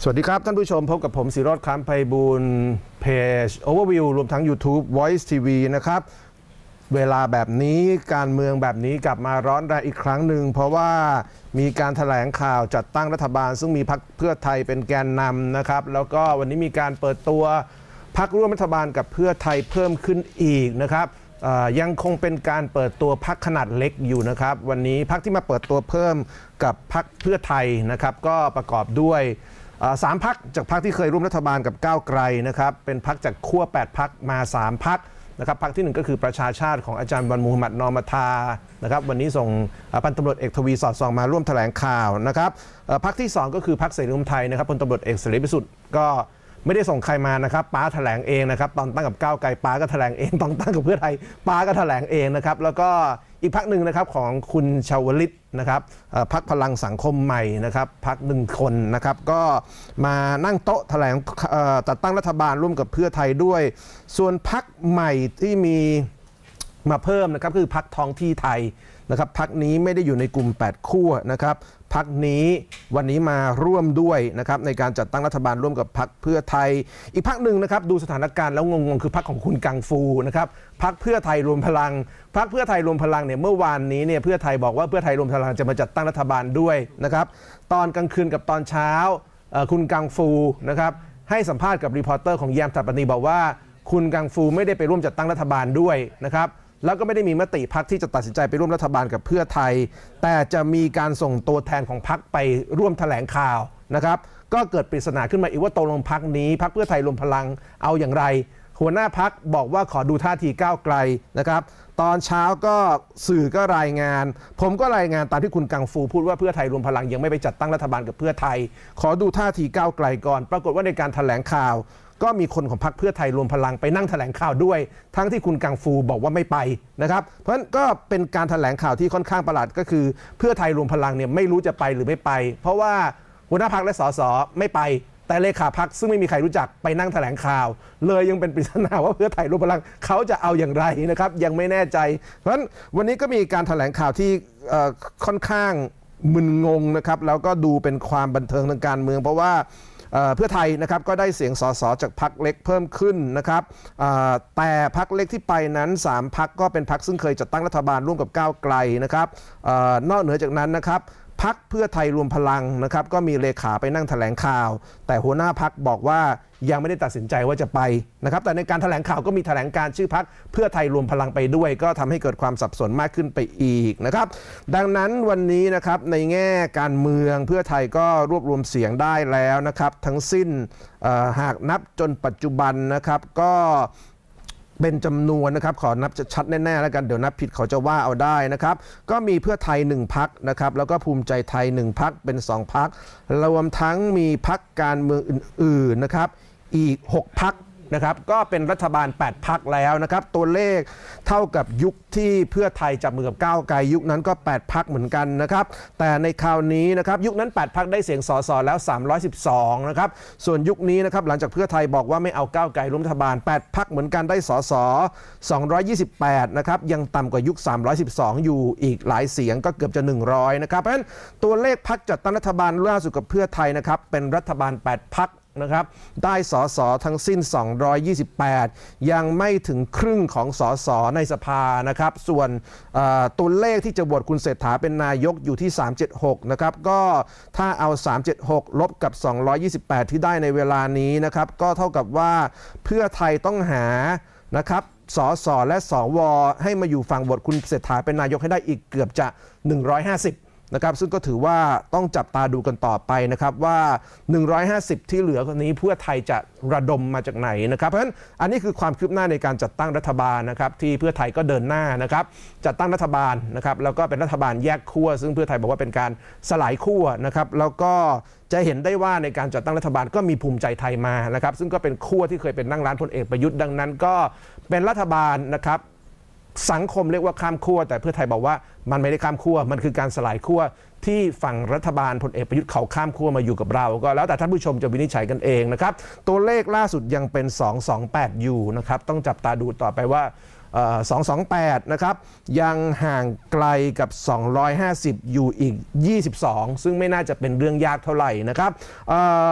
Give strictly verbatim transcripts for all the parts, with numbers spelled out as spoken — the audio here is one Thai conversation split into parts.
สวัสดีครับท่านผู้ชมพบกับผมศิโรจน์ คล้ำไพบูลย์เพจ Overview รวมทั้ง YouTube Voice ที วี นะครับเวลาแบบนี้การเมืองแบบนี้กลับมาร้อนแรงอีกครั้งหนึ่งเพราะว่ามีการแถลงข่าวจัดตั้งรัฐบาลซึ่งมีพรรคเพื่อไทยเป็นแกนนำนะครับแล้วก็วันนี้มีการเปิดตัวพรรคร่วมรัฐบาลกับเพื่อไทยเพิ่มขึ้นอีกนะครับยังคงเป็นการเปิดตัวพรรคขนาดเล็กอยู่นะครับวันนี้พรรคที่มาเปิดตัวเพิ่มกับพรรคเพื่อไทยนะครับก็ประกอบด้วยสามพรรคจากพรรคที่เคยร่วมรัฐบาลกับก้าวไกลนะครับเป็นพรรคจากขั้วแปดพรรคมาสามพรรคนะครับพรรคที่หนึ่งก็คือประชาชาติของอาจารย์วันมูฮัมหมัดนอมทานะครับวันนี้ส่งพันตำรวจเอกทวีสอดส่องมาร่วมแถลงข่าวนะครับพรรคที่สองก็คือพรรคเสรีรวมไทยนะครับพลตำรวจเอกเสรีพิสุทธิ์ก็ไม่ได้ส่งใครมานะครับป้าแถลงเองนะครับตอนตั้งกับก้าวไกลป้าก็แถลงเองตอนตั้งกับเพื่อไทยป้าก็แถลงเองนะครับแล้วก็อีกพรรคหนึ่งนะครับของคุณชาวลิตนะครับพรรคพลังสังคมใหม่นะครับพรรคหนึ่งคนนะครับก็มานั่งโต๊ะแถลงจัดตั้งรัฐบาลร่วมกับเพื่อไทยด้วยส่วนพรรคใหม่ที่มีมาเพิ่มนะครับคือพรรคท้องที่ไทยนะครับพรรคนี้ไม่ได้อยู่ในกลุ่มแปดขั้วนะครับพรรคนี้วันนี้มาร่วมด้วยนะครับในการจัดตั้งรัฐบาลร่วมกับพรรคเพื่อไทยอีกพรรคหนึ่งนะครับดูสถานการณ์แล้วงงๆคือพรรคของคุณกังฟูนะครับพรรคเพื่อไทยรวมพลังพรรคเพื่อไทยรวมพลังเนี่ยเมื่อวานนี้เนี่ยเพื่อไทยบอกว่าเพื่อไทยรวมพลังจะมาจัดตั้งรัฐบาลด้วยนะครับตอนกลางคืนกับตอนเช้าคุณกังฟูนะครับให้สัมภาษณ์กับรีพอร์เตอร์ของแยมถัปปณีบอกว่าคุณกังฟูไม่ได้ไปร่วมจัดตั้งรัฐบาลด้วยนะครับแล้วก็ไม่ได้มีมติพรรคที่จะตัดสินใจไปร่วมรัฐบาลกับเพื่อไทยแต่จะมีการส่งตัวแทนของพรรคไปร่วมแถลงข่าวนะครับก็เกิดปริศนาขึ้นมาอีกว่าตกลงพรรคนี้พรรคเพื่อไทยรวมพลังเอาอย่างไรหัวหน้าพรรคบอกว่าขอดูท่าทีก้าวไกลนะครับตอนเช้าก็สื่อก็รายงานผมก็รายงานตามที่คุณกังฟูพูดว่าเพื่อไทยรวมพลังยังไม่ไปจัดตั้งรัฐบาลกับเพื่อไทยขอดูท่าทีก้าวไกลก่อนปรากฏว่าในการแถลงข่าวก็มีคนของพรรคเพื่อไทยรวมพลังไปนั่งแถลงข่าวด้วยทั้งที่คุณกังฟูบอกว่าไม่ไปนะครับเพราะฉะนั้นก็เป็นการแถลงข่าวที่ค่อนข้างประหลาดก็คือเพื่อไทยรวมพลังเนี่ยไม่รู้จะไปหรือไม่ไปเพราะว่าหัวหน้าพรรคและสสไม่ไปแต่เลขาพรรคซึ่งไม่มีใครรู้จักไปนั่งแถลงข่าวเลยยังเป็นปริศนาว่าเพื่อไทยรวมพลังเขาจะเอาอย่างไรนะครับยังไม่แน่ใจเพราะฉะนั้นวันนี้ก็มีการแถลงข่าวที่ค่อนข้างมึนงงนะครับแล้วก็ดูเป็นความบันเทิงทางการเมืองเพราะว่าเพื่อไทยนะครับก็ได้เสียงสสจากพรรคเล็กเพิ่มขึ้นนะครับแต่พรรคเล็กที่ไปนั้นสามพรรคก็เป็นพรรคซึ่งเคยจัดตั้งรัฐบาลร่วมกับก้าวไกลนะครับนอกเหนือจากนั้นนะครับพรรคเพื่อไทยรวมพลังนะครับก็มีเลขาไปนั่งแถลงข่าวแต่หัวหน้าพรรคบอกว่ายังไม่ได้ตัดสินใจว่าจะไปนะครับแต่ในการแถลงข่าวก็มีแถลงการชื่อพรรคเพื่อไทยรวมพลังไปด้วยก็ทำให้เกิดความสับสนมากขึ้นไปอีกนะครับดังนั้นวันนี้นะครับในแง่การเมืองเพื่อไทยก็รวบรวมเสียงได้แล้วนะครับทั้งสิ้นหากนับจนปัจจุบันนะครับก็เป็นจำนวนนะครับขอนับชัดแน่ๆแล้วกันเดี๋ยวนับผิดเขาจะว่าเอาได้นะครับก็มีเพื่อไทยหนึ่งพรรคนะครับแล้วก็ภูมิใจไทยหนึ่งพรรคเป็นสองพรรครวมทั้งมีพรรคการเมืองอื่นๆนะครับอีกหกพรรคนะครับก็เป็นรัฐบาลแปดพรรคแล้วนะครับตัวเลขเท่ากับยุคที่เพื่อไทยจับมือกับก้าวไกลยุคนั้นก็แปดพรรคเหมือนกันนะครับแต่ในคราวนี้นะครับยุคนั้นแปดพรรคได้เสียงสสแล้วสามร้อยสิบสองนะครับส่วนยุคนี้นะครับหลังจากเพื่อไทยบอกว่าไม่เอาก้าวไกลร่วมรัฐบาลแปดพรรคเหมือนกันได้สสสองร้อยยี่สิบแปดนะครับยังต่ำกว่ายุคสามร้อยสิบสองอยู่อีกหลายเสียงก็เกือบจะหนึ่งร้อยนะครับเพราะฉะนั้นตัวเลขพรรคจัดตั้งรัฐบาลล่าสุดกับเพื่อไทยนะครับเป็นรัฐบาลแปดพรรคนะครับได้สสทั้งสิ้นสองร้อยยี่สิบแปดยังไม่ถึงครึ่งของสสในสภานะครับส่วนตัวเลขที่จะโหวตคุณเศรษฐาเป็นนายกอยู่ที่สามร้อยเจ็ดสิบหกนะครับก็ถ้าเอาสามร้อยเจ็ดสิบหกลบกับสองร้อยยี่สิบแปดที่ได้ในเวลานี้นะครับก็เท่ากับว่าเพื่อไทยต้องหานะครับสสและสวให้มาอยู่ฝั่งโหวตคุณเศรษฐาเป็นนายกให้ได้อีกเกือบจะหนึ่งร้อยห้าสิบนะครับซึ่งก็ถือว่าต้องจับตาดูกันต่อไปนะครับว่าหนึ่งร้อยห้าสิบที่เหลือคนนี้เพื่อไทยจะระดมมาจากไหนนะครับเพราะฉะนั้นอันนี้คือความคืบหน้าในการจัดตั้งรัฐบาลนะครับที่เพื่อไทยก็เดินหน้านะครับจัดตั้งรัฐบาลนะครับแล้วก็เป็นรัฐบาลแยกขั้วซึ่งเพื่อไทยบอกว่าเป็นการสลายขั้วนะครับแล้วก็จะเห็นได้ว่าในการจัดตั้งรัฐบาลก็มีภูมิใจไทยมานะครับซึ่งก็เป็นขั้วที่เคยเป็นนั่งร้านพลเอกประยุทธ์ดังนั้นก็เป็นรัฐบาลนะครับสังคมเรียกว่าข้ามขั้วแต่เพื่อไทยบอกว่ามันไม่ได้ข้ามขั้วมันคือการสลายขั้วที่ฝั่งรัฐบาลพลเอกประยุทธ์เขาข้ามขั้วมาอยู่กับเราก็แล้วแต่ท่านผู้ชมจะวินิจฉัยกันเองนะครับตัวเลขล่าสุดยังเป็นสองร้อยยี่สิบแปดอยู่นะครับต้องจับตาดูต่อไปว่าสองร้อยยี่สิบแปดนะครับยังห่างไกลกับสองร้อยห้าสิบอยู่อีกยี่สิบสองซึ่งไม่น่าจะเป็นเรื่องยากเท่าไหร่นะครับ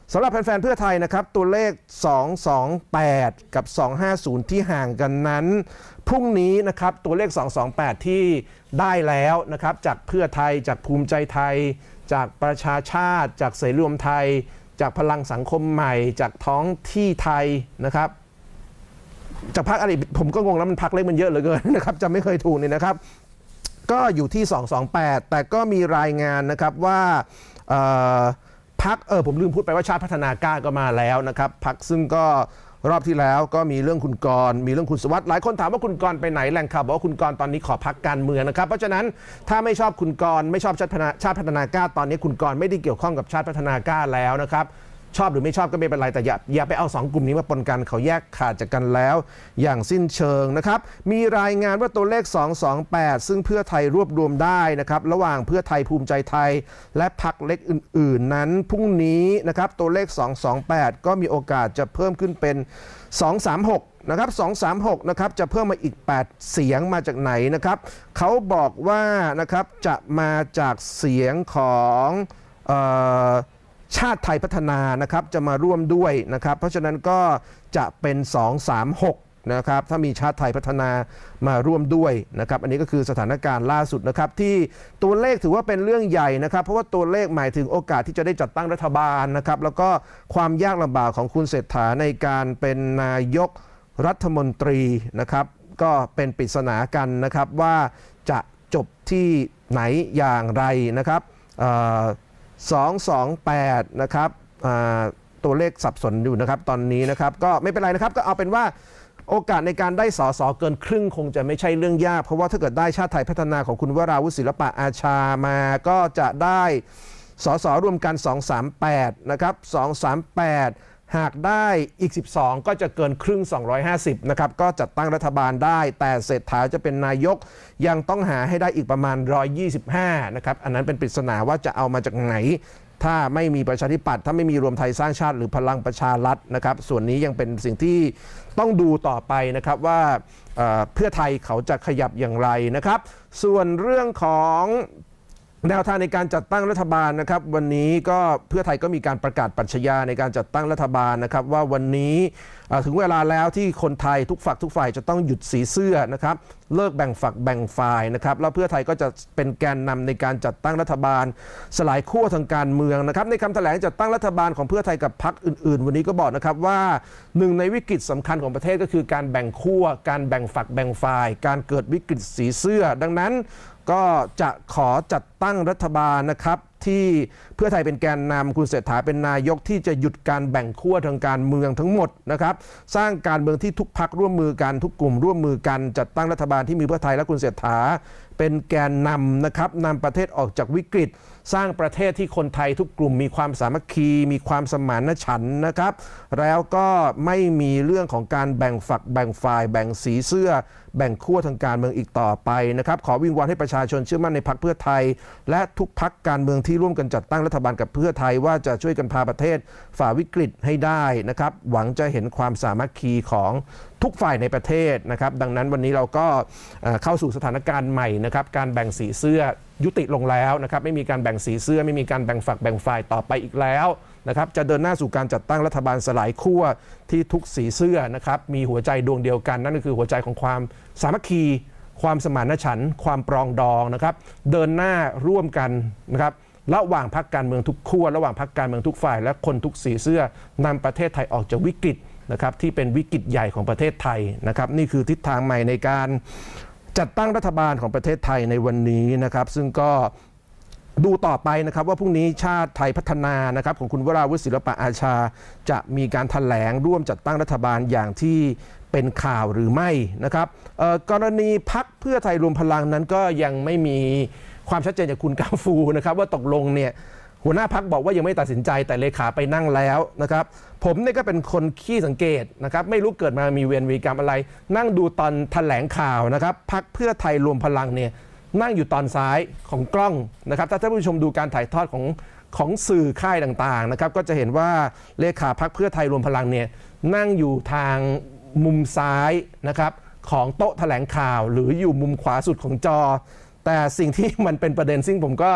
สำหรับแฟนๆเพื่อไทยนะครับตัวเลขสองสองแปดกับสองห้าศูนย์ที่ห่างกันนั้นพรุ่งนี้นะครับตัวเลขสองสองแปดที่ได้แล้วนะครับจากเพื่อไทยจากภูมิใจไทยจากประชาชาติจากเสรีรวมไทยจากพลังสังคมใหม่จากท้องที่ไทยนะครับจากพรรคอะไรผมก็งงแล้วมันพรรคเล็กมันเยอะเหลือเกินนะครับจะไม่เคยถูกนี่นะครับก็อยู่ที่สองสองแปดแต่ก็มีรายงานนะครับว่าพรรคเออผมลืมพูดไปว่าชาติพัฒนากล้าก็มาแล้วนะครับพรรคซึ่งก็รอบที่แล้วก็มีเรื่องคุณกรณ์มีเรื่องคุณสวัสดิ์หลายคนถามว่าคุณกรณ์ไปไหนแหล่งข่าวบอกว่าคุณกรณ์ตอนนี้ขอพักการเมืองนะครับเพราะฉะนั้นถ้าไม่ชอบคุณกรณ์ไม่ชอบชาติพัฒนาชาติพัฒนากล้าตอนนี้คุณกรณ์ไม่ได้เกี่ยวข้องกับชาติพัฒนากล้าแล้วนะครับชอบหรือไม่ชอบก็ไม่เป็นไรแต่อย่าอย่าไปเอาสองกลุ่มนี้มาปนกันเขาแยกขาดจากกันแล้วอย่างสิ้นเชิงนะครับมีรายงานว่าตัวเลขสองสองแปดซึ่งเพื่อไทยรวบรวมได้นะครับระหว่างเพื่อไทยภูมิใจไทยและพรรคเล็กอื่นๆนั้นพรุ่งนี้นะครับตัวเลขสองสองแปดก็มีโอกาสจะเพิ่มขึ้นเป็นสองสามหกนะครับสองสามหกนะครับจะเพิ่มมาอีกแปดเสียงมาจากไหนนะครับเขาบอกว่านะครับจะมาจากเสียงของเอ่อชาติไทยพัฒนานะครับจะมาร่วมด้วยนะครับเพราะฉะนั้นก็จะเป็นสองสามหกนะครับถ้ามีชาติไทยพัฒนามาร่วมด้วยนะครับอันนี้ก็คือสถานการณ์ล่าสุดนะครับที่ตัวเลขถือว่าเป็นเรื่องใหญ่นะครับเพราะว่าตัวเลขหมายถึงโอกาสที่จะได้จัดตั้งรัฐบาลนะครับแล้วก็ความยากลำบากของคุณเศรษฐาในการเป็นนายกรัฐมนตรีนะครับก็เป็นปริศนากันนะครับว่าจะจบที่ไหนอย่างไรนะครับสองสองแปดนะครับตัวเลขสับสนอยู่นะครับตอนนี้นะครับก็ไม่เป็นไรนะครับก็เอาเป็นว่าโอกาสในการได้สสเกินครึ่งคงจะไม่ใช่เรื่องยากเพราะว่าถ้าเกิดได้ชาติไทยพัฒนาของคุณวราวุฒิศิลปะอาชามาก็จะได้สสรวมกันสองสามแปดนะครับสองสามแปดหากได้อีกสิบสองก็จะเกินครึ่งสองร้อยห้าสิบนะครับก็จัดตั้งรัฐบาลได้แต่เศรษฐาจะเป็นนายกยังต้องหาให้ได้อีกประมาณหนึ่งร้อยยี่สิบห้านะครับอันนั้นเป็นปริศนาว่าจะเอามาจากไหนถ้าไม่มีประชาธิปัตย์ถ้าไม่มีรวมไทยสร้างชาติหรือพลังประชารัฐนะครับส่วนนี้ยังเป็นสิ่งที่ต้องดูต่อไปนะครับว่าเพื่อไทยเขาจะขยับอย่างไรนะครับส่วนเรื่องของแนวทางในการจัดตั้งรัฐบาลนะครับวันนี้ก็เพื่อไทยก็มีการประกาศปรัชญาในการจัดตั้งรัฐบาลนะครับว่าวันนี้ถึงเวลาแล้วที่คนไทยทุกฝักทุกฝ่ายจะต้องหยุดสีเสื้อนะครับเลิกแบ่งฝักแบ่งฝ่ายนะครับแล้วเพื่อไทยก็จะเป็นแกนนำในการจัดตั้งรัฐบาลสลายขั้วทางการเมืองนะครับในคำแถลงจัดตั้งรัฐบาลของเพื่อไทยกับพรรคอื่นๆวันนี้ก็บอกนะครับว่าหนึ่งในวิกฤตสำคัญของประเทศก็คือการแบ่งขั้วการแบ่งฝักแบ่งฝ่ายการเกิดวิกฤตสีเสื้อดังนั้นก็จะขอจัดตั้งรัฐบาลนะครับที่เพื่อไทยเป็นแกนนำคุณเศรษฐาเป็นนายกที่จะหยุดการแบ่งขั้วทางการเมืองทั้งหมดนะครับสร้างการเมืองที่ทุกพรรคร่วมมือกันทุกกลุ่มร่วมมือกันจัดตั้งรัฐบาลที่มีเพื่อไทยและคุณเศรษฐาเป็นแกนนำนะครับนำประเทศออกจากวิกฤตสร้างประเทศที่คนไทยทุกกลุ่มมีความสามัคคีมีความสมานฉันท์นะครับแล้วก็ไม่มีเรื่องของการแบ่งฝักแบ่งฝ่ายแบ่งสีเสื้อแบ่งขั้วทางการเมืองอีกต่อไปนะครับขอวิงวอนให้ประชาชนเชื่อมั่นในพรรคเพื่อไทยและทุกพรรคการเมืองที่ร่วมกันจัดตั้งรัฐบาลกับเพื่อไทยว่าจะช่วยกันพาประเทศฝ่าวิกฤตให้ได้นะครับหวังจะเห็นความสามัคคีของทุกฝ่ายในประเทศนะครับดังนั้นวันนี้เราก็เข้าสู่สถานการณ์ใหม่นะครับการแบ่งสีเสื้อยุติลงแล้วนะครับไม่มีการแบ่งสีเสื้อไม่มีการแบ่งฝักแบ่งฝ่ายต่อไปอีกแล้วนะครับจะเดินหน้าสู่การจัดตั้งรัฐบาลสลายขั้วที่ทุกสีเสื้อนะครับมีหัวใจดวงเดียวกันนั่นก็คือหัวใจของความสามัคคีความสมานฉันท์ความปรองดองนะครับเดินหน้าร่วมกันนะครับระหว่างพรรคการเมืองทุกขั้วระหว่างพรรคการเมืองทุกฝ่ายและคนทุกสีเสื้อนำประเทศไทยออกจากวิกฤตนะครับที่เป็นวิกฤตใหญ่ของประเทศไทยนะครับนี่คือทิศทางใหม่ในการจัดตั้งรัฐบาลของประเทศไทยในวันนี้นะครับซึ่งก็ดูต่อไปนะครับว่าพรุ่งนี้ชาติไทยพัฒนานะครับของคุณวราวุฒิศิลปะอาชาจะมีการแถลงร่วมจัดตั้งรัฐบาลอย่างที่เป็นข่าวหรือไม่นะครับกรณีพรรคเพื่อไทยรวมพลังนั้นก็ยังไม่มีความชัดเจนจากคุณกาฟูนะครับว่าตกลงเนี่ยหัวหน้าพรรคบอกว่ายังไม่ตัดสินใจแต่เลขาไปนั่งแล้วนะครับผมเนี่ยก็เป็นคนขี้สังเกตนะครับไม่รู้เกิดมามีเวรวีกรรมอะไรนั่งดูตอนแถลงข่าวนะครับพรรคเพื่อไทยรวมพลังเนี่ยนั่งอยู่ตอนซ้ายของกล้องนะครับถ้าท่านผู้ชมดูการถ่ายทอดของของสื่อค่ายต่างๆนะครับก็จะเห็นว่าเลขาพรรคเพื่อไทยรวมพลังเนี่ยนั่งอยู่ทางมุมซ้ายนะครับของโต๊ะแถลงข่าวหรืออยู่มุมขวาสุดของจอแต่สิ่งที่มันเป็นประเด็นซึ่งผมก็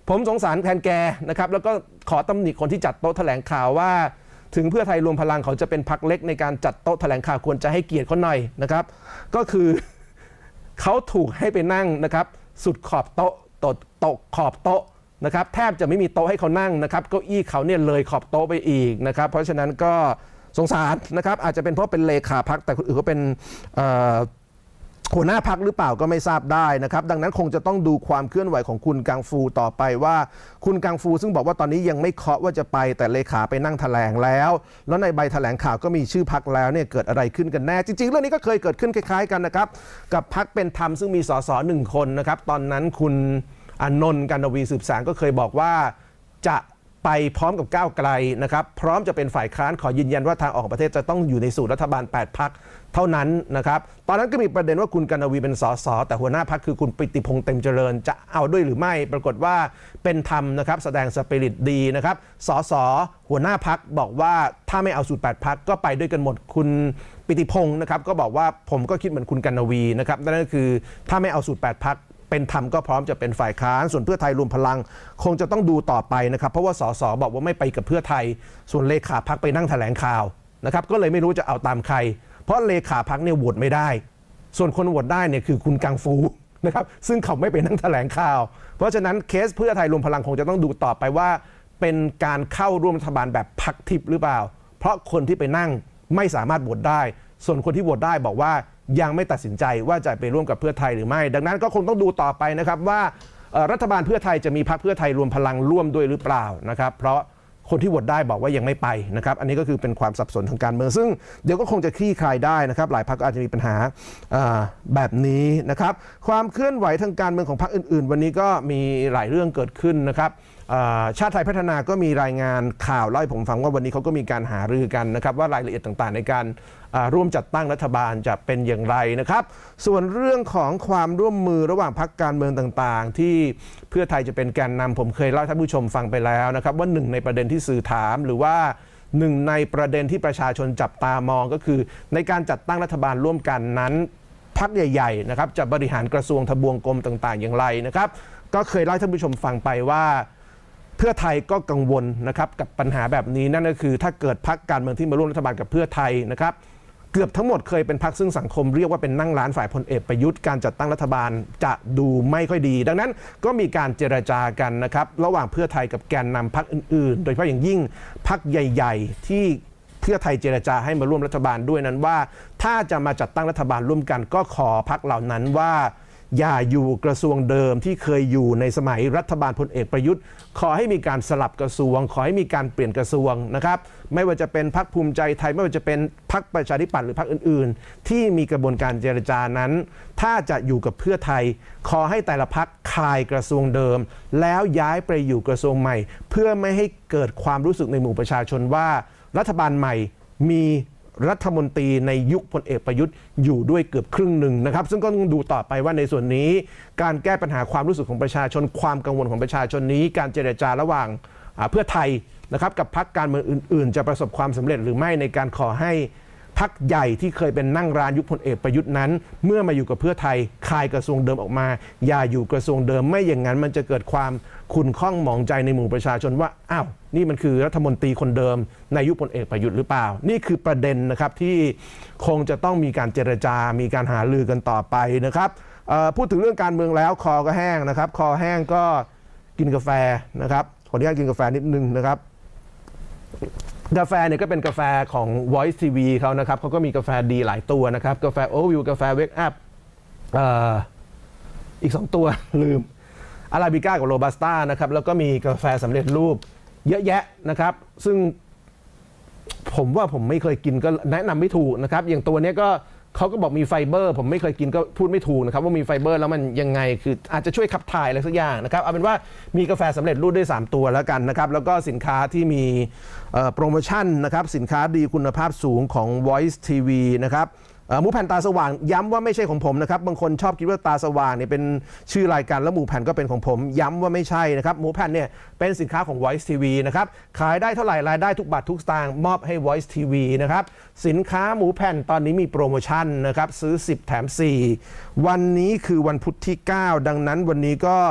ผมสงสารแทนแกนะครับแล้วก็ขอตำหนิคนที่จัดโต๊ะแถลงข่าวว่าถึงเพื่อไทยรวมพลังเขาจะเป็นพรรคเล็กในการจัดโต๊ะแถลงข่าวควรจะให้เกียรติเขาหน่อยนะครับก็คือเขาถูกให้ไปนั่งนะครับสุดขอบโต๊ะโต๊ะโต๊ะขอบโต๊ะนะครับแทบจะไม่มีโต๊ะให้เขานั่งนะครับเก้าอี้เขาเนี่ยเลยขอบโต๊ะไปอีกนะครับเพราะฉะนั้นก็สงสารนะครับอาจจะเป็นเพราะเป็นเลขาพรรคแต่คนอื่นก็เป็นหัวหน้าพรรคหรือเปล่าก็ไม่ทราบได้นะครับดังนั้นคงจะต้องดูความเคลื่อนไหวของคุณกังฟูต่อไปว่าคุณกังฟูซึ่งบอกว่าตอนนี้ยังไม่เคาะว่าจะไปแต่เลขาไปนั่งแถลงแล้วแล้วในใบแถลงข่าวก็มีชื่อพรรคแล้วเนี่ยเกิดอะไรขึ้นกันแน่จริงๆเรื่องนี้ก็เคยเกิดขึ้นคล้ายๆกันนะครับกับพรรคเป็นธรรมซึ่งมีสสหนึ่งคนนะครับตอนนั้นคุณอานนท์ กานวีสืบสารก็เคยบอกว่าจะไปพร้อมกับก้าวไกลนะครับพร้อมจะเป็นฝ่ายค้านขอยืนยันว่าทางออกประเทศจะต้องอยู่ในสูตรรัฐบาลแปดพรรคเท่านั้นนะครับตอนนั้นก็มีประเด็นว่าคุณกานวีเป็นสสแต่หัวหน้าพรรคคือคุณปิติพงษ์เต็มเจริญจะเอาด้วยหรือไม่ปรากฏว่าเป็นธรรมนะครับแสดงสปิริตดีนะครับสสหัวหน้าพรรคบอกว่าถ้าไม่เอาสูตรแปดพรรคก็ไปด้วยกันหมดคุณปิติพงษ์นะครับก็บอกว่าผมก็คิดเหมือนคุณกานวีนะครับนั่นก็คือถ้าไม่เอาสูตรแปดพรรคเป็นธรรมก็พร้อมจะเป็นฝ่ายค้านส่วนเพื่อไทยรวมพลังคงจะต้องดูต่อไปนะครับเพราะว่าสสบอกว่าไม่ไปกับเพื่อไทยส่วนเลขาพรรคไปนั่งแถลงข่าวนะครับก็เลยไม่รู้จะเอาตามใครเพราะเลขาพรรคเนี่ยโหวตไม่ได้ส่วนคนโหวตได้เนี่ยคือคุณกังฟูนะครับซึ่งเขาไม่ไปนั่งแถลงข่าวเพราะฉะนั้นเคสเพื่อไทยรวมพลังคงจะต้องดูต่อไปว่าเป็นการเข้าร่วมรัฐบาลแบบพรรคทิพย์หรือเปล่าเพราะคนที่ไปนั่งไม่สามารถโหวตได้ส่วนคนที่โหวตได้บอกว่ายังไม่ตัดสินใจว่าจะไปร่วมกับเพื่อไทยหรือไม่ดังนั้นก็คงต้องดูต่อไปนะครับว่ารัฐบาลเพื่อไทยจะมีพรรคเพื่อไทยรวมพลังร่วมด้วยหรือเปล่านะครับเพราะคนที่โหวตได้บอกว่ายังไม่ไปนะครับอันนี้ก็คือเป็นความสับสนทางการเมืองซึ่งเดี๋ยวก็คงจะคลี่คลายได้นะครับหลายพรรคอาจจะมีปัญหาแบบนี้นะครับความเคลื่อนไหวทางการเมืองของพรรคอื่นๆวันนี้ก็มีหลายเรื่องเกิดขึ้นนะครับชาติไทยพัฒนาก็มีรายงานข่าวเล่าให้ผมฟังว่าวันนี้เขาก็มีการหารือกันนะครับว่ารายละเอียดต่างๆในการร่วมจัดตั้งรัฐบาลจะเป็นอย่างไรนะครับส่วนเรื่องของความร่วมมือระหว่างพรรคการเมืองต่างๆที่เพื่อไทยจะเป็นแกนนำผมเคยเล่าให้ท่านผู้ชมฟังไปแล้วนะครับว่าหนึ่งในประเด็นที่สื่อถามหรือว่าหนึ่งในประเด็นที่ประชาชนจับตามองก็คือในการจัดตั้งรัฐบาลร่วมกันนั้นพรรคใหญ่ๆนะครับจะบริหารกระทรวงทบวงกรมต่างๆอย่างไรนะครับก็เคยเล่าให้ท่านผู้ชมฟังไปว่าเพื่อไทยก็กังวลนะครับกับปัญหาแบบนี้นั่นก็คือถ้าเกิดพรรคการเมืองที่มาร่วมรัฐบาลกับเพื่อไทยนะครับเกือบทั้งหมดเคยเป็นพรรคซึ่งสังคมเรียกว่าเป็นนั่งร้านฝ่ายพลเอกประยุทธ์การจัดตั้งรัฐบาลจะดูไม่ค่อยดีดังนั้นก็มีการเจรจากันนะครับระหว่างเพื่อไทยกับแกนนำพรรคอื่นๆโดยเฉพาะอย่างยิ่งพรรคใหญ่ๆที่เพื่อไทยเจรจาให้มาร่วมรัฐบาลด้วยนั้นว่าถ้าจะมาจัดตั้งรัฐบาลร่วมกันก็ขอพรรคเหล่านั้นว่าอย่าอยู่กระทรวงเดิมที่เคยอยู่ในสมัยรัฐบาลพลเอกประยุทธ์ขอให้มีการสลับกระทรวงขอให้มีการเปลี่ยนกระทรวงนะครับไม่ว่าจะเป็นพรรคภูมิใจไทยไม่ว่าจะเป็นพรรคประชาธิปัตย์หรือพรรคอื่นๆที่มีกระบวนการเจรจานั้นถ้าจะอยู่กับเพื่อไทยขอให้แต่ละพรรคคลายกระทรวงเดิมแล้วย้ายไปอยู่กระทรวงใหม่เพื่อไม่ให้เกิดความรู้สึกในหมู่ประชาชนว่ารัฐบาลใหม่มีรัฐมนตรีในยุคพลเอกประยุทธ์อยู่ด้วยเกือบครึ่งหนึ่งนะครับซึ่งก็ต้องดูต่อไปว่าในส่วนนี้การแก้ปัญหาความรู้สึกของประชาชนความกังวลของประชาชนนี้การเจรจาระหว่างเพื่อไทยนะครับกับพรรคการเมืองอื่นๆจะประสบความสำเร็จหรือไม่ในการขอให้พรรคใหญ่ที่เคยเป็นนั่งร้านยุคพลเอกประยุทธ์นั้นเมื่อมาอยู่กับเพื่อไทยคลายกระทรวงเดิมออกมาอย่าอยู่กระทรวงเดิมไม่อย่างนั้นมันจะเกิดความขุ่นข้องหมองใจในหมู่ประชาชนว่าอ้าวนี่มันคือรัฐมนตรีคนเดิมในยุคพลเอกประยุทธ์หรือเปล่านี่คือประเด็นนะครับที่คงจะต้องมีการเจรจามีการหารือกันต่อไปนะครับพูดถึงเรื่องการเมืองแล้วคอก็แห้งนะครับคอแห้งก็กินกาแฟนะครับขออนุญาตกินกาแฟนิดนึงนะครับกาแฟเนี่ยก็เป็นกาแฟของ Voice ที วี เขานะครับเขาก็มีกาแฟดีหลายตัวนะครับกาแฟ Overview กาแฟ Wake Up เอ่ออีกสองตัวลืมอาราบิก้ากับโรบัสต้านะครับแล้วก็มีกาแฟสำเร็จรูปเยอะแยะนะครับซึ่งผมว่าผมไม่เคยกินก็แนะนำไม่ถูกนะครับอย่างตัวนี้ก็เขาก็บอกมีไฟเบอร์ผมไม่เคยกินก็พูดไม่ถูกนะครับว่ามีไฟเบอร์แล้วมันยังไงคืออาจจะช่วยขับถ่ายอะไรสักอย่างนะครับเอาเป็นว่ามีกาแฟสำเร็จรูปได้สามตัวแล้วกันนะครับแล้วก็สินค้าที่มีโปรโมชั่นนะครับสินค้าดีคุณภาพสูงของ Voice ที วี นะครับหมูแผ่นตาสว่างย้ำว่าไม่ใช่ของผมนะครับบางคนชอบคิดว่าตาสว่างเนี่ยเป็นชื่อรายการแล้วหมูแผ่นก็เป็นของผมย้ำว่าไม่ใช่นะครับหมูแผ่นเนี่ยเป็นสินค้าของ Voice ที วี นะครับขายได้เท่าไหร่รายได้ทุกบาททุกสตางค์มอบให้ Voice ที วี นะครับสินค้าหมูแผ่นตอนนี้มีโปรโมชั่นนะครับซื้อสิบแถมสี่วันนี้คือวันพุธที่เก้าดังนั้นวันนี้ก็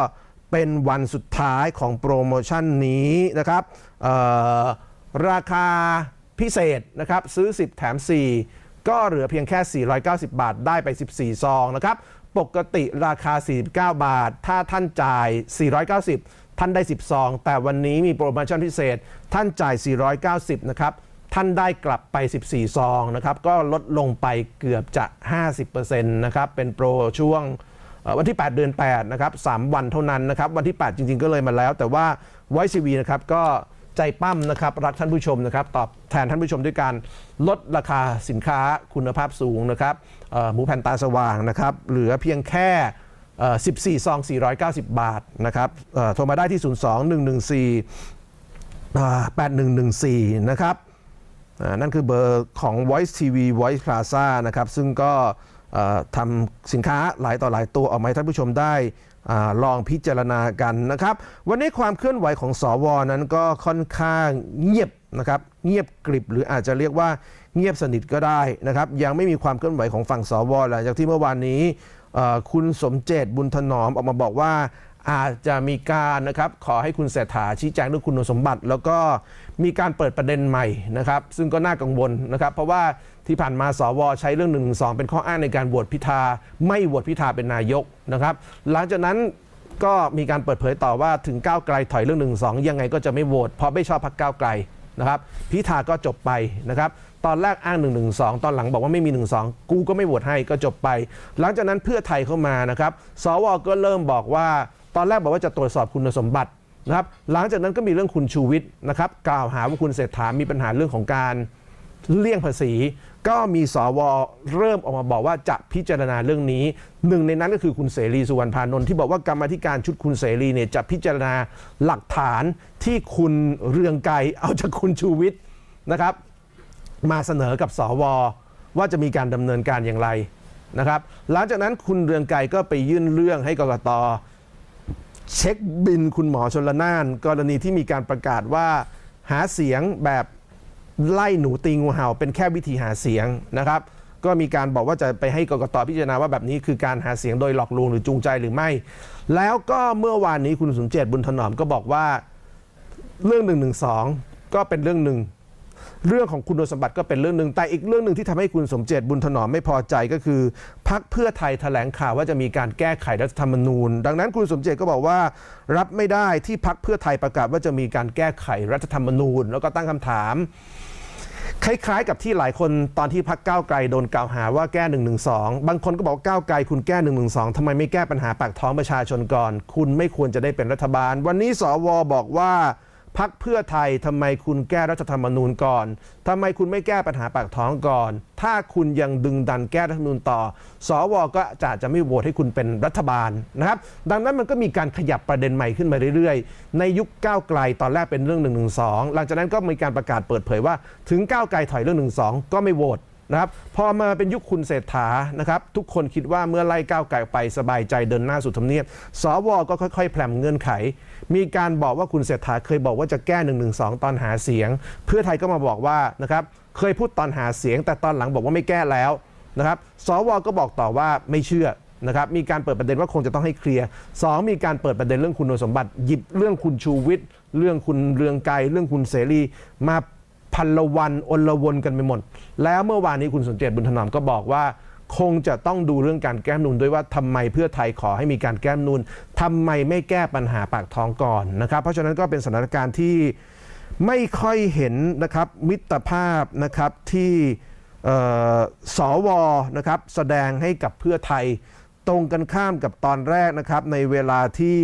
เป็นวันสุดท้ายของโปรโมชั่นนี้นะครับราคาพิเศษนะครับซื้อสิบแถมสี่ก็เหลือเพียงแค่สี่ร้อยเก้าสิบบาทได้ไปสิบสี่ซองนะครับปกติราคาสี่สิบเก้าบาทถ้าท่านจ่ายสี่ร้อยเก้าสิบท่านได้สิบซองแต่วันนี้มีโปรโมชั่นพิเศษท่านจ่ายสี่ร้อยเก้าสิบนะครับท่านได้กลับไปสิบสี่ซองนะครับก็ลดลงไปเกือบจะ ห้าสิบเปอร์เซ็นต์ นะครับเป็นโปรช่วงวันที่แปดเดือนแปดนะครับสามวันเท่านั้นนะครับวันที่แปดจริงๆก็เลยมาแล้วแต่ว่า Voice ที วี นะครับก็ใจปั้มนะครับรักท่านผู้ชมนะครับตอบแทนท่านผู้ชมด้วยการลดราคาสินค้าคุณภาพสูงนะครับหมูแผ่นตาสว่างนะครับเหลือเพียงแค่สิบสี่ซองสี่ร้อยเก้าสิบบาทนะครับโทรมาได้ที่ศูนย์ สอง หนึ่ง หนึ่ง สี่ แปด หนึ่ง หนึ่ง สี่นะครับนั่นคือเบอร์ของ Voice ที วี Voice Plaza นะครับซึ่งก็ทำสินค้าหลายต่อหลายตัวออกมาให้ท่านผู้ชมได้ลองพิจารณากันนะครับวันนี้ความเคลื่อนไหวของสวนั้นก็ค่อนข้างเงียบนะครับเงียบกริบหรืออาจจะเรียกว่าเงียบสนิทก็ได้นะครับยังไม่มีความเคลื่อนไหวของฝั่งสวหลังจากที่เมื่อวานนี้คุณสมเจตบุญถนอมออกมาบอกว่าอาจจะมีการนะครับขอให้คุณเศรษฐาชี้แจงเรื่องคุณสมบัติแล้วก็มีการเปิดประเด็นใหม่นะครับซึ่งก็น่ากังวลนะครับเพราะว่าที่ผ่านมาสวใช้เรื่องหนึ่งหนึ่งสองเป็นข้ออ้างในการโหวตพิธาไม่โหวตพิธาเป็นนายกนะครับหลังจากนั้นก็มีการเปิดเผยต่อว่าถึงก้าวไกลถอยเรื่องหนึ่งสองยังไงก็จะไม่โหวตเพราะไม่ชอบพรรคก้าวไกลนะครับพิธาก็จบไปนะครับตอนแรกอ้างหนึ่งหนึ่งสองตอนหลังบอกว่าไม่มีหนึ่งสองกูก็ไม่โหวตให้ก็จบไปหลังจากนั้นเพื่อไทยเข้ามานะครับสวก็เริ่มบอกว่าตอนแรกบอกว่าจะตรวจสอบคุณสมบัตินะครับหลังจากนั้นก็มีเรื่องคุณชูวิทย์นะครับกล่าวหาว่าคุณเศรษฐามีปัญหาเรื่องของการเลี่ยงภาษีก็มีสวเริ่มออกมาบอกว่าจะพิจารณาเรื่องนี้หนึ่งในนั้นก็คือคุณเสรีสุวรรณพานนท์ที่บอกว่ากรรมาธิการชุดคุณเสรีเนี่ยจะพิจารณาหลักฐานที่คุณเรืองไกรเอาจากคุณชูวิทย์นะครับมาเสนอกับสวว่าจะมีการดำเนินการอย่างไรนะครับหลังจากนั้นคุณเรืองไกรก็ไปยื่นเรื่องให้กกต.เช็คบินคุณหมอชลน่านกรณีที่มีการประกาศว่าหาเสียงแบบไล่หนูตีงูเห่าเป็นแค่วิธีหาเสียงนะครับก็มีการบอกว่าจะไปให้กกต.พิจารณาว่าแบบนี้คือการหาเสียงโดยหลอกลวงหรือจูงใจหรือไม่แล้วก็เมื่อวานนี้คุณสมเจตบุญถนอมก็บอกว่าเรื่องหนึ่งหนึ่งสองก็เป็นเรื่องหนึ่งเรื่องของคุณสมบัติก็เป็นเรื่องหนึ่งแต่อีกเรื่องหนึ่งที่ทำให้คุณสมเจตบุญถนอมไม่พอใจก็คือพรรคเพื่อไทยแถลงข่าวว่าจะมีการแก้ไขรัฐธรรมนูญดังนั้นคุณสมเจตก็บอกว่ารับไม่ได้ที่พรรคเพื่อไทยประกาศว่าจะมีการแก้ไขรัฐธรรมนูญแล้วก็ตั้งคำถามคล้ายๆกับที่หลายคนตอนที่พรรคก้าวไกลโดนกล่าวหาว่าแก้หนึ่งหนึ่งสองบางคนก็บอกก้าวไกลคุณแก้หนึ่งหนึ่งสองทำไมไม่แก้ปัญหาปากท้องประชาชนก่อนคุณไม่ควรจะได้เป็นรัฐบาลวันนี้สวบอกว่าพรรคเพื่อไทยทำไมคุณแก้รัฐธรรมนูญก่อนทำไมคุณไม่แก้ปัญหาปากท้องก่อนถ้าคุณยังดึงดันแก้รัฐธรรมนูญต่อสวก็จะจะไม่โหวตให้คุณเป็นรัฐบาลนะครับดังนั้นมันก็มีการขยับประเด็นใหม่ขึ้นมาเรื่อยๆในยุคก้าวไกลตอนแรกเป็นเรื่องหนึ่งหนึ่งสองหลังจากนั้นก็มีการประกาศเปิดเผยว่าถึงก้าวไกลถอยเรื่องหนึ่งสองก็ไม่โหวตนะครับพอมาเป็นยุคคุณเศรษฐานะครับทุกคนคิดว่าเมื่อไล่ก้าวไกลไปสบายใจเดินหน้าสู่ทำเนียบสวก็ค่อยๆแผลมเงื่อนไขมีการบอกว่าคุณเศรษฐาเคยบอกว่าจะแก้หนึ่งหนึ่งสองตอนหาเสียงเพื่อไทยก็มาบอกว่านะครับเคยพูดตอนหาเสียงแต่ตอนหลังบอกว่าไม่แก้แล้วนะครับสวก็บอกต่อว่าไม่เชื่อนะครับมีการเปิดประเด็นว่าคงจะต้องให้เคลียร์สองมีการเปิดประเด็นเรื่องคุณสมบัติหยิบเรื่องคุณชูวิทย์เรื่องคุณเรืองไกรเรื่องคุณเสรีมาพันละวันอนละวนกันไปหมดแล้วเมื่อวานนี้คุณสมเจตบุญถนอมก็บอกว่าคงจะต้องดูเรื่องการแก้รัฐธรรมนูญด้วยว่าทำไมเพื่อไทยขอให้มีการแก้รัฐธรรมนูญทำไมไม่แก้ปัญหาปากท้องก่อนนะครับเพราะฉะนั้นก็เป็นสถานการณ์ที่ไม่ค่อยเห็นนะครับมิตรภาพนะครับที่สวนะครับแสดงให้กับเพื่อไทยตรงกันข้ามกับตอนแรกนะครับในเวลาที่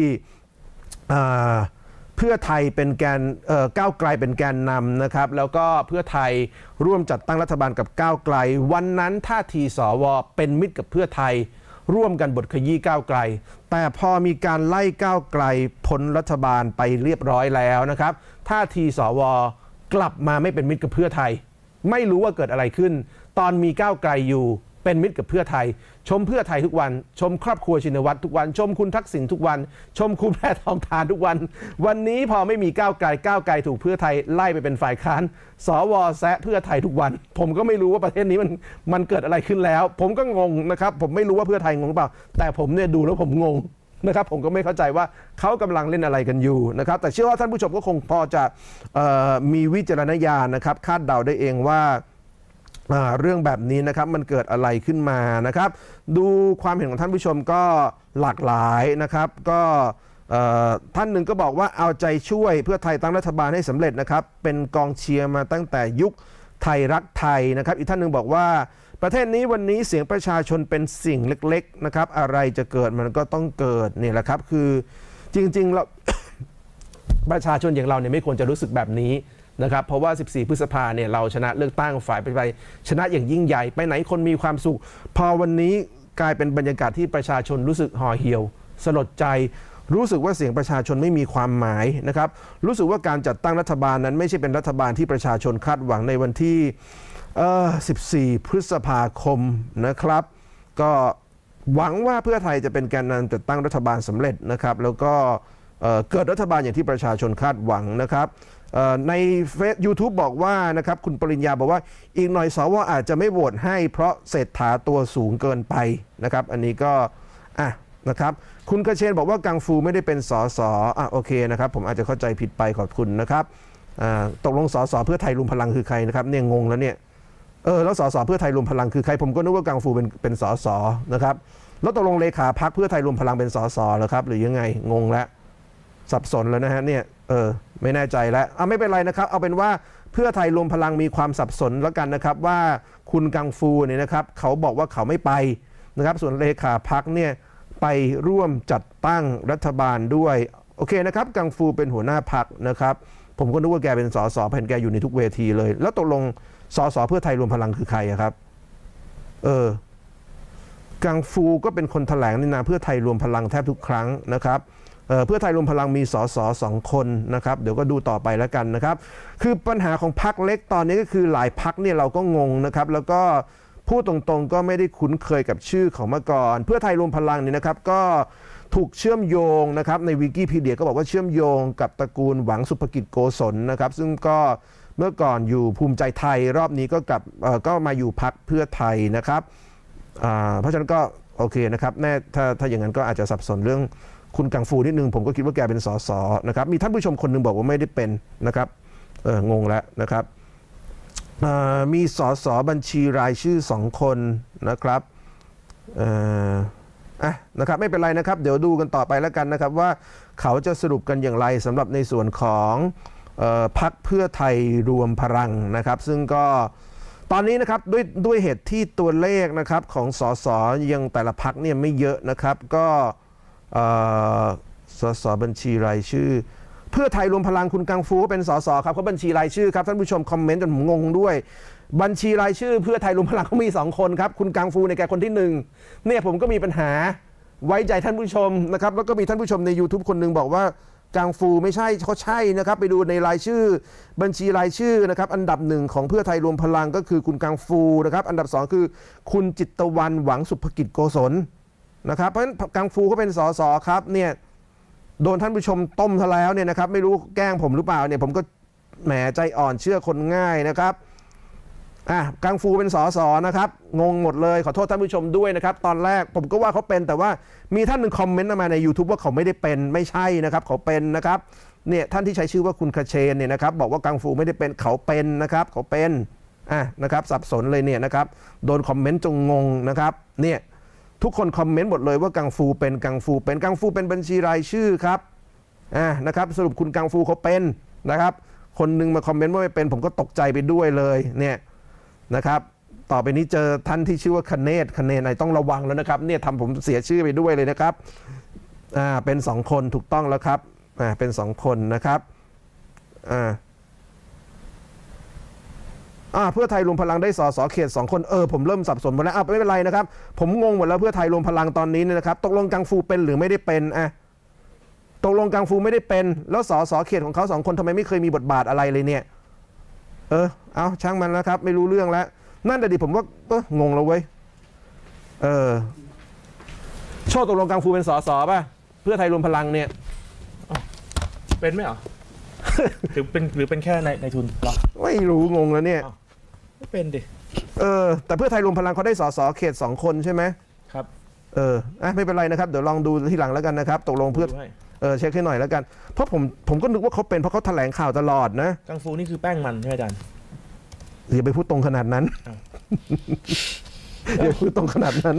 เพื่อไทยเป็นแกนก้าวไกลเป็นแกนนำนะครับแล้วก็เพื่อไทยร่วมจัดตั้งรัฐบาลกับก้าวไกลวันนั้นท่าทีสวเป็นมิตรกับเพื่อไทยร่วมกันบทขยี้ก้าวไกลแต่พอมีการไล่ก้าวไกลพ้นรัฐบาลไปเรียบร้อยแล้วนะครับท่าทีสวกลับมาไม่เป็นมิตรกับเพื่อไทยไม่รู้ว่าเกิดอะไรขึ้นตอนมีก้าวไกลอยู่เป็นมิตรกับเพื่อไทยชมเพื่อไทยทุกวันชมครอบครัวชินวัตรทุกวันชมคุณทักษิณทุกวันชมคุณแพทองทานทุกวันวันนี้พอไม่มีก้าวไกลก้าวไกลถูกเพื่อไทยไล่ไปเป็นฝ่ายค้านสวแซะเพื่อไทยทุกวันผมก็ไม่รู้ว่าประเทศนี้มันมันเกิดอะไรขึ้นแล้วผมก็งงนะครับผมไม่รู้ว่าเพื่อไทยงงหรือเปล่าแต่ผมเนี่ยดูแล้วผมงงนะครับผมก็ไม่เข้าใจว่าเขากำลังเล่นอะไรกันอยู่นะครับแต่เชื่อว่าท่านผู้ชมก็คงพอจะมีวิจารณญาณนะครับคาดเดาได้เองว่าเรื่องแบบนี้นะครับมันเกิดอะไรขึ้นมานะครับดูความเห็นของท่านผู้ชมก็หลากหลายนะครับก็ท่านหนึ่งก็บอกว่าเอาใจช่วยเพื่อไทยตั้งรัฐบาลให้สำเร็จนะครับเป็นกองเชียร์มาตั้งแต่ยุคไทยรักไทยนะครับอีกท่านหนึ่งบอกว่าประเทศนี้วันนี้เสียงประชาชนเป็นสิ่งเล็กๆนะครับอะไรจะเกิดมันก็ต้องเกิดนี่แหละครับคือจริงๆเรา ประชาชนอย่างเราเนี่ยไม่ควรจะรู้สึกแบบนี้นะครับเพราะว่าสิบสี่พฤษภาเนี่ยเราชนะเลือกตั้งฝ่ายไปชนะอย่างยิ่งใหญ่ไปไหนคนมีความสุขพอวันนี้กลายเป็นบรรยากาศที่ประชาชนรู้สึกห่อเหี่ยวสลดใจรู้สึกว่าเสียงประชาชนไม่มีความหมายนะครับรู้สึกว่าการจัดตั้งรัฐบาลนั้นไม่ใช่เป็นรัฐบาลที่ประชาชนคาดหวังในวันที่สิบสี่พฤษภาคมนะครับก็หวังว่าเพื่อไทยจะเป็นแกนนำจัดตั้งรัฐบาลสำเร็จนะครับแล้วก็เกิดรัฐบาลอย่างที่ประชาชนคาดหวังนะครับในเฟซ ยูทูบ บอกว่านะครับคุณปริญญาบอกว่าอีกหน่อยสวอาจจะไม่โหวตให้เพราะเศรษฐาตัวสูงเกินไปนะครับอันนี้ก็อ่ะนะครับคุณกระเชนบอกว่ากังฟูไม่ได้เป็นสสอ่ะโอเคนะครับผมอาจจะเข้าใจผิดไปขอบคุณนะครับตกลงสสเพื่อไทยรวมพลังคือใครนะครับเนี่ยงงแล้วเนี่ยเออแล้วสสเพื่อไทยรวมพลังคือใครผมก็นึกว่ากังฟูเป็นเป็นสสนะครับแล้วตกลงเลขาพรรคเพื่อไทยรวมพลังเป็นสสเหรอครับหรือยังไงงงแล้วสับสนแล้วนะฮะเนี่ยเออไม่แน่ใจแล้วอ่ะไม่เป็นไรนะครับเอาเป็นว่าเพื่อไทยรวมพลังมีความสับสนแล้วกันนะครับว่าคุณกังฟูเนี่ยนะครับเขาบอกว่าเขาไม่ไปนะครับส่วนเลขาพรรคเนี่ยไปร่วมจัดตั้งรัฐบาลด้วยโอเคนะครับกังฟูเป็นหัวหน้าพรรคนะครับผมก็นึกว่าแกเป็นสสเห็นแกอยู่ในทุกเวทีเลยแล้วตกลงสสเพื่อไทยรวมพลังคือใครครับเออกังฟูก็เป็นคนแถลงในนามเพื่อไทยรวมพลังแทบทุกครั้งนะครับเพื่อไทยรวมพลังมีสสสองคนนะครับเดี๋ยวก็ดูต่อไปแล้วกันนะครับคือปัญหาของพรรคเล็กตอนนี้ก็คือหลายพรรคเนี่ยเราก็งงนะครับแล้วก็พูดตรงๆก็ไม่ได้คุ้นเคยกับชื่อของเมื่อก่อนเพื่อไทยรวมพลังเนี่ยนะครับก็ถูกเชื่อมโยงนะครับในวิกิพีเดียก็บอกว่าเชื่อมโยงกับตระกูลหวังสุภกิจโกศลนะครับซึ่งก็เมื่อก่อนอยู่ภูมิใจไทยรอบนี้ก็กลับก็มาอยู่พรรคเพื่อไทยนะครับเพราะฉะนั้นก็โอเคนะครับแน่ถ้าถ้าอย่างนั้นก็อาจจะสับสนเรื่องคุณกังฟูนิดนึงผมก็คิดว่าแกเป็นสสนะครับมีท่านผู้ชมคนนึงบอกว่าไม่ได้เป็นนะครับเอองงแล้วนะครับมีสสบัญชีรายชื่อสองคนนะครับเอ่ออ่ะนะครับไม่เป็นไรนะครับเดี๋ยวดูกันต่อไปแล้วกันนะครับว่าเขาจะสรุปกันอย่างไรสำหรับในส่วนของพรรคเพื่อไทยรวมพลังนะครับซึ่งก็ตอนนี้นะครับด้วยด้วยเหตุที่ตัวเลขนะครับของสสยังแต่ละพรรคเนี่ยไม่เยอะนะครับก็สสบัญชีรายชื่อเพื่อไทยรวมพลังคุณกังฟูเป็นสสครับเขาบัญชีรายชื่อครับท่านผู้ชมคอมเมนต์จนผมงงด้วยบัญชีรายชื่อเพื่อไทยรวมพลังเขามีสองคนครับคุณกังฟูในแกคนที่หนึ่งเนี่ยผมก็มีปัญหาไว้ใจท่านผู้ชมนะครับแล้วก็มีท่านผู้ชมใน YouTube คนหนึ่งบอกว่ากังฟูไม่ใช่เขาใช่นะครับไปดูในรายชื่อบัญชีรายชื่อนะครับอันดับหนึ่งของเพื่อไทยรวมพลังก็คือคุณกังฟูนะครับอันดับสองคือคุณจิตตะวันหวังสุภกิจโกศลนะครับเพราะฉะนั้นกังฟูก็เป็นสสครับเนี่ยโดนท่านผู้ชมต้มซะแล้วเนี่ยนะครับไม่รู้แกล้งผมหรือเปล่าเนี่ยผมก็แหมใจอ่อนเชื่อคนง่ายนะครับอ่ะกังฟูเป็นสสนะครับงงหมดเลยขอโทษท่านผู้ชมด้วยนะครับตอนแรกผมก็ว่าเขาเป็นแต่ว่ามีท่านหนึ่งคอมเมนต์มาใน YouTube ว่าเขาไม่ได้เป็นไม่ใช่นะครับเขาเป็นนะครับเนี่ยท่านที่ใช้ชื่อว่าคุณคเชนเนี่ยนะครับบอกว่ากังฟูไม่ได้เป็นเขาเป็นนะครับเขาเป็นอ่ะนะครับสับสนเลยเนี่ยนะครับโดนคอมเมนต์จงงงนะครับเนี่ยทุกคนคอมเมนต์หมดเลยว่ากังฟูเป็นกังฟูเป็นกังฟูเป็นบัญชีรายชื่อครับอ่านะครับสรุปคุณกังฟูเขาเป็นนะครับคนนึงมาคอมเมนต์ว่าไม่เป็นผมก็ตกใจไปด้วยเลยเนี่ยนะครับต่อไปนี้เจอท่านที่ชื่อว่าคเนศคเนศไหนต้องระวังแล้วนะครับเนี่ยทำผมเสียชื่อไปด้วยเลยนะครับอ่าเป็นสองคนถูกต้องแล้วครับอ่าเป็นสองคนนะครับอ่าอ่าเพื่อไทยรวมพลังได้สสเขตสองคนเออผมเริ่มสับสนหมดแล้วอ่ะไม่เป็นไรนะครับผมงงหมดแล้วเพื่อไทยรวมพลังตอนนี้เนี่ยนะครับตกลงกังฟูเป็นหรือไม่ได้เป็นอ่ะตกลงกังฟูไม่ได้เป็นแล้วสสเขตของเขาสองคนทำไมไม่เคยมีบทบาทอะไรเลยเนี่ยเออเอาช่างมันแล้วครับไม่รู้เรื่องแล้วนั่นแต่ดิผมว่าเอองงแล้วเว้ยเออโชคตกลงกังฟูเป็นสสป่ะเพื่อไทยรวมพลังเนี่ยเป็นไหมเหรอหรือเป็นหรือเป็นแค่ในในทุนหรอไม่รู้งงแล้วเนี่ยไม่เป็นดิเออแต่เพื่อไทยรวมพลังเขาได้สสเขตสองคนใช่ไหมครับเอออ่ะไม่เป็นไรนะครับเดี๋ยวลองดูทีหลังแล้วกันนะครับตกลงเพื่อเออเช็คให้หน่อยแล้วกันเพราะผมผมก็นึกว่าเขาเป็นเพราะเขาแถลงข่าวตลอดนะกังฟูนี่คือแป้งมันใช่ไหมอาจารย์อย่าไปพูดตรงขนาดนั้นอย่าพูดตรงขนาดนั้น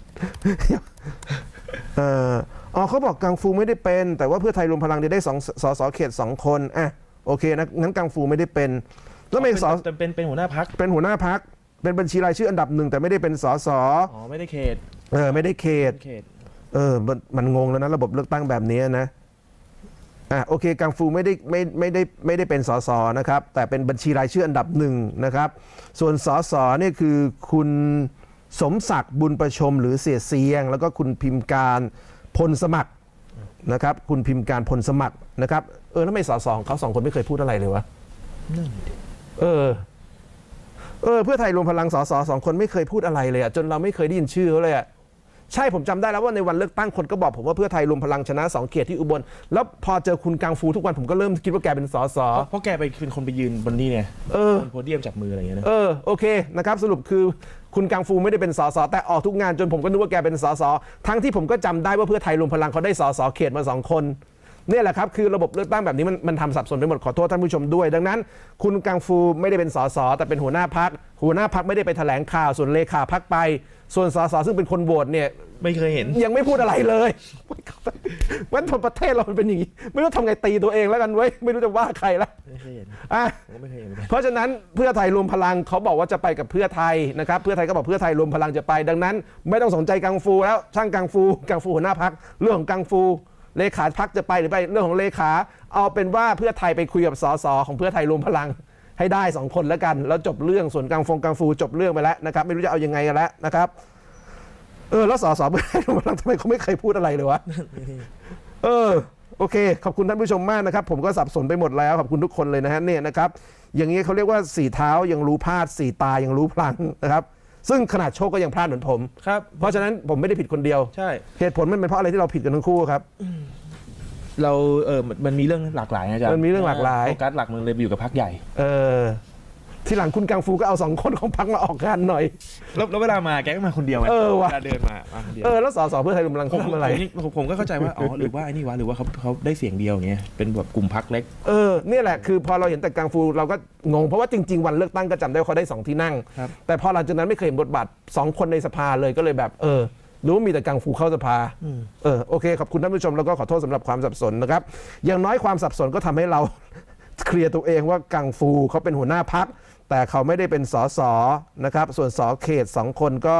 เอออ๋อเขาบอกกังฟูไม่ได้เป็นแต่ว่าเพื่อไทยรวมพลังจะได้สองสสเขตสองคนอ่ะโอเคนะงั้นกังฟูไม่ได้เป็นแล้วไม่สเป็นเป็นเป็นหัวหน้าพรรคเป็นหัวหน้าพรรคเป็นบัญชีรายชื่ออันดับหนึ่งแต่ไม่ได้เป็นสสอ๋อไม่ได้เขตเออไม่ได้เขตเออมันมันงงแล้วนะระบบเลือกตั้งแบบนี้นะอ่ะโอเคกังฟูไม่ได้ไม่ไม่ได้ไม่ได้เป็นสสนะครับแต่เป็นบัญชีรายชื่ออันดับหนึ่งนะครับส่วนสสเนี่ยคือคุณสมศักดิ์บุญประชมหรือเสียเสียงแล้วก็คุณพิมพ์การพลสมัครนะครับคุณพิมพ์การพลสมัครนะครับเออทำไมสสเขาสองคนไม่เคยพูดอะไรเลยวะเออเออเพื่อไทยรวมพลังสสสองคนไม่เคยพูดอะไรเลยอ่ะจนเราไม่เคยได้ยินชื่อเขาเลยอ่ะใช่ผมจำได้แล้วว่าในวันเลือกตั้งคนก็บอกผมว่าเพื่อไทยรวมพลังชนะสองเขตที่อุบลแล้วพอเจอคุณกังฟูทุกวันผมก็เริ่มคิดว่าแกเป็นสสเพราะแกไปเป็นคนไปยืนบนนี้เนี่ยเออบนโพเดียมจับมืออะไรอย่างเงี้ยนะเออโอเคนะครับสรุปคือคุณกังฟูไม่ได้เป็นสสแต่ออกทุกงานจนผมก็นึกว่าแกเป็นสสทั้งที่ผมก็จำได้ว่าเพื่อไทยรวมพลังเขาได้สสเขตมาสองคนนี่แหละครับคือระบบเลือกตั้งแบบนี้มันมันทำสับสนไปหมดขอโทษท่านผู้ชมด้วยดังนั้นคุณกังฟูไม่ได้เป็นสสแต่เป็นหัวหน้าพรรคหัวหน้าพรรคไม่ได้ไปแถลงข่าวส่วนเลขาพรรคไปส่วนสสซึ่งเป็นคนโหวตเนี่ยไม่เคยเห็นยังไม่พูดอะไรเลยวันทนประเทศเราเป็นอย่างนี้ไม่รู้ทำไงตีตัวเองแล้วกันเว้ยไม่รู้จะว่าใครแล้วไม่เคยเห็นอ่ะไม่เคยเห็นเพราะฉะนั้นเพื่อไทยรวมพลังเขาบอกว่าจะไปกับเพื่อไทยนะครับเพื่อไทยก็บอกเพื่อไทยรวมพลังจะไปดังนั้นไม่ต้องสนใจกังฟูแล้วช่างกังฟูกังฟูหัวหน้าพรรคเรื่องของกังฟูเลขาพรรคจะไปหรือไปเรื่องของเลขาเอาเป็นว่าเพื่อไทยไปคุยกับสสของเพื่อไทยรวมพลังให้ได้สองคนแล้วกันแล้วจบเรื่องส่วนกังฟงกังฟูจบเรื่องไปแล้วนะครับไม่รู้จะเอายังไงกันแล้วนะครับเออแล้วสสเพื่อไทยรวมพลังทำไมเขาไม่เคยพูดอะไรเลยวะเออโอเคขอบคุณท่านผู้ชมมากนะครับผมก็สับสนไปหมดแล้วขอบคุณทุกคนเลยนะฮะเนี่ยนะครับอย่างนี้เขาเรียกว่าสี่เท้ายังรู้พลาดสี่ตายังรู้พลังนะครับซึ่งขนาดโชคก็ยังพลาดเหมือนผมครับเพราะฉะนั้นผมไม่ได้ผิดคนเดียวใช่เหตุผลมันเป็นเพราะอะไรที่เราผิดกันทั้งคู่ครับเราเออมันมีเรื่องหลากหลายอาจารย์มันมีเรื่องหลากหลายโฟกัสหลักมันเลยอยู่กับพรรคใหญ่เออที่หลังคุณกังฟูก็เอาสองคนของพรรคมาออกกันหน่อยแล้วเวลามาแกก็มาคนเดียวเออว่ะเดินมาคนเดียวเออแล้วสสเพื่อไทยกำลังทำอะไรผมผมก็เข้าใจว่าอ๋อหรือว่าไอ้นี่วะหรือว่าเขาเขาได้เสียงเดียวอย่างเงี้ยเป็นแบบกลุ่มพรรคเล็กเออเนี่ยแหละคือพอเราเห็นแต่กังฟูเราก็งงเพราะว่าจริงๆวันเลือกตั้งก็จำได้ว่าเขาได้สองที่นั่งแต่พอหลังจากนั้นไม่เคยเห็นบทบาทสองคนในสภาเลยก็เลยแบบเออรู้ว่ามีแต่กังฟูเข้าสภาเออโอเคขอบคุณท่านผู้ชมแล้วก็ขอโทษสำหรับความสับสนนะครับอย่างน้อยความสับสนก็ทำให้เราเคลียร์ตัวเองว่ากังฟูเขาเป็นหัวหน้าพรรคแต่เขาไม่ได้เป็นสสนะครับส่วนสเขตสองคนก็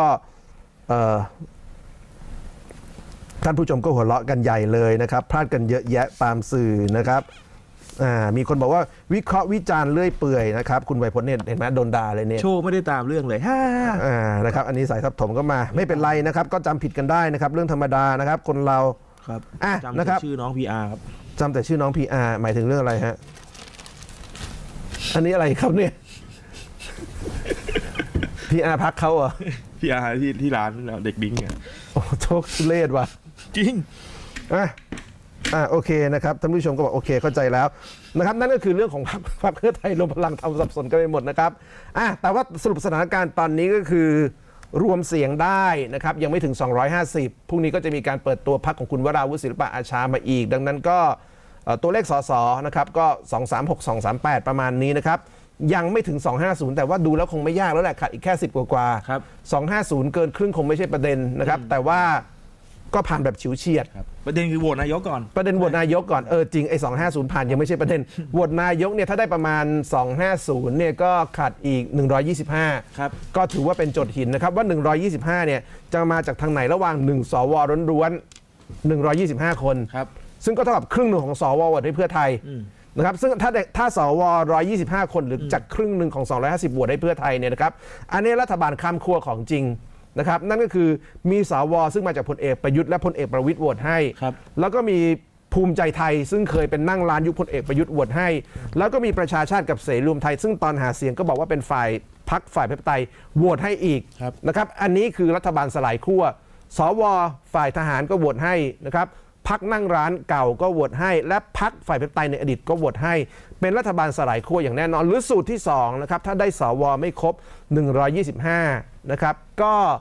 ท่านผู้ชมก็หัวเราะกันใหญ่เลยนะครับพลาดกันเยอะแยะตามสื่อนะครับมีคนบอกว่าวิเคราะห์วิจารณ์เลื่อยเปื่อยนะครับคุณไวพจน์เนี่ยเห็นไหมโดนด่าเลยเนี่ยโชว์ไม่ได้ตามเรื่องเลยฮ่านะครับอันนี้สายทับถมก็มาไม่เป็นไรนะครับก็จำผิดกันได้นะครับเรื่องธรรมดานะครับคนเราครับจำแต่ชื่อน้อง พี อาร์ ครับจำแต่ชื่อน้อง พี อาร์ หมายถึงเรื่องอะไรฮะอันนี้อะไรครับเนี่ยพีอาร์พักเขาเหรอพีอาร์ที่ที่ร้านเด็กดิ้งเนี่ยโอ้โชคทุเรศว่ะจริงอ่ะอ่ะโอเคนะครับท่านผู้ชมก็บอกโอเคเข้าใจแล้วนะครับนั่นก็คือเรื่องของพรรคพรรคเพื่อไทยรวมพลังทำสับสนกันไปหมดนะครับอ่ะแต่ว่าสรุปสถานการณ์ตอนนี้ก็คือรวมเสียงได้นะครับยังไม่ถึงสองร้อยห้าสิบพรุ่งนี้ก็จะมีการเปิดตัวพรรคของคุณวราวุฒิศิลปะอาชามาอีกดังนั้นก็ตัวเลขสสนะครับก็สองสามหก สองสามแปดประมาณนี้นะครับยังไม่ถึงสองห้าศูนย์แต่ว่าดูแล้วคงไม่ยากแล้วแหละขาดอีกแค่สิบกว่าๆครับสองห้าศูนย์เกินครึ่งคงไม่ใช่ประเด็นนะครับแต่ว่าก็ผ่านแบบฉิวเฉียดประเด็นคือโหวตนายกก่อนประเด็นโหวตนายกก่อนเออจริงไอ้สองห้าศูนย์ผ่านยังไม่ใช่ประเด็นโหวตนายกเนี่ยถ้าได้ประมาณสองห้าศูนย์เนี่ยก็ขาดอีกหนึ่งร้อยยี่สิบห้าครับก็ถือว่าเป็นโจทย์หินนะครับว่าหนึ่งร้อยยี่สิบห้าเนี่ยจะมาจากทางไหนระหว่างหนึ่งสวล้วนๆหนึ่งร้อยยี่สิบห้าคนครับซึ่งก็เท่ากับครึ่งหนึ่งของสวโหวตให้เพื่อไทยนะครับซึ่งถ้าถ้าสวหนึ่งร้อยยี่สิบห้าคนหรือจากครึ่งหนึ่งของสองร้อยห้าสิบโหวตให้เพื่อไทยเนี่ยนะครับอันนี้รัฐบาลข้ามขั้วของจริงนะครับนั่นก็คือมีสวซึ่งมาจากพลเอกประยุทธ์และพลเอกประวิตรโหวตให้แล้วก็มีภูมิใจไทยซึ่งเคยเป็นนั่งร้านยุคพลเอกประยุทธ์โหวตให้แล้วก็มีประชาชาติกับเสรีรวมไทยซึ่งตอนหาเสียงก็บอกว่าเป็นฝ่ายพรรคฝ่ายประชาธิปไตยโหวตให้อีกนะครับอันนี้คือรัฐบาลสลายขั้วสวฝ่ายทหารก็โหวตให้นะครับพรรคนั่งร้านเก่าก็โหวตให้และพรรคฝ่ายประชาธิปไตยในอดีตก็โหวตให้เป็นรัฐบาลสลายขั้วอย่างแน่นอนหรือสูตรที่สองนะครับถ้าได้สวไม่ครบหนึ่งร้อยยี่สิบห้านะครับก็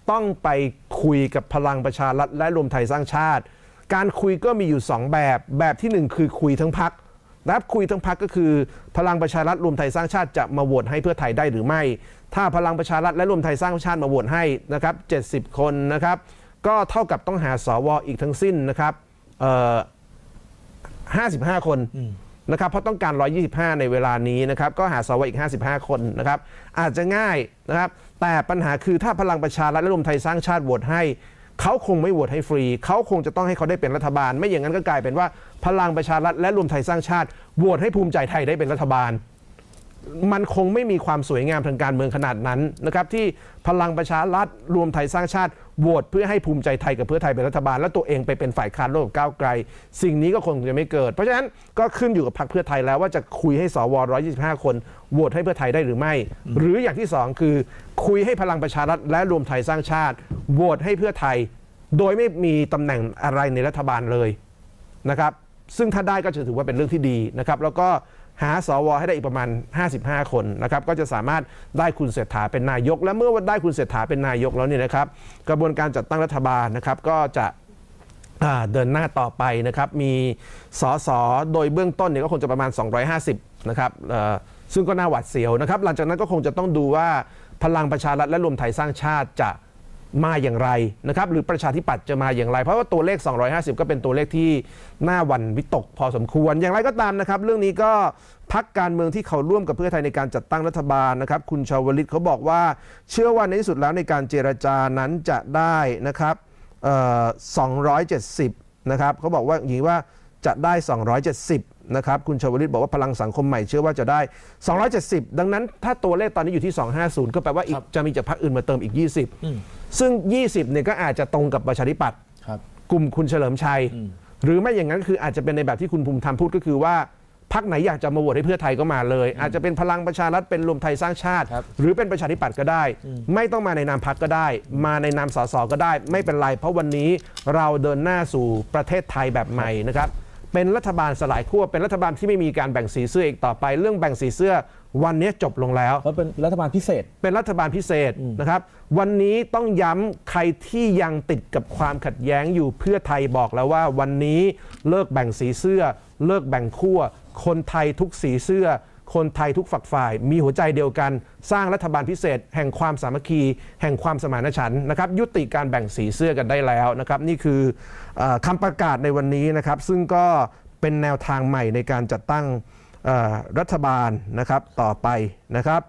ต้องไปคุยกับพลังประชารัฐและรวมไทยสร้างชาติการคุยก็มีอยู่สองแบบแบบที่หนึ่งคือคุยทั้งพรรคนะครับคุยทั้งพรรคก็คือพลังประชารัฐรวมไทยสร้างชาติจะมาโหวตให้เพื่อไทยได้หรือไม่ถ้าพลังประชารัฐและรวมไทยสร้างชาติมาโหวตให้นะครับเจ็ดสิบคนนะครับก็เท่ากับต้องหาสวอีกทั้งสิ้นนะครับเอ่อห้าสิบห้าคนนะครับเพราะต้องการหนึ่งร้อยยี่สิบห้าในเวลานี้นะครับก็หาสวอีกห้าสิบห้าคนนะครับอาจจะง่ายนะครับแต่ปัญหาคือถ้าพลังประชารัฐและรวมไทยสร้างชาติโหวตให้เขาคงไม่โหวตให้ฟรีเขาคงจะต้องให้เขาได้เป็นรัฐบาลไม่อย่างนั้นก็กลายเป็นว่าพลังประชารัฐและรวมไทยสร้างชาติโหวตให้ภูมิใจไทยได้เป็นรัฐบาลมันคงไม่มีความสวยงามทางการเมืองขนาดนั้นนะครับที่พลังประชารัฐรวมไทยสร้างชาติโหวตเพื่อให้ภูมิใจไทยกับเพื่อไทยเป็นรัฐบาลแล้วตัวเองไปเป็นฝ่ายค้านร่วมกับก้าวไกลสิ่งนี้ก็คงจะไม่เกิดเพราะฉะนั้นก็ขึ้นอยู่กับพรรคเพื่อไทยแล้วว่าจะคุยให้สวหนึ่งร้อยยี่สิบห้าคนโหวตให้เพื่อไทยได้หรือไม่หรืออย่างที่สองคือคุยให้พลังประชารัฐและรวมไทยสร้างชาติโหวตให้เพื่อไทยโดยไม่มีตำแหน่งอะไรในรัฐบาลเลยนะครับซึ่งถ้าได้ก็จะถือว่าเป็นเรื่องที่ดีนะครับแล้วก็หาสวให้ได้อีกประมาณห้าสิบห้าคนนะครับก็จะสามารถได้คุณเศรษฐาเป็นนายกและเมื่อได้คุณเศรษฐาเป็นนายกแล้วเนี่ยนะครับกระบวนการจัดตั้งรัฐบาลนะครับก็จะเดินหน้าต่อไปนะครับมีสสโดยเบื้องต้นเนี่ยก็คงจะประมาณสองร้อยห้าสิบนะครับซึ่งก็น่าหวาดเสียวนะครับหลังจากนั้นก็คงจะต้องดูว่าพลังประชารัฐและรวมไทยสร้างชาติจะมาอย่างไรนะครับหรือประชาธิปัตย์จะมาอย่างไรเพราะว่าตัวเลขสองร้อยห้าสิบก็เป็นตัวเลขที่น่าหวั่นวิตกพอสมควรอย่างไรก็ตามนะครับเรื่องนี้ก็พรรคการเมืองที่เขาร่วมกับเพื่อไทยในการจัดตั้งรัฐบาลนะครับคุณชาวลิตเขาบอกว่าเชื่อว่าในที่สุดแล้วในการเจรจานั้นจะได้นะครับสองร้อยเจ็ดสิบนะครับเขาบอกว่าอย่างนี้ว่าจะได้สองร้อยเจ็ดสิบนะครับคุณชวลิตบอกว่าพลังสังคมใหม่เชื่อว่าจะได้สองร้อยเจ็ดสิบดังนั้นถ้าตัวเลขตอนนี้อยู่ที่สองร้อยห้าสิบก็แปลว่าอีกจะมีจากพรรคอื่นมาเติมอีกยี่สิบซึ่งยี่สิบเนี่ยก็อาจจะตรงกับประชาธิปัตย์กลุ่มคุณเฉลิมชัยหรือไม่อย่างนั้นคืออาจจะเป็นในแบบที่คุณภูมิธรรมพูดก็คือว่าพรรคไหนอยากจะมาโหวตให้เพื่อไทยก็มาเลยอาจจะเป็นพลังประชารัฐเป็นรวมไทยสร้างชาติหรือเป็นประชาธิปัตย์ก็ได้ไม่ต้องมาในนามพรรคก็ได้มาในนามสสก็ได้ไม่เป็นไรเพราะวันนี้เราเดินหน้าสู่ประเทศไทยแบบใหม่นะครับเป็นรัฐบาลสลายขั้วเป็นรัฐบาลที่ไม่มีการแบ่งสีเสื้ออีกต่อไปเรื่องแบ่งสีเสื้อวันนี้จบลงแล้วเพราะเป็นรัฐบาลพิเศษเป็นรัฐบาลพิเศษนะครับวันนี้ต้องย้ำใครที่ยังติดกับความขัดแย้งอยู่เพื่อไทยบอกแล้วว่าวันนี้เลิกแบ่งสีเสื้อเลิกแบ่งขั้วคนไทยทุกสีเสื้อคนไทยทุกฝักฝ่ายมีหัวใจเดียวกันสร้างรัฐบาลพิเศษแห่งความสามัคคีแห่งความสมานฉันท์นะครับยุติการแบ่งสีเสื้อกันได้แล้วนะครับนี่คือคำประกาศในวันนี้นะครับซึ่งก็เป็นแนวทางใหม่ในการจัดตั้งรัฐบาลนะครับต่อไปนะครับ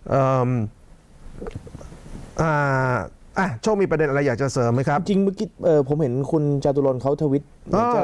อ่ะโชคมีประเด็นอะไรอยากจะเสริมไหมครับจริงเมื่อกี้ผมเห็นคุณจตุรนต์เขาทวิตจะ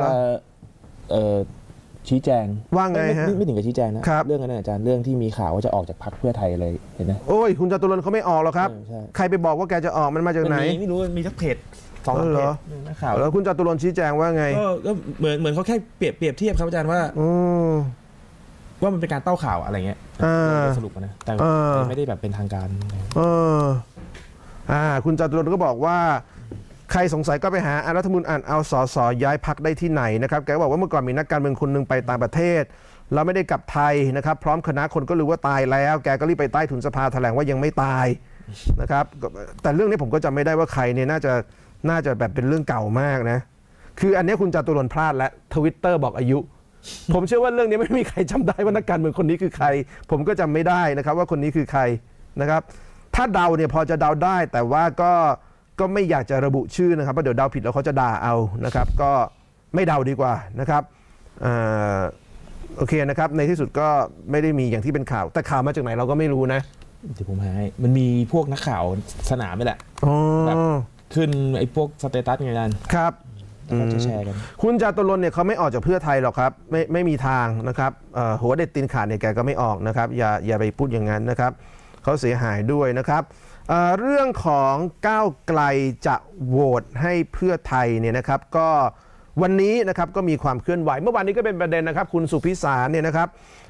ชี้แจงว่าไงฮะไม่ถึงกับชี้แจงนะเรื่องนั้นอาจารย์เรื่องที่มีข่าวว่าจะออกจากพรรคเพื่อไทยเลยเห็นไหมโอ้ยคุณจตุรนต์เขาไม่ออกหรอกครับใครไปบอกว่าแกจะออกมันมาจากไหนไม่รู้มีทักเพจสองเพจนักข่าวแล้วคุณจตุรนต์ชี้แจงว่าไงก็เหมือนเหมือนเขาแค่เปรียบเปรียบเทียบครับอาจารย์ว่าว่ามันเป็นการเต้าข่าวอะไรเงี้ยสรุปนะแต่ไม่ได้แบบเป็นทางการเอออ่าคุณจตุรนต์ก็บอกว่าใครสงสัยก็ไปหารัฐมนตรีอ่านเอาสสย้ายพรรคได้ที่ไหนนะครับแกบอกว่าเมื่อก่อนมีนักการเมืองคนหนึ่งไปต่างประเทศเราไม่ได้กลับไทยนะครับพร้อมคณะคนก็รู้ว่าตายแล้วแกก็รีบไปใต้ถุนสภาแถลงว่ายังไม่ตายนะครับแต่เรื่องนี้ผมก็จำไม่ได้ว่าใครเนี่ยน่าจะน่าจะแบบเป็นเรื่องเก่ามากนะคืออันนี้คุณจตุรนต์พลาดและทวิตเตอร์บอกอายุผมเชื่อว่าเรื่องนี้ไม่มีใครจำได้ว่านักการเมืองคนนี้คือใครผมก็จำไม่ได้นะครับว่าคนนี้คือใครนะครับถ้าเดาเนี่ยพอจะเดาได้แต่ว่าก็ก็ไม่อยากจะระบุชื่อนะครับเพราะเดี๋ยวเดาผิดแล้วเขาจะด่าเอานะครับก็ไม่เดาดีกว่านะครับโอเคนะครับในที่สุดก็ไม่ได้มีอย่างที่เป็นข่าวแต่ข่าวมาจากไหนเราก็ไม่รู้นะที่ผมหาให้มันมีพวกนักข่าวสนามนี่แหละแบบขึ้นไอ้พวกสเตตัสไงกันครับก็จะแชร์กันคุณจตุรนต์เนี่ยเขาไม่ออกจากเพื่อไทยหรอกครับไม่ไม่มีทางนะครับหัวเด็ดตีนขาดเนี่ยแกก็ไม่ออกนะครับอย่าอย่าไปพูดอย่างนั้นนะครับเขาเสียหายด้วยนะครับเรื่องของก้าวไกลจะโหวตให้เพื่อไทยเนี่ยนะครับก็วันนี้นะครับก็มีความเคลื่อนไหวเมื่อวานนี้ก็เป็นประเด็นนะครับคุณสุพิสารเนี่ยนะครับ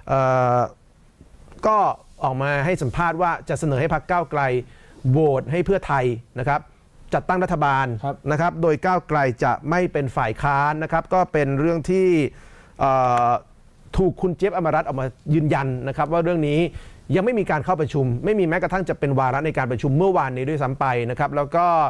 ก็ออกมาให้สัมภาษณ์ว่าจะเสนอให้พรรคก้าวไกลโหวตให้เพื่อไทยนะครับจัดตั้งรัฐบาลนะครับโดยก้าวไกลจะไม่เป็นฝ่ายค้านนะครับก็เป็นเรื่องที่ถูกคุณเจี๊ยบอมรรัตน์ออกมายืนยันนะครับว่าเรื่องนี้ยังไม่มีการเข้าประชุมไม่มีแม้กระทั่งจะเป็นวาระในการประชุมเมื่อวานนี้ด้วยซ้ำไปนะครับแล้วก็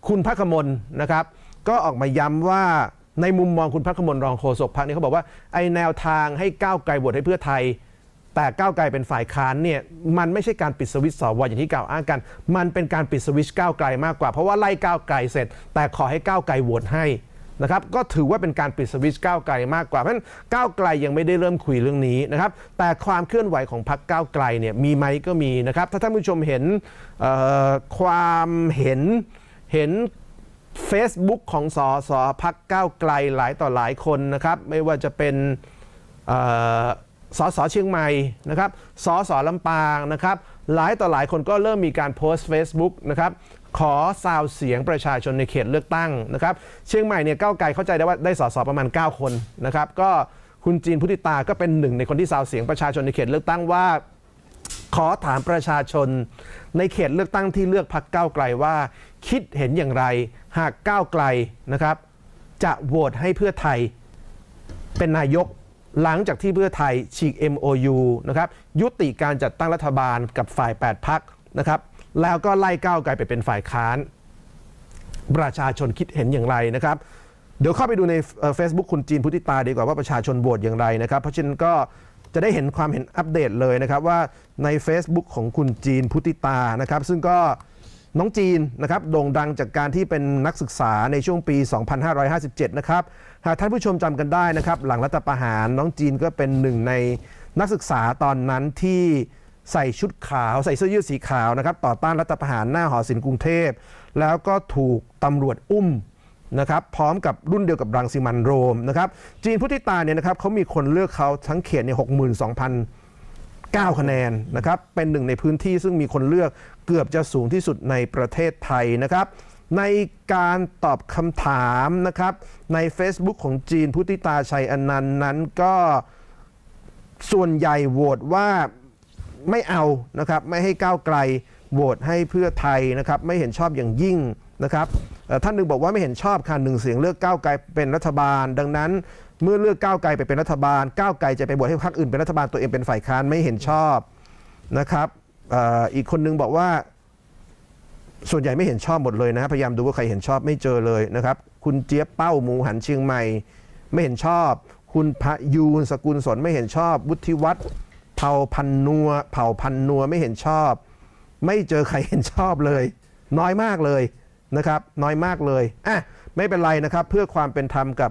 คุณพรรคมลนะครับก็ออกมาย้ำว่าในมุมมองคุณพรรคมลรองโฆษกพรรคนี่เขาบอกว่าไอแนวทางให้ก้าวไกลโหวตให้เพื่อไทยแต่ก้าวไกลเป็นฝ่ายค้านเนี่ยมันไม่ใช่การปิดสวิตช์สวอย่างที่กล่าวอ้างกันมันเป็นการปิดสวิตช์ก้าวไกลมากกว่าเพราะว่าไล่ก้าวไกลเสร็จแต่ขอให้ก้าวไกลโหวตให้นะครับก็ถือว่าเป็นการปิดสวิตช์ก้าวไกลมากกว่าเพราะฉะนั้นก้าวไกลยังไม่ได้เริ่มคุยเรื่องนี้นะครับแต่ความเคลื่อนไหวของพรรคก้าวไกลเนี่ยมีไหมก็มีนะครับถ้าท่านผู้ชมเห็นความเห็นเห็น Facebook ของสสพรรคก้าวไกลหลายต่อหลายคนนะครับไม่ว่าจะเป็นสสเชียงใหม่นะครับสสลำปางนะครับหลายต่อหลายคนก็เริ่มมีการโพสต์ Facebook นะครับขอซาวเสียงประชาชนในเขตเลือกตั้งนะครับเชียงใหม่เนี่ยก้าวไกลเข้าใจได้ว่าได้สสประมาณเก้าคนนะครับก็คุณจีนพุทธิตาก็เป็นหนึ่งในคนที่ซาวเสียงประชาชนในเขตเลือกตั้งว่าขอถามประชาชนในเขตเลือกตั้งที่เลือกพรรคก้าวไกลว่าคิดเห็นอย่างไรหากก้าวไกลนะครับจะโหวตให้เพื่อไทยเป็นนายกหลังจากที่เพื่อไทยฉีก เอ็ม โอ ยู นะครับยุติการจัดตั้งรัฐบาลกับฝ่ายแปดพรรคนะครับแล้วก็ไล่ก้าวไกลไปเป็นฝ่ายค้านประชาชนคิดเห็นอย่างไรนะครับเดี๋ยวเข้าไปดูใน Facebook คุณจีนพุทธิตาดีกว่าว่าประชาชนโหวตอย่างไรนะครับเพราะฉะนั้นก็จะได้เห็นความเห็นอัปเดตเลยนะครับว่าใน Facebook ของคุณจีนพุทธิตานะครับซึ่งก็น้องจีนนะครับโด่งดังจากการที่เป็นนักศึกษาในช่วงปี สองพันห้าร้อยห้าสิบเจ็ด นะครับหากท่านผู้ชมจำกันได้นะครับหลังรัฐประหารน้องจีนก็เป็นหนึ่งในนักศึกษาตอนนั้นที่ใส่ชุดขาวใส่เสื้อยืดสีขาวนะครับต่อต้านรัฐประหารหน้าหอศิลป์กรุงเทพแล้วก็ถูกตำรวจอุ้มนะครับพร้อมกับรุ่นเดียวกับรังสิมันโรมนะครับจีนพุทธิตาเนี่ยนะครับเขามีคนเลือกเขาทั้งเขตเนี่ย หกหมื่นสองพันเก้า คะแนนนะครับเป็นหนึ่งในพื้นที่ซึ่งมีคนเลือกเกือบจะสูงที่สุดในประเทศไทยนะครับในการตอบคำถามนะครับใน Facebook ของจีนพุทธิตาชัยอนันต์นั้นก็ส่วนใหญ่โหวตว่าไม่เอานะครับไม่ให้ก้าวไกลโหวตให้เพื่อไทยนะครับไม่เห็นชอบอย่างยิ่งนะครับท่านหนึ่งบอกว่าไม่เห็นชอบค่ะหนึ่งเสียงเลือกก้าวไกลเป็นรัฐบาลดังนั้นเมื่อเลือกก้าวไกลไปเป็นรัฐบาลก้าวไกลจะไปโหวตให้พรรคอื่นเป็นรัฐบาลตัวเองเป็นฝ่ายค้านไม่เห็นชอบนะครับอีกคนนึงบอกว่าส่วนใหญ่ไม่เห็นชอบหมดเลยนะพยายามดูว่าใครเห็นชอบไม่เจอเลยนะครับคุณเจี๊ยบเป้าหมูหันเชียงใหม่ไม่เห็นชอบคุณพยูนสกุลสนไม่เห็นชอบวุฒิวัฒน์เผ่าพันนัวเผ่าพันนัวไม่เห็นชอบไม่เจอใครเห็นชอบเลยน้อยมากเลยนะครับน้อยมากเลยอ่ะไม่เป็นไรนะครับเพื่อความเป็นธรรมกับ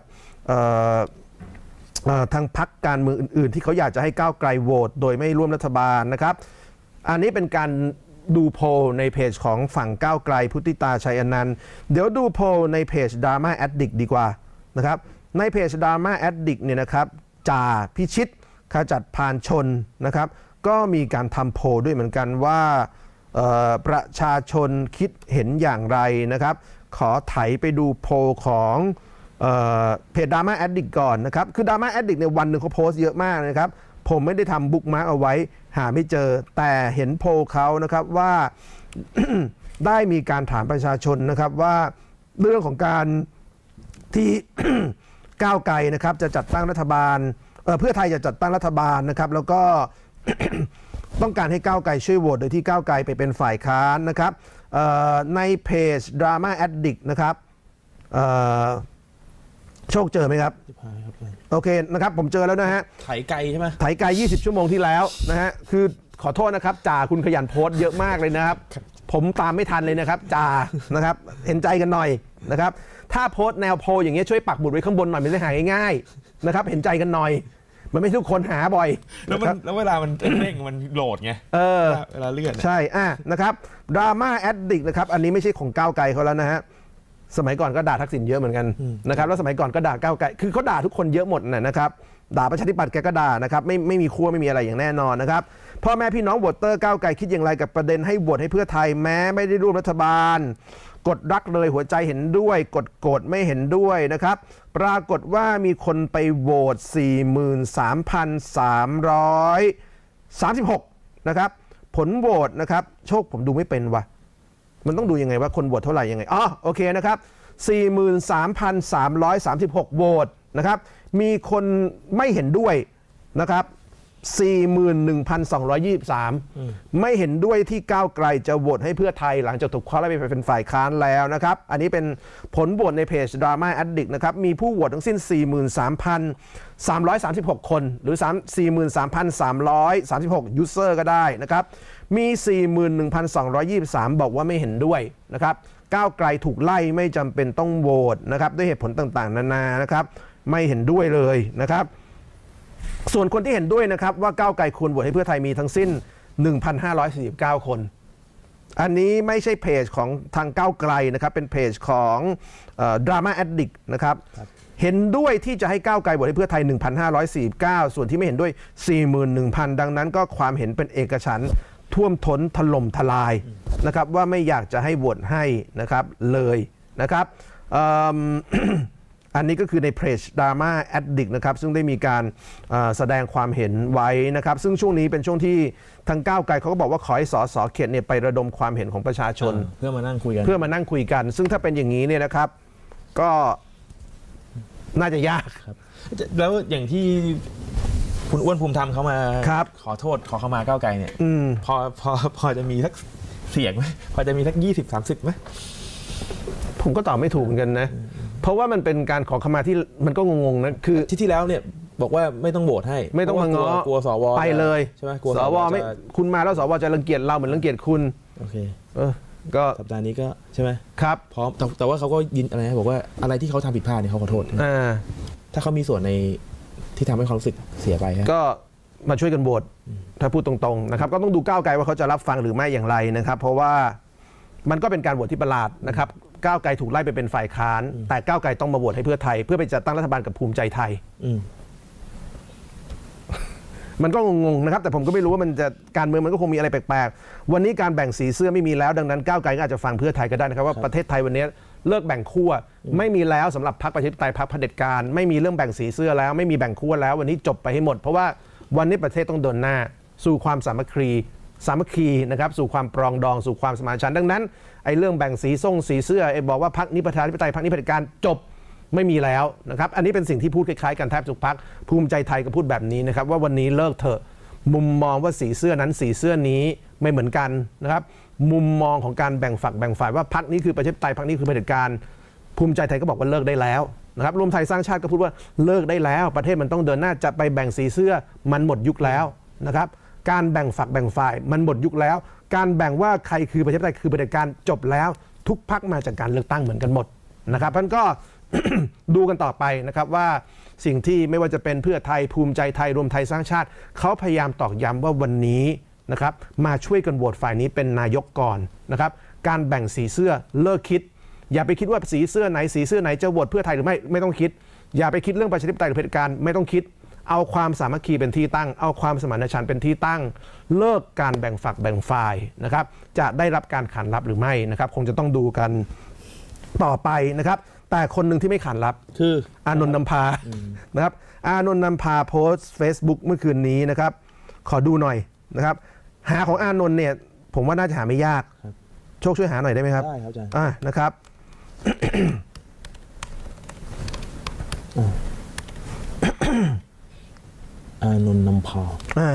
ทางพรรคการเมืองอื่นๆที่เขาอยากจะให้ก้าวไกลโหวตโดยไม่ร่วมรัฐบาลนะครับอันนี้เป็นการดูโพลในเพจของฝั่งก้าวไกลพุทธิตาชัยอนันต์เดี๋ยวดูโพลในเพจ Drama Addict ดีกว่านะครับในเพจ Drama Addict เนี่ยนะครับจ่าพิชิตขจัดพานชนนะครับก็มีการทำโพลด้วยเหมือนกันว่าประชาชนคิดเห็นอย่างไรนะครับขอไถไปดูโพลของเพจ Drama Addict ก่อนนะครับคือ Drama Addict ในวันหนึ่งเขาโพสต์เยอะมากนะครับผมไม่ได้ทำบุ๊กมาร์กเอาไว้หาไม่เจอแต่เห็นโพลเขานะครับว่า ได้มีการถามประชาชนนะครับว่าเรื่องของการที่ ก้าวไกลนะครับจะจัดตั้งรัฐบาล เ, เพื่อไทยจะจัดตั้งรัฐบาลนะครับแล้วก็ ต้องการให้ก้าวไกลช่วยโหวตโดยที่ก้าวไกลไปเป็นฝ่ายค้านนะครับในเพจ Drama Addict นะครับโชคเจอไหมครับโอเคนะครับผมเจอแล้วนะฮะไถไกลใช่ไหมไถไกลยี่สิบชั่วโมงที่แล้วนะฮะคือขอโทษนะครับจ่าคุณขยันโพสต์เยอะมากเลยนะครับผมตามไม่ทันเลยนะครับจ่านะครับเห็นใจกันหน่อยนะครับถ้าโพสต์แนวโพลอย่างเงี้ยช่วยปักหมุดไว้ข้างบนหน่อยมันจะหาง่ายๆนะครับเห็นใจกันหน่อยมันไม่ทุกคนหาบ่อยแล้วมันแล้วเวลามันเร่งมันโหลดไงเออเวลาเลื่อนใช่อ่ะนะครับ Drama Addict นะครับอันนี้ไม่ใช่ของก้าวไกลเขาแล้วนะฮะสมัยก่อนก็ด่าทักษิณเยอะเหมือนกันนะครับแล้วสมัยก่อนก็ด่าก้าวไกลคือเขาด่าทุกคนเยอะหมดนะครับด่าประชาธิปัตย์แกก็ด่านะครับไม่ไม่มีขั้วไม่มีอะไรอย่างแน่นอนนะครับพ่อแม่พี่น้องโหวตเตอร์ก้าวไกลคิดอย่างไรกับประเด็นให้โหวตให้เพื่อไทยแม้ไม่ได้ร่วมรัฐบาลกดรักเลยหัวใจเห็นด้วยกดโกรธไม่เห็นด้วยนะครับปรากฏว่ามีคนไปโหวต สี่หมื่นสามพันสามร้อยสามสิบหก นะครับผลโหวตนะครับโชคผมดูไม่เป็นวะมันต้องดูยังไงว่าคนโหวตเท่าไหร่ยังไงอ๋อโอเคนะครับ สี่หมื่นสามพันสามร้อยสามสิบหก โหวตนะครับมีคนไม่เห็นด้วยนะครับสี่หมื่นหนึ่งพันสองร้อยยี่สิบสาม ไม่เห็นด้วยที่ก้าวไกลจะโหวตให้เพื่อไทยหลังจากถูกเคาะและไปเป็นฝ่ายค้านแล้วนะครับอันนี้เป็นผลโหวตในเพจ Drama Addict นะครับมีผู้โหวตทั้งสิ้น สี่หมื่นสามพันสามร้อยสามสิบหก คนหรือ สี่หมื่นสามพันสามร้อยสามสิบหก ยูสเซอร์ก็ได้นะครับมี สี่หมื่นหนึ่งพันสองร้อยยี่สิบสาม บอกว่าไม่เห็นด้วยนะครับก้าวไกลถูกไล่ไม่จำเป็นต้องโหวตนะครับด้วยเหตุผลต่างๆนานานะครับไม่เห็นด้วยเลยนะครับส่วนคนที่เห็นด้วยนะครับว่าก้าวไกลควรโหวตให้เพื่อไทยมีทั้งสิ้น หนึ่งพันห้าร้อยสี่สิบเก้า คนอันนี้ไม่ใช่เพจของทางก้าวไกลนะครับเป็นเพจของเอ่อ Drama Addict นะครับเห็นด้วยที่จะให้ก้าวไกลโหวตให้เพื่อไทย หนึ่งพันห้าร้อยสี่สิบเก้า ส่วนที่ไม่เห็นด้วย สี่หมื่นหนึ่งพัน ดังนั้นก็ความเห็นเป็นเอกฉันท์ท่วมท้นถล่มทลายนะครับว่าไม่อยากจะให้โหวตให้นะครับเลยนะครับอันนี้ก็คือในเพจ Drama Addict นะครับซึ่งได้มีการแสดงความเห็นไว้นะครับซึ่งช่วงนี้เป็นช่วงที่ทางก้าวไกลเขาก็บอกว่าขอให้สสเขตเนี่ยไประดมความเห็นของประชาชนเพื่อมานั่งคุยกันเพื่อมานั่งคุยกันซึ่งถ้าเป็นอย่างนี้เนี่ยนะครับก็น่าจะยากครับแล้วอย่างที่คุณอ้วนภูมิธรรมเขามาขอโทษขอเข้ามาก้าวไกลเนี่ยพอพอพอจะมีสักเสียงไหมพอจะมีสักยี่สิบสามสิบไหมผมก็ตอบไม่ถูกเหมือนกันนะเพราะว่ามันเป็นการขอขมาที่มันก็งงๆนะคือที่ที่แล้วเนี่ยบอกว่าไม่ต้องโหวตให้ไม่ต้องมาง้อกลัวสวไปเลยใช่ไหมกลัวสวไม่คุณมาแล้วสวจะรังเกียจเราเหมือนรังเกียจคุณโอเคเออก็สัปดาห์นี้ก็ใช่ไหมครับพร้อมแต่ว่าเขาก็ยินอะไรนะบอกว่าอะไรที่เขาทำผิดพลาดเนี่ยเขาขอโทษอ่าถ้าเขามีส่วนในที่ทำให้ความรู้สึกเสียไปก็มาช่วยกันโหวตถ้าพูดตรงๆนะครับก็ต้องดูก้าวไกลว่าเขาจะรับฟังหรือไม่อย่างไรนะครับเพราะว่ามันก็เป็นการโหวตที่ประหลาดนะครับก้าวไกลถูกไล่ไปเป็นฝ่ายค้านแต่ก้าวไกลต้องมาโหวตให้เพื่อไทยเพื่อไปจัดตั้งรัฐบาลกับภูมิใจไทยมันก็งงๆนะครับแต่ผมก็ไม่รู้ว่ามันจะการเมืองมันก็คงมีอะไรแปลกๆวันนี้การแบ่งสีเสื้อไม่มีแล้วดังนั้นก้าวไกลก็อาจจะฟังเพื่อไทยก็ได้นะครับว่าประเทศไทยวันนี้เลิกแบ่งขั้วไม่มีแล้วสำหรับพรรคประชาธิปไตยพรรคเผด็จการไม่มีเรื่องแบ่งสีเสื้อแล้วไม่มีแบ่งขั้วแล้ววันนี้จบไปให้หมดเพราะว่าวันนี้ประเทศต้องเดินหน้าสู่ความสามัคคีสามัคคีนะครับสู่ความปรองดองสู่ความสมานฉันท์ดังนั้นไอ้เรื่องแบ่งสีส้มสีเสื้อไอ้บอกว่าพรรคนี้ประชาธิปไตยพรรคนี้เผด็จการจบไม่มีแล้วนะครับอันนี้เป็นสิ่งที่พูดคล้ายๆกันแทบทุกพรรคภูมิใจไทยก็พูดแบบนี้นะครับว่าวันนี้เลิกเถอะมุมมองว่าสีเสื้อนั้นสีเสื้อนี้ไม่เหมือนกันนะครับมุมมองของการแบ่งฝักแบ่งฝ่ายว่าพรรคนี้คือประชาธิปไตยพรรคนี้คือเผด็จการภูมิใจไทยก็บอกว่าเลิกได้แล้วนะครับรวมไทยสร้างชาติก็พูดว่าเลิกได้แล้วประเทศมันต้องเดินหน้าจะไปแบ่งสีเสื้อมันหมดยุคแล้วนะครับการแบ่งฝักแบ่งฝ่ายมันหมดยุคแล้วการแบ่งว่าใครคือประชาธิปไตยคือเผด็จการจบแล้วทุกพรรคมาจากการเลือกตั้งเหมือนกันหมดนะครับท่านก็ ดูกันต่อไปนะครับว่าสิ่งที่ไม่ว่าจะเป็นเพื่อไทยภูมิใจไทยรวมไทยสร้างชาติเขาพยายามตอกย้ำว่าวันนี้นะครับมาช่วยกันโหวตฝ่ายนี้เป็นนายกก่อนนะครับการแบ่งสีเสื้อเลิกคิดอย่าไปคิดว่าสีเสื้อไหนสีเสื้อไหนจะโหวตเพื่อไทยหรือไม่ไม่ต้องคิดอย่าไปคิดเรื่องประชาธิปไตยหรือเผด็จการไม่ต้องคิดเอาความสามัคคีเป็นที่ตั้งเอาความสมานฉันท์เป็นที่ตั้งเลิกการแบ่งฝักแบ่งฝ่ายนะครับจะได้รับการขานรับหรือไม่นะครับคงจะต้องดูกันต่อไปนะครับแต่คนหนึ่งที่ไม่ขานรับคืออานนท์นำพานะครับอานนท์นำพาโพสต์ Facebook เมื่อคืนนี้นะครับขอดูหน่อยนะครับหาของอานนท์เนี่ยผมว่าน่าจะหาไม่ยากโชคช่วยหาหน่อยได้ไหมครับได้ครับอาจารย์อ่านะครับอานนท์นำพาอ่า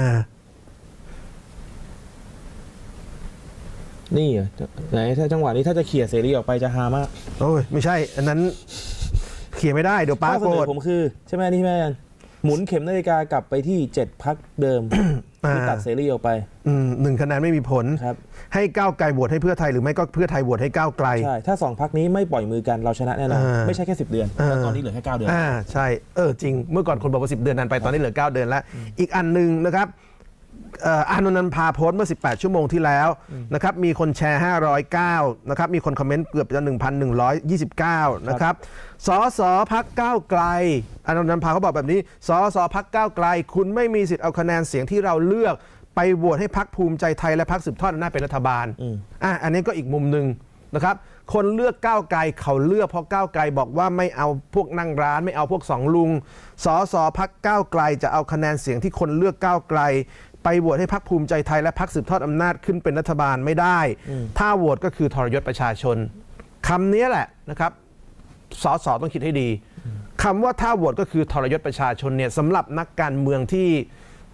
นี่เหรอไหนถ้าจังหวะนี้ถ้าจะเขี่ยเสรีออกไปจะฮามากโอ้ยไม่ใช่อันนั้นเขี่ยไม่ได้เดี๋ยวป้าโกรธผมคือใช่ไหมนี่แม่หมุนเข็มนาฬิกากลับไปที่เจ็ดพรรคเดิมที่ตัดเสรีออกไปหนึ่งคะแนนไม่มีผลให้ก้าวไกลโหวตให้เพื่อไทยหรือไม่ก็เพื่อไทยโหวตให้ก้าวไกลใช่ถ้าสองพรรคนี้ไม่ปล่อยมือกันเราชนะแน่นอนไม่ใช่แค่สิบเดือนตอนนี้เหลือแค่เก้าเดือนอ่าใช่เออจริงเมื่อก่อนคนบอกว่าสิบเดือนนานไปตอนนี้เหลือเก้าเดือนแล้วอีกอันนึงนะครับอานนท์นำพาโพสต์เมื่อสิบแปดชั่วโมงที่แล้วนะครับมีคนแชร์ห้าร้อยเก้านะครับมีคนคอมเมนต์เกือบจะ หนึ่งพันหนึ่งร้อยยี่สิบเก้า นะครับสสพรรคก้าวไกลอานนท์นำพาเขาบอกแบบนี้สสพรรคก้าวไกลคุณไม่มีสิทธิ์เอาคะแนนเสียงที่เราเลือกไปโหวตให้พรรคภูมิใจไทยและพรรคสืบทอดอำนาจเป็นรัฐบาลอ่ะอันนี้ก็อีกมุมหนึ่งนะครับคนเลือกก้าวไกลเขาเลือกเพราะก้าวไกลบอกว่าไม่เอาพวกนั่งร้านไม่เอาพวกสองลุงสสพรรคก้าวไกลจะเอาคะแนนเสียงที่คนเลือกก้าวไกลไปโหวตให้พรรคภูมิใจไทยและพรรคสืบทอดอำนาจขึ้นเป็นรัฐบาลไม่ได้ถ้าโหวตก็คือทรยศประชาชนคำนี้แหละนะครับสสต้องคิดให้ดีคำว่าถ้าโหวตก็คือทรยศประชาชนเนี่ยสำหรับนักการเมืองที่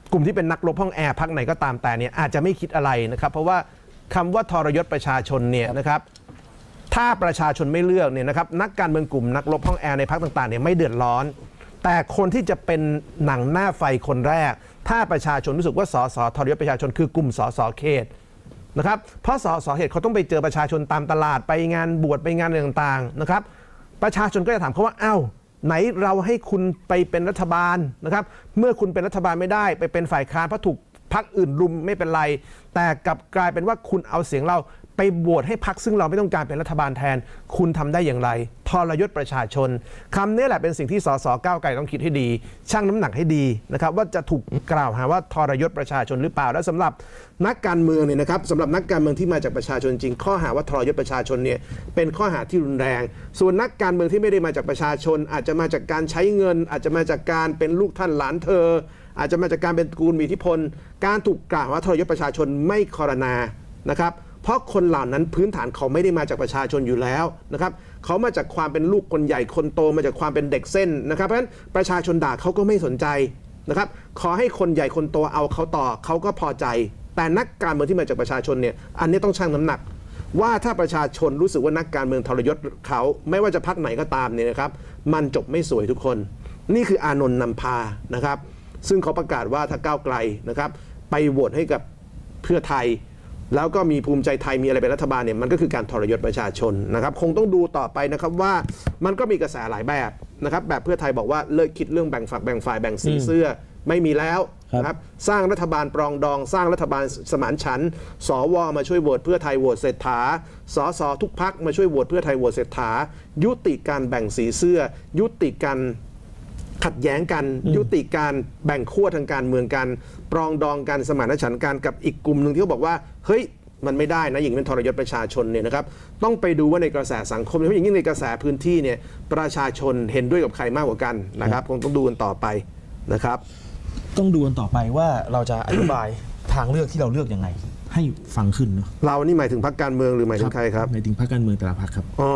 กลุ่มที่เป็นนักรบห้องแอร์พรรคไหนก็ตามแต่เนี่ยอาจจะไม่คิดอะไรนะครับเพราะว่าคำว่าทรยศประชาชนเนี่ยนะครับถ้าประชาชนไม่เลือกเนี่ยนะครับนักการเมืองกลุ่มนักรบห้องแอร์ในพรรคต่างๆเนี่ยไม่เดือดร้อนแต่คนที่จะเป็นหนังหน้าไฟคนแรกถ้าประชาชนรู้สึกว่าสสทรยศประชาชนคือกลุ่มสสเขตนะครับเพราะสสเขตเขาต้องไปเจอประชาชนตามตลาดไปงานบวชไปงานอะไรต่างๆนะครับประชาชนก็จะถามเขาว่าอ้าวไหนเราให้คุณไปเป็นรัฐบาลนะครับเมื่อคุณเป็นรัฐบาลไม่ได้ไปเป็นฝ่ายค้านเพราะถูกพรรคอื่นรุมไม่เป็นไรแต่กลับกลายเป็นว่าคุณเอาเสียงเราไปโหวตให้พรรคซึ่งเราไม่ต้องการเป็นรัฐบาลแทนคุณทำได้อย่างไรทรยศประชาชนคำนี้แหละเป็นสิ่งที่สสก้าวไกลต้องคิดให้ดีชั่งน้ำหนักให้ดีนะครับว่าจะถูกกล่าวหาว่าทรยศประชาชนหรือเปล่าและสำหรับนักการเมืองเนี่ยนะครับสำหรับนักการเมืองที่มาจากประชาชนจริงข้อหาว่าทรยศประชาชนเนี่ยเป็นข้อหาที่รุนแรงส่วนนักการเมืองที่ไม่ได้มาจากประชาชนอาจจะมาจากการใช้เงินอาจจะมาจากการเป็นลูกท่านหลานเธออาจจะมาจากการเป็นตระกูลมีอิทธิพลการถูกกล่าวว่าทรยศประชาชนไม่ครนานะครับเพราะคนเหล่านั้นพื้นฐานเขาไม่ได้มาจากประชาชนอยู่แล้วนะครับเขามาจากความเป็นลูกคนใหญ่คนโตมาจากความเป็นเด็กเส้นนะครับเพราะฉะนั้นประชาชนด่าเขาก็ไม่สนใจนะครับขอให้คนใหญ่คนโตเอาเขาต่อเขาก็พอใจแต่นักการเมืองที่มาจากประชาชนเนี่ยอันนี้ต้องชั่งน้ำหนักว่าถ้าประชาชนรู้สึกว่านักการเมืองทรยศเขาไม่ว่าจะพรรคไหนก็ตามเนี่ยนะครับมันจบไม่สวยทุกคนนี่คืออานนท์นำพานะครับซึ่งเขาประกาศว่าถ้าก้าวไกลนะครับไปโหวตให้กับเพื่อไทยแล้วก็มีภูมิใจไทยมีอะไรเป็นรัฐบาลเนี่ยมันก็คือการทรยศประชาชนนะครับคงต้องดูต่อไปนะครับว่ามันก็มีกระแสหลายแบบนะครับแบบเพื่อไทยบอกว่าเลิกคิดเรื่องแบ่งฝักแบ่งฝ่ายแบ่งสีเสื้อไม่มีแล้วนะครับสร้างรัฐบาลปรองดองสร้างรัฐบาลสมานฉันท์สวมาช่วยโหวตเพื่อไทยโหวตเศรษฐาสสทุกพรรคมาช่วยโหวตเพื่อไทยโหวตเศรษฐายุติการแบ่งสีเสื้อยุติการขัดแย้งกันยุติการแบ่งขั้วทางการเมืองกันปรองดองกันสมานฉันท์กันกับอีกกลุ่มหนึ่งที่เขาบอกว่าเฮ้ยมันไม่ได้นะอย่างนี้เป็นทรยศประชาชนเนี่ยนะครับต้องไปดูว่าในกระแสสังคมเพราะอย่างนี้ในกระแสพื้นที่เนี่ยประชาชนเห็นด้วยกับใครมากกว่ากันนะครับคงต้องดูกันต่อไปนะครับต้องดูกันต่อไปว่าเราจะอธิบายทางเลือกที่เราเลือกยังไงให้ฟังขึ้นเนาะเรานี่หมายถึงพรรคการเมืองหรือหมายถึงใครครับหมายถึงพรรคการเมืองแต่ละพรรคครับอ๋อ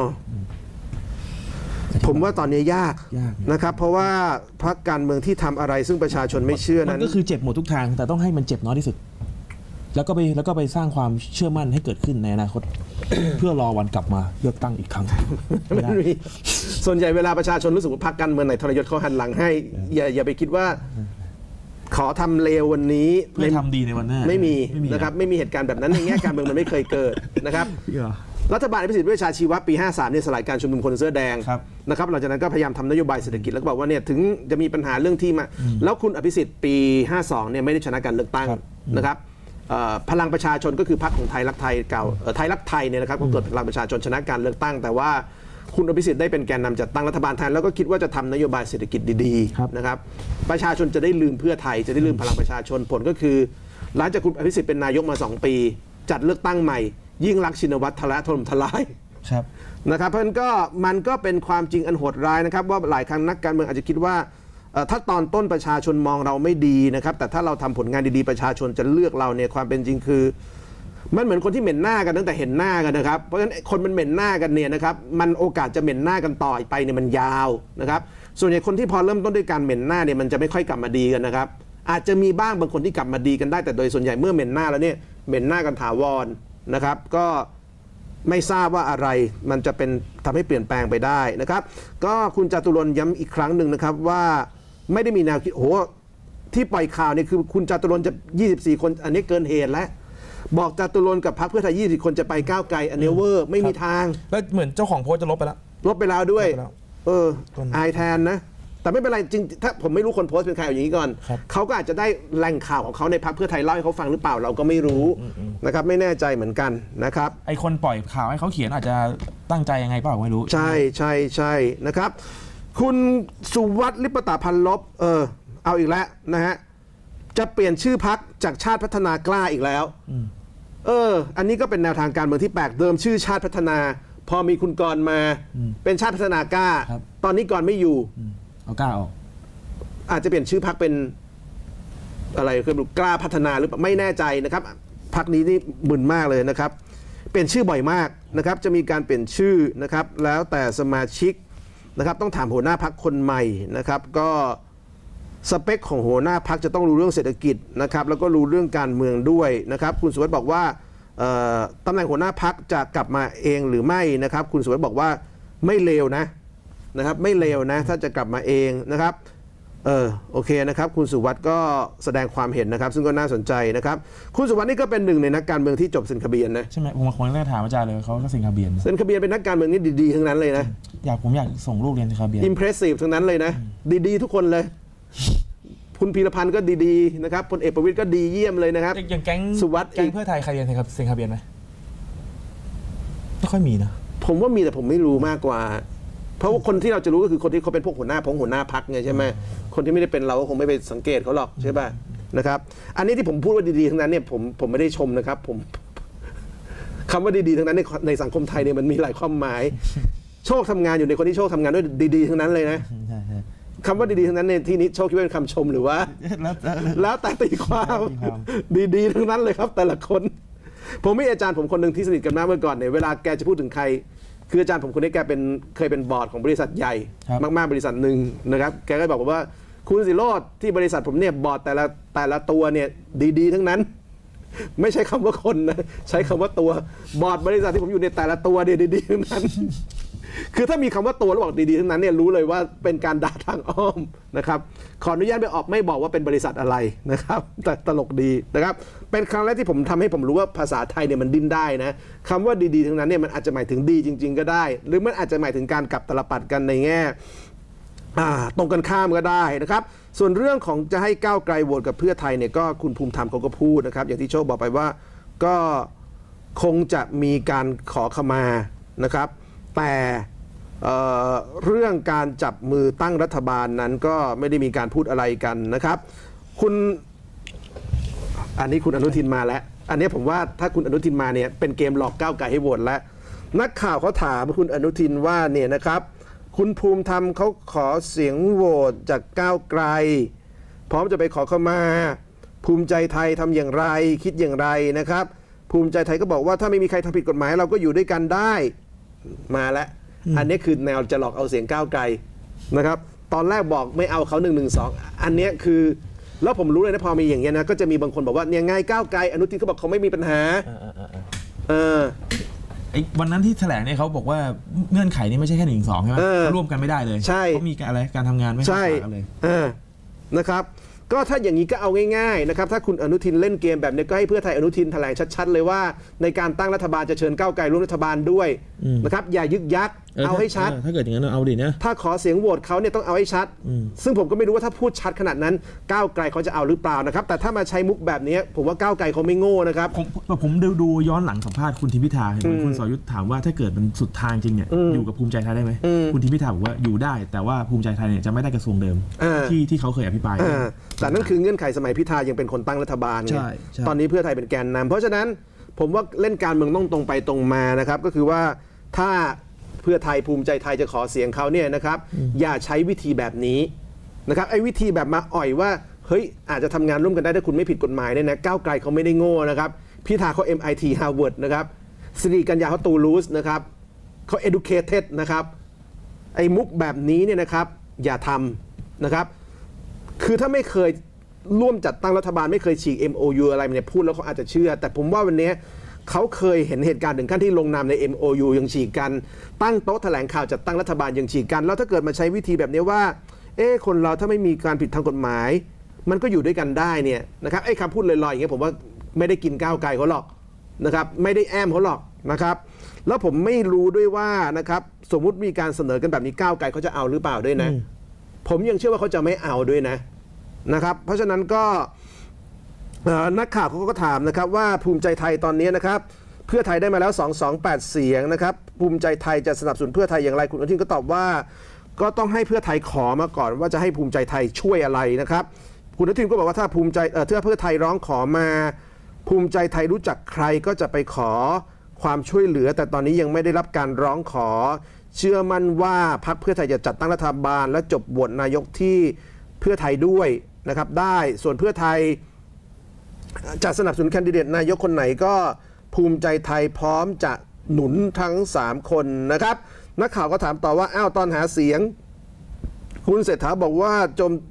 ผมว่าตอนนี้ยากนะครับเพราะว่าพรรคการเมืองที่ทำอะไรซึ่งประชาชนไม่เชื่อนั้นมันก็คือเจ็บหมดทุกทางแต่ต้องให้มันเจ็บน้อยที่สุดแล้วก็ไปแล้วก็ไปสร้างความเชื่อมั่นให้เกิดขึ้นในอนาคต เพื่อรอวันกลับมาเลือกตั้งอีกครั้งส่วนใหญ่เวลาประชาชนรู้สึกว่าพรรคการเมืองไหนทรยศเขาหันหลังให้อย่าอย่าไปคิดว่าขอทำเลววันนี้ไม่ทำดีในวันหน้าไม่มีนะครับไม่มีเหตุการณ์แบบนั้นในแง่การเมืองมันไม่เคยเกิดนะครับรัฐบาลอภิสิทธิ์เวชชาชีวะปีห้าสามเนี่ยสลายการชุมนุมคนเสื้อแดงนะครับหลังจากนั้นก็พยายามทำนโยบายเศรษฐกิจแล้วก็บอกว่าเนี่ยถึงจะมีปัญหาเรื่องที่มาแล้วคุณอภิสิทธิ์ปีห้าสองเนี่ยไม่ได้ชนะการเลือกตั้งนะครับพลังประชาชนก็คือพรรคของไทยรักไทยเก่าไทยรักไทยเนี่ยนะครับก็เกิดพลังประชาชนชนะการเลือกตั้งแต่ว่าคุณอภิสิทธิ์ได้เป็นแกนนำจัดตั้งรัฐบาลแทนแล้วก็คิดว่าจะทำนโยบายเศรษฐกิจดีๆนะครับประชาชนจะได้ลืมเพื่อไทยจะได้ลืมพลังประชาชนผลก็คือหลังจากคุณอภิสิทธิ์เป็นนายกมาสองปีจัดเลือกตั้งใหม่ยิ่งรักษณ์ชินวัตรทะละถล่มทลายนะครับเพราะฉะนั้นก็มันก็เป็นความจริงอันโหดร้ายนะครับว่าหลายครั้งนักการเมืองอาจจะคิดว่าถ้าตอนต้นประชาชนมองเราไม่ดีนะครับแต่ถ้าเราทำผลงานดีๆประชาชนจะเลือกเราเนี่ยความเป็นจริงคือมันเหมือนคนที่เหม็นหน้ากันตั้งแต่เห็นหน้ากันนะครับเพราะฉะนั้นคนมันเหม็นหน้ากันเนี่ยนะครับมันโอกาสจะเหม็นหน้ากันต่อไปเนี่ยมันยาวนะครับส่วนใหญ่คนที่พอเริ่มต้นด้วยการเหม็นหน้าเนี่ยมันจะไม่ค่อยกลับมาดีกันนะครับอาจจะมีบ้างบางคนที่กลับมาดีกันได้แต่โดยส่วนใหญ่เมื่อเหม็นหน้าแล้วเนี่ยเหม็นหน้ากันถาวรนะครับก็ไม่ทราบว่าอะไรมันจะเป็นทำให้เปลี่ยนแปลงไปได้นะครับก็คุณจตุรนต์ย้ำอีกครั้งหนึ่งนะครับว่าไม่ได้มีแนวคิดโหที่ปล่อยข่าวเนี่ยคือคุณจตุรนต์จะยี่สิบสี่คนอันนี้เกินเหตุแล้วบอกจตุรนต์กับพรรคเพื่อไทยยี่สิบคนจะไปก้าวไกลอันนี้เวอร์ไม่มีทางแล้วเหมือนเจ้าของโพสต์จะลบไปแล้วลบไปแล้วด้วยเอออายแทนนะแต่ไม่เป็นไรจริงถ้าผมไม่รู้คนโพสต์เป็นใครอย่างนี้ก่อนเขาก็อาจจะได้แหล่งข่าวของเขาในพรรคเพื่อไทยเล่าให้เขาฟังหรือเปล่าเราก็ไม่รู้นะครับไม่แน่ใจเหมือนกันนะครับไอคนปล่อยข่าวให้เขาเขียนอาจจะตั้งใจยังไงเปล่าไม่รู้ใช่ใช่ใช่นะครับคุณสุวัฒน์ลิปตาพันลบเออเอาอีกแล้วนะฮะจะเปลี่ยนชื่อพรรคจากชาติพัฒนากล้าอีกแล้วเอออันนี้ก็เป็นแนวทางการเมืองที่แปลกเดิมชื่อชาติพัฒนาพอมีคุณกรณ์มาเป็นชาติพัฒนากล้าตอนนี้กรณ์ไม่อยู่เอากล้าออกอาจจะเปลี่ยนชื่อพรรคเป็นอะไรคือกล้าพัฒนาหรือไม่แน่ใจนะครับพรรคนี้นี่มึนมากเลยนะครับเปลี่ยนชื่อบ่อยมากนะครับจะมีการเปลี่ยนชื่อนะครับแล้วแต่สมาชิกนะครับต้องถามหัวหน้าพรรคคนใหม่นะครับก็สเปคของหัวหน้าพรรคจะต้องรู้เรื่องเศรษฐกิจนะครับแล้วก็รู้เรื่องการเมืองด้วยนะครับคุณสุวัสดิ์บอกว่าตำแหน่งหัวหน้าพรรคจะกลับมาเองหรือไม่นะครับคุณสุวัสดิ์บอกว่าไม่เลวนะนะครับไม่เลวนะถ้าจะกลับมาเองนะครับเออโอเคนะครับคุณสุวัสดิ์ก็แสดงความเห็นนะครับซึ่งก็น่าสนใจนะครับคุณสุวัสดิ์นี่ก็เป็นหนึ่งในนักการเมืองที่จบเซ็นคาเบียนนะใช่ไหมผมคงแรกถามอาจารย์เลยเขาก็เซ็นคาเบียนเซ็นคาเบียนเป็นนักการเมืองนี่ดีๆทั้งนั้นเลยนะอยากผมอยากส่งลูกเรียนคาเบียนอิมเพรสซีฟทั้งนั้นเลยนะดีๆทุกคนเลยคุณพีรพันธ์ก็ดีๆนะครับพลเอกประวิตรก็ดีเยี่ยมเลยนะครับอย่างแก๊งสุวัสดิ์แก๊งเพื่อไทยใครเรียนครับเซ็นคาเบียนไหมไม่ค่อยมีนะผมว่ามีแต่ผมไม่รู้มากกว่าเพราะว่าคนที่เราจะรู้ก็คือคนที่เขาเป็นพวกหัวหน้าพงหัวหน้าพรรคไงใช่ไหมคนที่ไม่ได้เป็นเราก็คงไม่ไปสังเกตเขาหรอกใช่ป่ะนะครับอันนี้ที่ผมพูดว่าดีๆทั้งนั้นเนี่ยผมผมไม่ได้ชมนะครับผมคำว่าดีๆทั้งนั้นในในสังคมไทยเนี่ยมันมีหลายความหมายโชคทำงานอยู่ในคนที่โชคทำงานด้วยดีๆทั้งนั้นเลยนะคำว่าดีๆทั้งนั้นในที่นี้โชคคิดว่าเป็นคำชมหรือว่าแล้วแต่ตีความดีๆทั้งนั้นเลยครับแต่ละคนผมมีอาจารย์ผมคนหนึ่งที่สนิทกันมากเมื่อก่อนเนี่ยเวลาแกจะพูดถึงใครคืออาจารย์ผมคนนี้แกเป็นเคยเป็นบอร์ดของบริษัทใหญ่มากๆบริษัทหนึ่งนะครับแกก็บอกว่าคุณสิโรจน์ที่บริษัทผมเนี่ยบอร์ดแต่ละแต่ละตัวเนี่ยดีๆทั้งนั้นไม่ใช่คำว่าคนนะใช้คำว่าตัวบอร์ดบริษัทที่ผมอยู่ในแต่ละตัวเนี่ยดีๆทั้งนั้นคือถ้ามีคำว่าตัวแล้วบอกดีๆทั้งนั้นเนี่ยรู้เลยว่าเป็นการด่าทางอ้อมนะครับขออนุญาตไปออกไม่บอกว่าเป็นบริษัทอะไรนะครับแต่ตลกดีนะครับเป็นครั้งแรกที่ผมทำให้ผมรู้ว่าภาษาไทยเนี่ยมันดิ้นได้นะคำว่าดีๆทั้งนั้นเนี่ยมันอาจจะหมายถึงดีจริงๆก็ได้หรือมันอาจจะหมายถึงการกลับตลปัดกันในแง่ตรงกันข้ามก็ได้นะครับส่วนเรื่องของจะให้ก้าวไกลโหวตกับเพื่อไทยเนี่ยก็คุณภูมิธรรมเขาก็พูดนะครับอย่างที่โชคบอกไปว่าก็คงจะมีการขอขมานะครับแต่เอ่อเรื่องการจับมือตั้งรัฐบาลนั้นก็ไม่ได้มีการพูดอะไรกันนะครับคุณอันนี้คุณอนุทินมาแล้วอันนี้ผมว่าถ้าคุณอนุทินมาเนี่ยเป็นเกมหลอกก้าวไกลให้โหวตแล้วนักข่าวเขาถามคุณอนุทินว่าเนี่ยนะครับคุณภูมิธรรมเขาขอเสียงโหวตจากก้าวไกลพร้อมจะไปขอเข้ามาภูมิใจไทยทำอย่างไรคิดอย่างไรนะครับภูมิใจไทยก็บอกว่าถ้าไม่มีใครทำผิดกฎหมายเราก็อยู่ด้วยกันได้มาแล้วอันนี้คือแนวจะหลอกเอาเสียงก้าวไกลนะครับตอนแรกบอกไม่เอาเขาหนึ่งหนึ่งสองอันนี้คือแล้วผมรู้เลยนะพอมีอย่างเงี้ยนะก็จะมีบางคนบอกว่าเนี่ยไงก้าวไกลอนุทินเขาบอกเขาไม่มีปัญหาเออไอ้วันนั้นที่แถลงเนี่ยเขาบอกว่าเงื่อนไขนี้ไม่ใช่แค่หนึ่งสองใช่ไหมร่วมกันไม่ได้เลยใช่เขามีอะไรการทำงานไม่ใช่เลยนะครับก็ถ้าอย่างนี้ก็เอาง่ายๆนะครับถ้าคุณอนุทินเล่นเกมแบบนี้ก็ให้เพื่อไทยอนุทินแถลงชัดๆเลยว่าในการตั้งรัฐบาลจะเชิญก้าวไกลร่วมรัฐบาลด้วยนะครับอย่ายึกยักเอาให้ชัดถ้าเกิดอย่างนั้นเอาดินะถ้าขอเสียงโหวตเขาเนี่ยต้องเอาให้ชัดซึ่งผมก็ไม่รู้ว่าถ้าพูดชัดขนาดนั้นก้าวไกลเขาจะเอาหรือเปล่านะครับแต่ถ้ามาใช้มุกแบบนี้ผมว่าก้าวไกลเขาไม่โง่นะครับผมผมดูดูย้อนหลังสัมภาษณ์คุณทิมพิธาเห็นคุณสรยุทธถามว่าถ้าเกิดมันสุดทางจริงเนี่ยอยู่กับภูมิใจไทยได้ไหมคุณทิมพิธาบอกว่าอยู่ได้แต่ว่าภูมิใจไทยเนี่ยจะไม่ได้กระทรวงเดิมที่ที่เขาเคยอภิปรายแต่นั่นคือเงื่อนไขสมัยพิธายังเป็นคนตั้งรัฐบาลไงตอนนี้เพื่อไทยเป็นแกนนำเพราะฉะนั้นผมว่าเล่นการเมืองต้องตรงไปตรงมานะครับก็คือว่าถ้าเพื่อไทยภูมิใจไทยจะขอเสียงเขาเนี่ยนะครับอย่าใช้วิธีแบบนี้นะครับไอ้วิธีแบบมาอ่อยว่าเฮ้ยอาจจะทำงานร่วมกันได้ถ้าคุณไม่ผิดกฎหมายเนี่ยนะก้าวไกลเขาไม่ได้โง่นะครับพิธาเขา เอ็ม ไอ ที Harvard นะครับสิริกัญญาเขาตูลูสนะครับเขา educated นะครับไอ้มุกแบบนี้เนี่ยนะครับอย่าทำนะครับคือถ้าไม่เคยร่วมจัดตั้งรัฐบาลไม่เคยฉีก เอ็ม โอ ยู อะไรเนี่ยพูดแล้วเขาอาจจะเชื่อแต่ผมว่าวันนี้เขาเคยเห็นเหตุการณ์ถึงขั้นที่ลงนามใน เอ็ม โอ ยู ยังฉีกกันตั้งโต๊ะแถลงข่าวจัดตั้งรัฐบาลยังฉีกกันแล้วถ้าเกิดมาใช้วิธีแบบนี้ว่าเอ๊ะคนเราถ้าไม่มีการผิดทางกฎหมายมันก็อยู่ด้วยกันได้เนี่ยนะครับไอ้คำพูดลอยๆอย่างเงี้ยผมว่าไม่ได้กินก้าวไกลเขาหรอกนะครับไม่ได้แอมเขาหรอกนะครับแล้วผมไม่รู้ด้วยว่านะครับสมมุติมีการเสนอกันแบบนี้ก้าวไกลเขาจะเอาหรือเปล่าด้วยนะผมยังเชื่อว่าเขาจะไม่เอาด้วยนะนะครับเพราะฉะนั้นก็นักข่าวเขาก็ถามนะครับว่าภูมิใจไทยตอนนี้นะครับเพื่อไทยได้มาแล้วสองร้อยยี่สิบแปดเสียงนะครับภูมิใจไทยจะสนับสนุนเพื่อไทยอย่างไรคุณอนุทินก็ตอบว่าก็ต้องให้เพื่อไทยขอมาก่อนว่าจะให้ภูมิใจไทยช่วยอะไรนะครับคุณอนุทินก็บอกว่าถ้าภูมิใจเอ่อถ้าเพื่อไทยร้องขอมาภูมิใจไทยรู้จักใครก็จะไปขอความช่วยเหลือแต่ตอนนี้ยังไม่ได้รับการร้องขอเชื่อมั่นว่าพรรคเพื่อไทยจะจัดตั้งรัฐบาลและจบโหวตนายกที่เพื่อไทยด้วยนะครับได้ส่วนเพื่อไทยจะสนับสนุนแคนดิเดตนายกคนไหนก็ภูมิใจไทยพร้อมจะหนุนทั้งสามคนนะครับนักข่าวก็ถามต่อว่าอ้าวตอนหาเสียงคุณเศรษฐาบอกว่าจม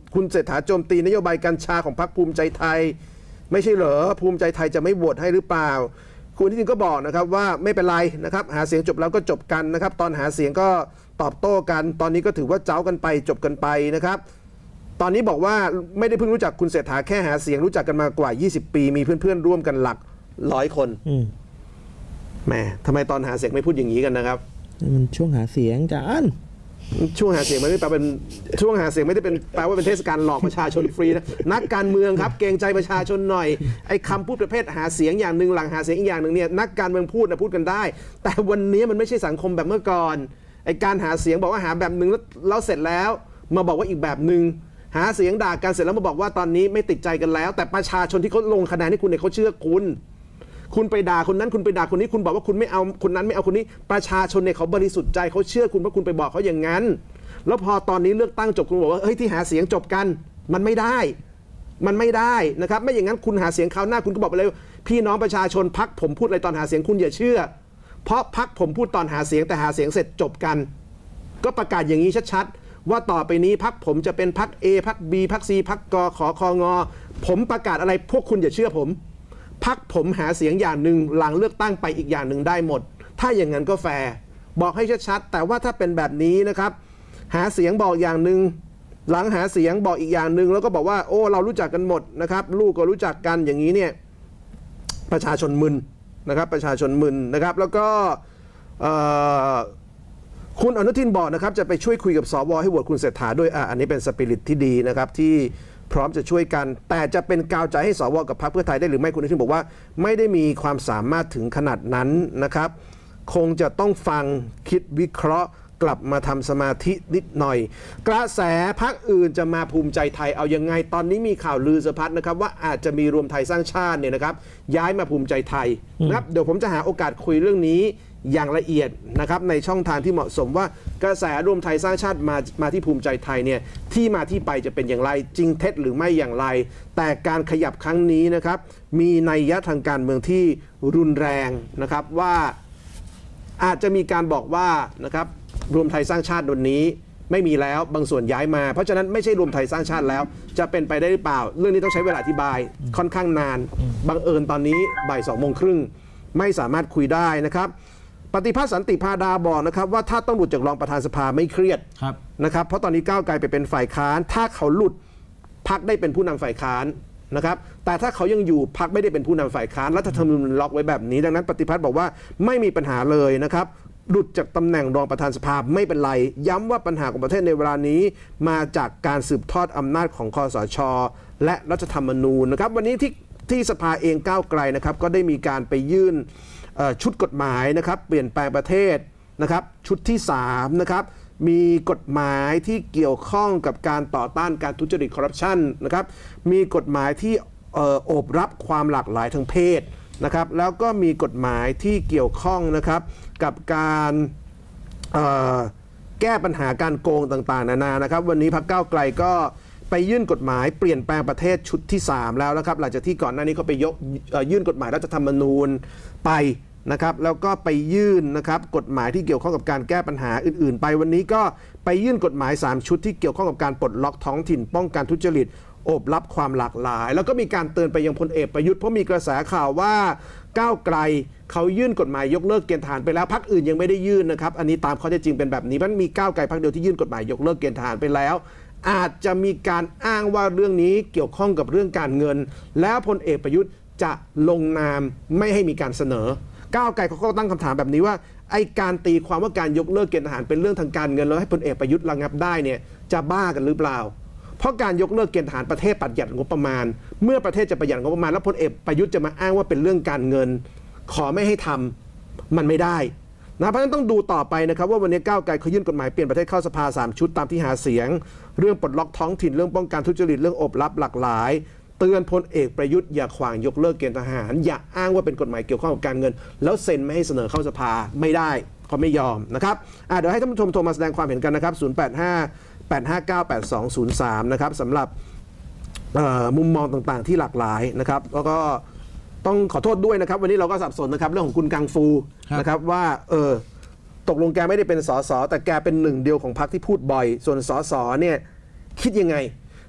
คุณเศรษฐาโจมตีนโยบายกัญชาของพรรคภูมิใจไทยไม่ใช่เหรอภูมิใจไทยจะไม่โหวตให้หรือเปล่าคุณอนุทินก็บอกนะครับว่าไม่เป็นไรนะครับหาเสียงจบแล้วก็จบกันนะครับตอนหาเสียงก็ตอบโต้กันตอนนี้ก็ถือว่าเจ้ากันไปจบกันไปนะครับตอนนี้บอกว่าไม่ได้เพิ่งรู้จักคุณเศรษฐาแค่หาเสียงรู้จักกันมากว่ายี่สิบปีมีเพื่อนๆร่วมกันหลักร้อยคนแหมทำไมตอนหาเสียงไม่พูดอย่างนี้กันนะครับมันช่วงหาเสียงจานช่วงหาเสียงไม่ได้แปลเป็นช่วงหาเสียงไม่ได้เป็นแปลว่าเป็นเทศกาลหลอกประชาชนฟรีนะนักการเมืองครับเกรงใจประชาชนหน่อยไอ้คำพูดประเภทหาเสียงอย่างหนึ่งหลังหาเสียงอีกอย่างหนึ่งเนี่ยนักการเมืองพูดนะพูดกันได้แต่วันนี้มันไม่ใช่สังคมแบบเมื่อก่อนไอ้การหาเสียงบอกว่าหาแบบหนึ่งแล้วเสร็จแล้วมาบอกว่าอีกแบบหนึ่งหาเสียงด่ากันเสร็จแล้วมาบอกว่าตอนนี้ไม่ติดใจกันแล้วแต่ประชาชนที่เขาลงคะแนนให้คุณเนี่ยเขาเชื่อคุณคุณไปด่าคนนั้นคุณไปด่าคนนี้คุณบอกว่าคุณไม่เอาคนนั้นไม่เอาคนนี้ประชาชนเนี่ยเขาบริสุทธิ์ใจเขาเชื่อคุณเพราะคุณไปบอกเขาอย่างนั้นแล้วพอตอนนี้เลือกตั้งจบคุณบอกว่าเฮ้ยที่หาเสียงจบกันมันไม่ได้มันไม่ได้นะครับไม่อย่างนั้นคุณหาเสียงคราวหน้าคุณก็บอกไปเลยพี่น้องประชาชนพรรคผมพูดอะไรตอนหาเสียงคุณอย่าเชื่อเพราะพรรคผมพูดตอนหาเสียงแต่หาเสียงเสร็จจบกันก็ประกาศอย่างนี้ชัดๆว่าต่อไปนี้พรรคผมจะเป็นพรรค A พรรค B พรรค C พรรคกขคงผมประกาศอะไรพวกคุณอย่าเชื่อผมพรรคผมหาเสียงอย่างหนึ่งหลังเลือกตั้งไปอีกอย่างหนึ่งได้หมดถ้าอย่างนั้นก็แฟร์บอกให้ชัดๆแต่ว่าถ้าเป็นแบบนี้นะครับหาเสียงบอกอย่างหนึ่งหลังหาเสียงบอกอีกอย่างหนึ่งแล้วก็บอกว่าโอ้เรารู้จักกันหมดนะครับลูกก็รู้จักกันอย่างนี้เนี่ยประชาชนมึนนะครับประชาชนมึนนะครับแล้วก็คุณอนุทินบอกนะครับจะไปช่วยคุยกับสวให้โหวตคุณเศรษฐาด้วยอ่ะอันนี้เป็นสปิริตที่ดีนะครับที่พร้อมจะช่วยกันแต่จะเป็นกาวใจให้สวกับพรรคเพื่อไทยได้หรือไม่คุณอนุทินบอกว่าไม่ได้มีความสามารถถึงขนาดนั้นนะครับคงจะต้องฟังคิดวิเคราะห์กลับมาทำสมาธินิดหน่อยกระแสพรรคอื่นจะมาภูมิใจไทยเอายังไงตอนนี้มีข่าวลือสะพัดนะครับว่าอาจจะมีรวมไทยสร้างชาติเนี่ยนะครับย้ายมาภูมิใจไทยนะครับเดี๋ยวผมจะหาโอกาสคุยเรื่องนี้อย่างละเอียดนะครับในช่องทางที่เหมาะสมว่ากระแสรวมไทยสร้างชาติมามาที่ภูมิใจไทยเนี่ยที่มาที่ไปจะเป็นอย่างไรจริงเท็จหรือไม่อย่างไรแต่การขยับครั้งนี้นะครับมีนัยยะทางการเมืองที่รุนแรงนะครับว่าอาจจะมีการบอกว่านะครับรวมไทยสร้างชาติวันนี้ไม่มีแล้วบางส่วนย้ายมาเพราะฉะนั้นไม่ใช่รวมไทยสร้างชาติแล้วจะเป็นไปได้หรือเปล่าเรื่องนี้ต้องใช้เวลาอธิบายค่อนข้างนานบังเอิญตอนนี้บ่ายสองโมงครึ่งไม่สามารถคุยได้นะครับปฏิภาณสันติพาดาบอกนะครับว่าถ้าต้องหลุดจากรองประธานสภาไม่เครียดนะครับเพราะตอนนี้ก้าวไกลไปเป็นฝ่ายค้านถ้าเขาหลุดพรรคได้เป็นผู้นำฝ่ายค้านนะครับแต่ถ้าเขายังอยู่พรรคไม่ได้เป็นผู้นำฝ่ายค้านรัฐธรรมนูญล็อกไว้แบบนี้ดังนั้นปฏิภาณบอกว่าไม่มีปัญหาเลยนะครับหลุดจากตำแหน่งรองประธานสภาไม่เป็นไรย้ำว่าปัญหาของประเทศในเวลานี้มาจากการสืบทอดอำนาจของคสช.และรัฐธรรมนูญนะครับวันนี้ที่ที่สภาเองก้าวไกลนะครับก็ได้มีการไปยื่นชุดกฎหมายนะครับเปลี่ยนแปลงประเทศนะครับชุดที่สามนะครับมีกฎหมายที่เกี่ยวข้องกับการต่อต้านการทุจริตคอร์รัปชันนะครับมีกฎหมายที่โอบรับความหลากหลายทางเพศนะครับแล้วก็มีกฎหมายที่เกี่ยวข้องนะครับกับการแก้ปัญหาการโกงต่างๆนานานะครับวันนี้พรรคก้าวไกลก็ไปยื่นกฎหมายเปลี่ยนแปลงประเทศชุดที่สามแล้วนะครับหลังจากที่ก่อนหน้านี้เขาไปยกยื่นกฎหมายรัฐธรรมนูญไปนะครับแล้วก็ไปยื่นนะครับกฎหมายที่เกี่ยวข้องกับการแก้ปัญหาอื่นๆไปวันนี้ก็ไปยื่นกฎหมายสามชุดที่เกี่ยวข้องกับการปลดล็อกท้องถิ่นป้องกันทุจริตโอบรับความหลากหลายแล้วก็มีการเตือนไปยังพลเอกประยุทธ์เพราะมีกระแสข่าวว่าก้าวไกลเขายื่นกฎหมายยกเลิกเกณฑ์ทหารไปแล้วพรรคอื่นยังไม่ได้ยื่นนะครับอันนี้ตามข้อเท็จจริงเป็นแบบนี้มันมีก้าวไกลพรรคเดียวที่ยื่นกฎหมายยกเลิกเกณฑ์ทหารไปแล้วอาจจะมีการอ้างว่าเรื่องนี้เกี่ยวข้องกับเรื่องการเงินแล้วพลเอกประยุทธ์จะลงนามไม่ให้มีการเสนอก้าวไกลเขาก็ตั้งคำถามแบบนี้ว่าไอการตีความว่าการยกเลิกเกณฑ์ทหารเป็นเรื่องทางการเงินแล้วให้พลเอกประยุทธ์ระงับได้เนี่ยจะบ้ากันหรือเปล่าเพราะการยกเลิกเกณฑ์ทหารประเทศประหยัดงบประมาณเมื่อประเทศจะประหยัดงบประมาณแล้วพลเอกประยุทธ์จะมาอ้างว่าเป็นเรื่องการเงินขอไม่ให้ทำมันไม่ได้นะเพราะฉะนั้นต้องดูต่อไปนะครับว่าวันนี้ก้าวไกลเขายื่นกฎหมายเปลี่ยนประเทศเข้าสภาสามชุดตามที่หาเสียงเรื่องปลดล็อกท้องถิ่นเรื่องป้องกันทุจริตเรื่องโอบรับหลากหลายเตือนพลเอกประยุทธ์อย่าขวางยกเลิกเกณฑ์ทหารอย่าอ้างว่าเป็นกฎหมายเกี่ยวข้องกับการเงินแล้วเซ็นไม่ให้เสนอเข้าสภาไม่ได้เขาไม่ยอมนะครับอ่ะเดี๋ยวให้ท่านผู้ชมโทรมาแสดงความเห็นกันนะครับศูนย์ แปด ห้า แปด ห้า เก้า แปด สอง ศูนย์ สามนะครับสำหรับมุมมองต่างๆที่หลากหลายนะครับแล้วก็ต้องขอโทษด้วยนะครับวันนี้เราก็สับสนนะครับเรื่องของคุณกังฟูนะครับว่าเออตกลงแกไม่ได้เป็นสสแต่แกเป็นหนึ่งเดียวของพรรคที่พูดบ่อยส่วนสสเนี่ยคิดยังไง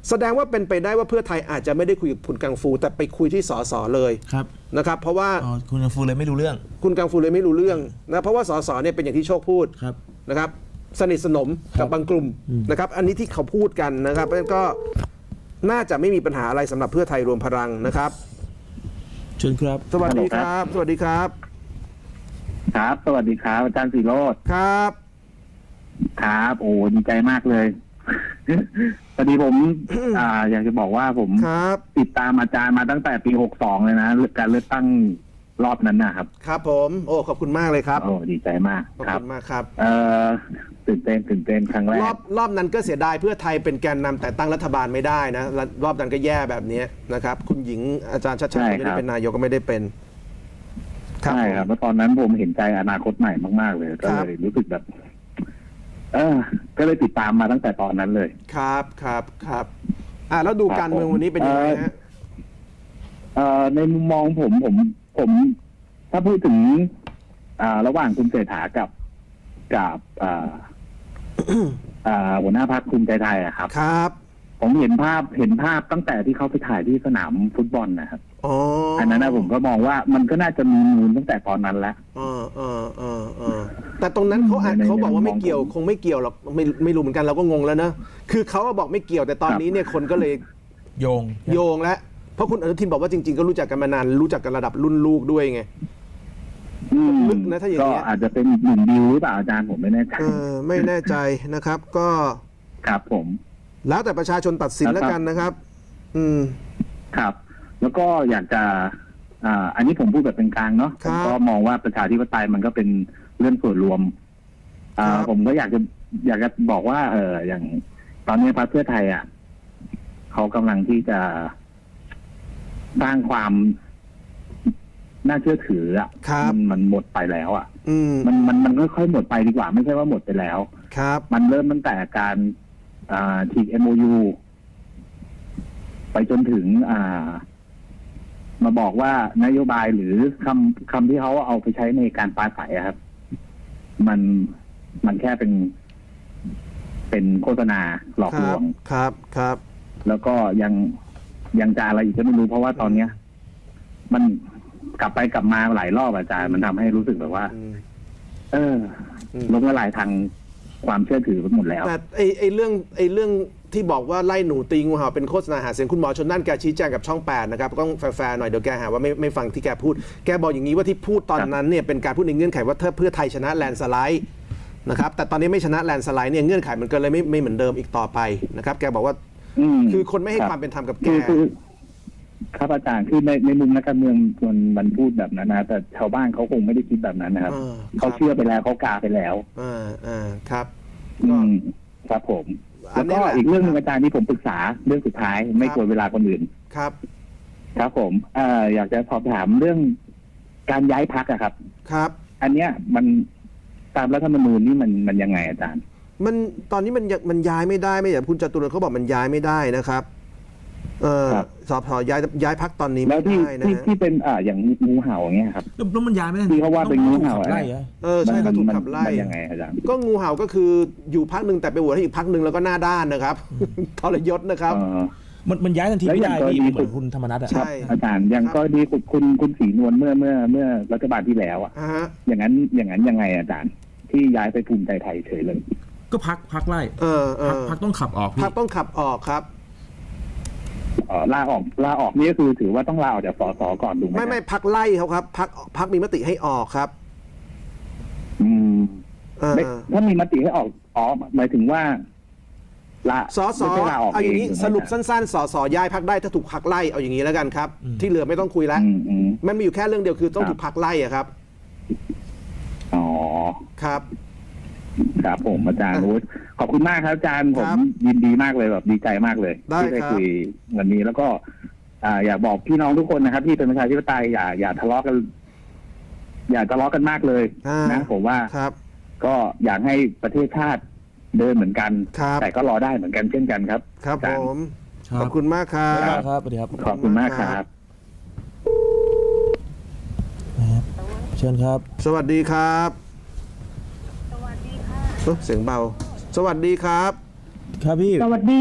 แสดงว่าเป็นไปได้ว่าเพื่อไทยอาจจะไม่ได้คุยกับคุณกังฟูแต่ไปคุยที่สสเลยครับนะครับเพราะว่าคุณกังฟูเลยไม่รู้เรื่องคุณกังฟูเลยไม่รู้เรื่องนะเพราะว่าสสเนี่ยเป็นอย่างที่โชคพูดนะครับสนิทสนมกับบางกลุ่มนะครับอันนี้ที่เขาพูดกันนะครับก็น่าจะไม่มีปัญหาอะไรสำหรับเพื่อไทยรวมพลังนะครับเชิญครับสวัสดีครับสวัสดีครับครับสวัสดีครับอาจารย์ศิโรจน์ครับครับโอ้ดีใจมากเลยพอดีผม อ่าอยากจะบอกว่าผมติดตามอาจารย์มาตั้งแต่ปีหกสองเลยนะการเลือกตั้งรอบนั้นนะครับครับผมโอ้ขอบคุณมากเลยครับโอ้ดีใจมากขอบคุณมากครับเอ่อตื่นเต้นตื่นเต้นครั้งแรกรอบรอบนั้นก็เสียดายเพื่อไทยเป็นแกนนำแต่ตั้งรัฐบาลไม่ได้นะรอบนั้นก็แย่แบบนี้นะครับคุณหญิงอาจารย์ชัดชาติไม่ได้เป็นนายกก็ไม่ได้เป็นใช่ครับแล้วตอนนั้นผมเห็นใจอนาคตใหม่มากๆเลยก็เลยรู้สึกแบบเออก็เลยติดตามมาตั้งแต่ตอนนั้นเลยครับครับครับอ่าแล้วดูการเมืองวันนี้เป็นยังไงฮะเอ่อในมุมมองผมผมผมถ้าพูดถึงอ่าระหว่างคุณเศรษฐากับกับอ่าอ่าหัวหน้าพรรคภูมิใจไทยอะครับครับผมเห็นภาพเห็นภาพตั้งแต่ที่เขาไปถ่ายที่สนามฟุตบอลนะครับอ๋ออันนั้นนะผมก็มองว่ามันก็น่าจะมีมูลตั้งแต่ตอนนั้นแล้วเออเออเออเออแต่ตรงนั้นเขาอาจเขาบอกว่าไม่เกี่ยวคงไม่เกี่ยวหรอกไม่ไม่รู้เหมือนกันเราก็งงแล้วนะคือเขาบอกไม่เกี่ยวแต่ตอนนี้เนี่ยคนก็เลยโยงโยงแล้วเพราะคุณอนุทินบอกว่าจริงๆก็รู้จักกันมานานรู้จักกันระดับรุ่นลูกด้วยไงลึกนะถ้าอย่างนี้ก็อาจจะเป็นอีกหนึ่งดิวหรือเปล่าอาจารย์ผมไม่แน่ใจเออไม่แน่ใจนะครับก็ครับผมแล้วแต่ประชาชนตัดสินแล้วกันนะครับอืมครับแล้วก็อยากจะอ่าอันนี้ผมพูดแบบเป็นกลางเนาะผมก็มองว่าประชาธิปไตยมันก็เป็นเรื่องส่วนรวมอ่าผมก็อยากจะอยากจะบอกว่าเอออย่างตอนนี้พรรคเพื่อไทยอ่ะเขากำลังที่จะสร้างความน่าเชื่อถืออ่ะมันมันหมดไปแล้วอ่ะมันมันมันค่อยๆหมดไปดีกว่าไม่ใช่ว่าหมดไปแล้วครับมันเริ่มตั้งแต่การอ่าที เอ็ม โอ ยู ไปจนถึงอ่ามาบอกว่านโยบายหรือคำคำที่เขาเอาไปใช้ในการปราศัยครับมันมันแค่เป็นเป็นโฆษณาหลอกลวงครับครับแล้วก็ยังยังจะอะไรอีกก็ไม่รู้เพราะว่าตอนเนี้ยมันกลับไปกลับมาหลายรอบอาจารย์มันทำให้รู้สึกแบบว่าเออล้มละลายทางความเชื่อถือไปหมดแล้วแต่ไอไอเรื่องไอเรื่องที่บอกว่าไล่หนูตีงูเห่าเป็นโฆษณาหาเสียงคุณหมอชนน่านแกชี้แจงกับช่องแปดนะครับต้องแฟร์ๆหน่อยเดี๋ยวแกหาว่าไม่ไม่ฟังที่แกพูดแกบอกอย่างนี้ว่าที่พูดตอนนั้นเนี่ยเป็นการพูดในเงื่อนไขว่าถ้าเพื่อไทยชนะแลนสไลด์นะครับแต่ตอนนี้ไม่ชนะแลนสไลด์เนี่ยเงื่อนไขมันก็เลยไม่ไม่เหมือนเดิมอีกต่อไปนะครับแกบอกว่าคือคนไม่ให้ความเป็นธรรมกับแกครับอาจารย์คือในในมุมนักการเมืองมันมันพูดแบบนั้นนะแต่ชาวบ้านเขาคงไม่ได้คิดแบบนั้นนะครับเขาเชื่อไปแล้วเขากาไปแล้วอ่าอ่าครับอืมครับผมแล้วก็อีกเรื่องนึงอาจารย์ที่ผมปรึกษาเรื่องสุดท้ายไม่กวนเวลาคนอื่นครับครับผมเอ่ออยากจะสอบถามเรื่องการย้ายพรรคอะครับครับอันเนี้ยมันตามรัฐธรรมนูญนี่มันมันยังไงอาจารย์มันตอนนี้มันมันย้ายไม่ได้ไม่อย่างคุณจตุรนต์เขาบอกมันย้ายไม่ได้นะครับเออสอบพอย้ายย้ายพักตอนนี้ไม่ได้นะที่ที่เป็นอ่าอย่างงูเห่าอย่างเงี้ยครับแล้วมันย้ายไม่ได้ที่เขาว่าเป็นงูเห่าไล่เออใช่ก็ถูกขับไล่ยังไงอาจารย์ก็งูเห่าก็คืออยู่พักหนึ่งแต่ไปโหวตให้อีกพักหนึ่งแล้วก็หน้าด้านนะครับทรยศนะครับมันมันย้ายทันทีไม่ได้พี่เหมือนคุณธรรมนัสอ่ะใช่อาจารย์ยังก็ดีคุณคุณศรีนวลเมื่อเมื่อเมื่อรัฐบาลที่แล้วอ่ะอย่างนั้นอย่างนั้นยังไงอาจารย์ที่ย้ายไปภูมิใจไทยเฉยเลยก็พักพักไล่เออเออพักต้องขับออกพักต้องขับออกครับลาออกลาออกนี่ก็คือถือว่าต้องลาออกจากสสก่อนดูไหมไม่ไม่พักไล่เขาครับพักพักมีมติให้ออกครับอืมถ้ามีมติให้ออกอ๋อหมายถึงว่าลาสสเอาอย่างนี้สรุปสั้นๆสสย้ายพักได้ถ้าถูกพักไล่เอาอย่างนี้แล้วกันครับที่เหลือไม่ต้องคุยแล้วมันมีอยู่แค่เรื่องเดียวคือต้องถูกพักไล่อะครับอ๋อครับครับผมอาจารย์ขอบคุณมากครับอาจารย์ผมยินดีมากเลยแบบดีใจมากเลยที่ได้คุยวันนี้แล้วก็อยากบอกพี่น้องทุกคนนะครับที่เป็นประชาธิปไตยอย่าอย่าทะเลาะกันอย่าทะเลาะกันมากเลยนะผมว่าก็อยากให้ประเทศชาติเดินเหมือนกันแต่ก็รอได้เหมือนกันเช่นกันครับครับผมขอบคุณมากครับครับสวัสดีครับขอบคุณมากครับเชิญครับสวัสดีครับเสียงเบาสวัสดีครับครับพี่สวัสดี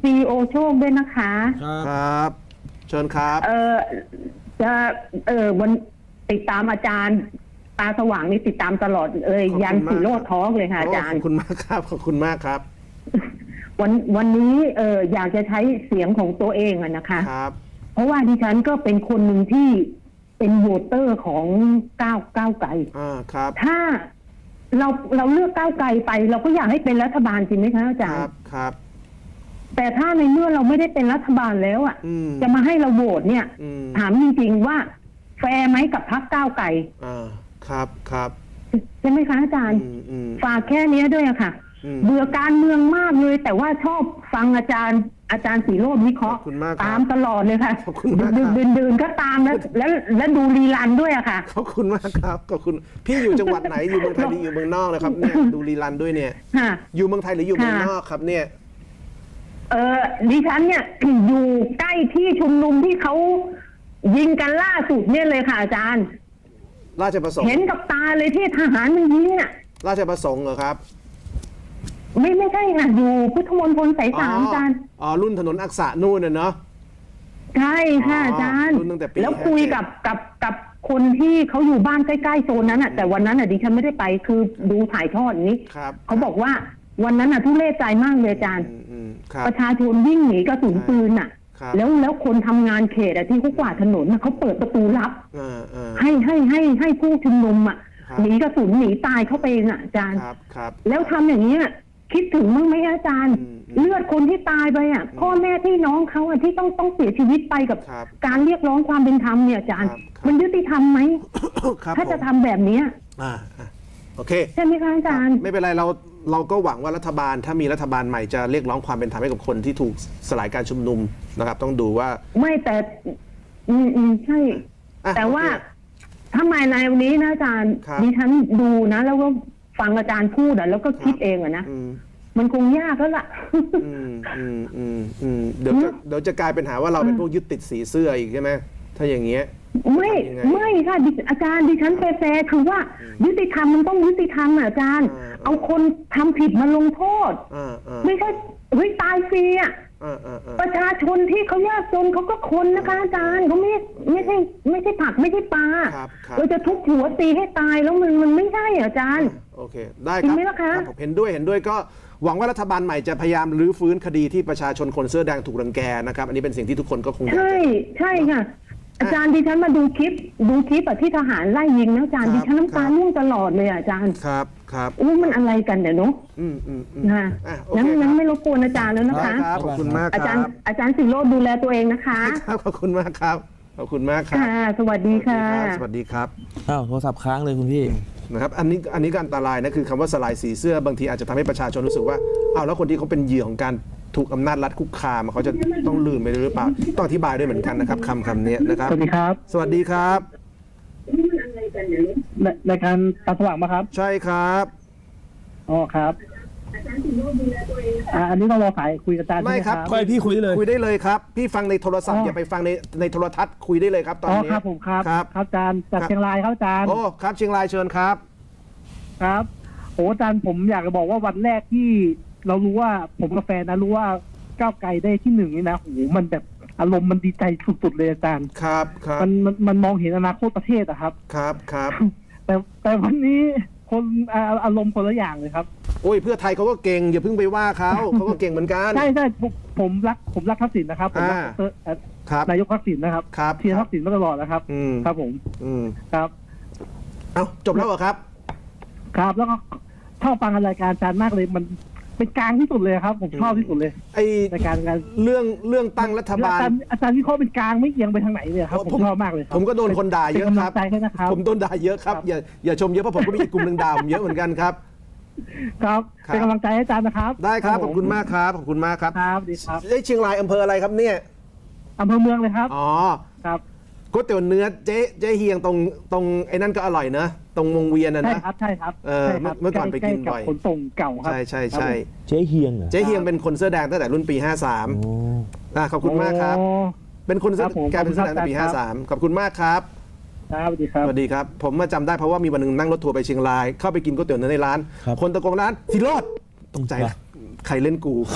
ซีโอโชคด้วยนะคะครับ เชิญครับเออจะเออวันติดตามอาจารย์ตาสว่างนี่ติดตามตลอดเอยยันสีโลดท้องเลยค่ะอาจารขย์อบคุณมากครับขอบคุณมากครับวันวันนี้เอออยากจะใช้เสียงของตัวเองอะนะคะครับเพราะว่าดิฉันก็เป็นคนหนึ่งที่เป็นโหวตเตอร์ของก้าวก้าวไกลอ่าครับถ้าเราเราเลือกก้าวไกลไป เราก็อยากให้เป็นรัฐบาลจริงไหมคะอาจารครัย์บครับแต่ถ้าในเมื่อเราไม่ได้เป็นรัฐบาลแล้วอ่ะอืมจะมาให้เราโหวตเนี่ยอืมถามจริงๆว่าแฟร์ไหมกับพรรคก้าวไกลอ่าครับครับใช่ไหมคะอาจารย์อืมอืมฝากแค่เนี้ยด้วยอะค่ะอืมเบื่อการเมืองมากเลย แต่ว่าชอบฟังอาจารย์ อาจารย์สีโรจน์วิเคราะห์ขอบคุณมากครับตามตลอดเลยค่ะขอบคุณมากครับดึกๆดื่นๆก็ตามแล้วแล้วแล้วดูรีลันด้วยอะค่ะขอบคุณมากครับขอบคุณพี่อยู่จังหวัดไหนอยู่เมืองไทยหรืออยู่เมืองนอกนะครับเนี่ยดูรีลันด้วยเนี่ยค่ะอยู่เมืองไทยหรืออยู่เมืองค่ะนอกครับเนี่ยเออดิฉันเนี่ย อยู่ใกล้ที่ชุมนุมที่เขายิงกันล่าสุดเนี่ยเลยค่ะอาจารย์ราชประสงค์เห็นกับตาเลยที่ทหารมันยิงอ่ะราชประสงค์เหรอครับไม่ไม่ใช่ค่ะอยู่พุทธมณฑลสายสามอาจารย์อ๋อรุ่นถนนอักษะนู่นน่ะเนาะใช่ค่ะอ๋ออาจารย์รุ่นตั้งแต่ปีแล้วคุยห้าเจ็ดกับกับกับคนที่เขาอยู่บ้านใกล้ๆโซนนั้นอ่ะ แต่วันนั้นอ่ะดิฉันไม่ได้ไปคือดูถ่ายทอดนี้ครับเขาบอกว่าวันนั้นอ่ะทุเรศใจมากเลยอาจารย์อืมอืมครับประชาชนวิ่งหนีกระสุนปืนอ่ะครับแล้วแล้วคนทำงานเขตอ่ะที่เขากวาดถนนน่ะเขาเปิดประตูลับอ่าอ่าให้ให้ให้ให้ผู้ชุมนุมอ่ะครับหนีกระสุนหนีตายเข้าไปน่ะอาจารย์ครับครับแล้วทำอย่างนี้ยคิดถึงมั้งไหมอาจารย์อืมอืมเลือดคนที่ตายไปอ่ะ พ่อแม่พี่น้องเขาอ่ะที่ต้องต้องเสียชีวิตไปกับครับการเรียกร้องความเป็นธรรมเนี่ยอาจารย์ครับครับมันยุติธรรมไหมครับถ้าจะผมทำแบบเนี้ยอ่าอ่าโอเคใช่ไหมคะอาจารย์ไม่เป็นไรเราเราก็หวังว่ารัฐบาลถ้ามีรัฐบาลใหม่จะเรียกร้องความเป็นธรรมให้กับคนที่ถูกสลายการชุมนุมนะครับ ต้องดูว่าไม่แต่อืมอืมใช่อ่ะแต่ว่าโอเคถ้ามาในวันนี้นะอาจารย์ครับดิฉันดูนะ แล้วก็ฟังอาจารย์พูดอ่ะแล้วก็คิดเองอ่ะนะอืมมันคงยากแล้วล่ะอืมอืมอืมอืมเดี๋ยวจะเดี๋ยวจะกลายเป็นหาว่าเราเป็นพวกยึดติดสีเสื้ออีกใช่ไหมถ้าอย่างเงี้ยไม่ทำยังไงไม่ค่ะดิอาจารย์ดิฉันแฟร์ๆคือว่า ยุติธรรมมันต้องยุติธรรมอ่ะอาจารย์อ่าเอาคนทำผิดมาลงโทษอ่าอ่าไม่ใช่เฮ้ยตายฟรีอ่ะอ่าอ่าอ่าประชาชนที่เขายากจนเขาก็คนนะคะอาจารย์เขาไม่ไม่ใช่ไม่ใช่ผักไม่ใช่ปลาครับครับเราจะทุบหัวตีให้ตายแล้วมันมันไม่ใช่อ่ะอาจารย์โอเค ได้คจริรับงไหมล่ะคะครับผมเห็นด้วยเห็นด้วยก็หวังว่ารัฐบาลใหม่จะพยายามรื้อฟื้นคดีที่ประชาชนคนเสื้อแดงถูกรังแกนะครับอันนี้เป็นสิ่งที่ทุกคนก็คงอยากใช่จะใช่ค่ะ อาจารย์ดิฉันมาดูคลิปดูคลิปอะที่ทหารไล่ยิงนะอาจารย์ครับดิฉันน้ำตาครับร่วงตลอดเลยอะอาจารย์ครับครับอู้มันอะไรกันเนี่ยเนาะอืมอืมอืมนะอ่ะโองั้นเคคงั้รันบไม่รบกวนอาจารย์แล้วนะได้คะครับขอบคุณมากอาคจารรัย์บอาจารย์สิโรจน์ดูแลตัวเองนะคะครับขอบคุณมากครับขอบคุณมากครับค่ะ สวัสดีค่ะสวัสดีครับอ้าวโทรศัพท์ค้างเลยคุณพี่นะครับอันนี้อันนี้ก็อันตรายนะคือคำว่าสลายสีเสื้อบางทีอาจจะทำให้ประชาชนรู้สึกว่าอ้าวแล้วคนที่เขาเป็นเหยื่อของการถูกอำนาจรัฐคุกคามเขาจะต้องลืมไปหรือเปล่าต้องอธิบายด้วยเหมือนกันนะครับคำคำนี้นะครับสวัสดีครับสวัสดีครับในรายการตาสว่างมาครับใช่ครับอ๋อครับอ่าอันนี้ต้องรอสายคุยกับอาจารย์ไม่ใช่ไหมคครัรับ บค่อยพี่คุยได้เลยคุยได้เลยครับ พี่ฟังในโทรศัพท์อ๋อออย่าไปฟังในในโทรทัศน์คุยได้เลยครับตอนอ๋อนี้ครับผมครับครับครับอาจารย์จากครับเชียงรายครับอาจารย์โอ้ครับเชียงรายเชิญครับครับโอ้อาจารย์ผมอยากจะบอกว่าวันแรกที่เรารู้ว่าผมกับแฟนนะรู้ว่าก้าวไกลได้ที่หนึ่งนี่นะโอ้โหมันแบบอารมณ์มันดีใจสุดๆเลยอาจารย์ครับครับมันมันมันมองเห็นอนาคตประเทศอะครับครับครับแต่แต่วันนี้คนอ่าอารมณ์คนละอย่างเลยครับโอ้ยเพื่อไทยเขาก็เก่งอย่าเพิ่งไปว่าเขาเขาก็เก่งเหมือนกันใช่ใช่ผมผมรักผมรักทักษิณนะครับผมรักอ่าเอ่อเอ่อครับนายกทักษิณนะครับครับเชียร์ทักษิณมาตลอดนะครับอืมครับผมอืมครับเอาจบแล้วเหรอครับครับแล้วก็ชอบฟังรายการอาจารย์มากเลย มันเป็นกลางที่สุดเลยครับ ผมชอบที่สุดเลยไอรายการงานเรื่องเรื่องตั้งรัฐบาลอาจารย์อาจารย์วิเคราะห์เป็นกลางไม่เอียงไปทางไหนเลยครับผผม มชอบมากเลยครับผมก็โดนคนด่าเยอะป็นคกำลัรับงใจให้นะครับผมโดนด่าเยอะครับครับอย่าอย่าชมเยอะเพราะผมก็มีอีกกลุ่มหนึ่งด่าผมเยอะเหมือนกันครับครับครับเป็นกำลังใจให้อาจารย์นะครับได้ครับขผอบคุณมากครับขอบคุณมากครับครับดีครับเอ้ยเชียงรายอำเภออะไรครับเนี่ยอำเภอเมืองเลยครับอ๋อครับก๋วยเตี๋ยวเนื้อเจ๊เจ๊เฮียงตรงตรงไอ้นั่นก็อร่อยเนอะตรงวงเวียนนะใช่นะครับใช่ครับเออใช่ครับเมื่อก่อนไปกินใล้ๆบ่อยขนส่งเก่าครับใช่ใช่ใช่เจ๊เฮียงเหรอเจ๊เฮียงเป็นคนเสื้อแดงตั้งแต่รุ่นปีห้าสามโอ้อ่ะขอบคุณมากครับโอ้เป็นคนเสื้อครับผมแกเป็นเสื้อแดงตั้งแต่ปีขอบคุณห้าครัสามบขอบคุณมากครับครับสวัสดีครับสวัสดีครับ ผมมาจำได้เพราะว่ามีวันหนึงนั่งรถทัวร์ไปเชียงราย เข้าไปกินก๋วยเตี๋ยวเนื้อในร้าน คนตะโกนร้านสิโรดตกใจนะใครเล่นกู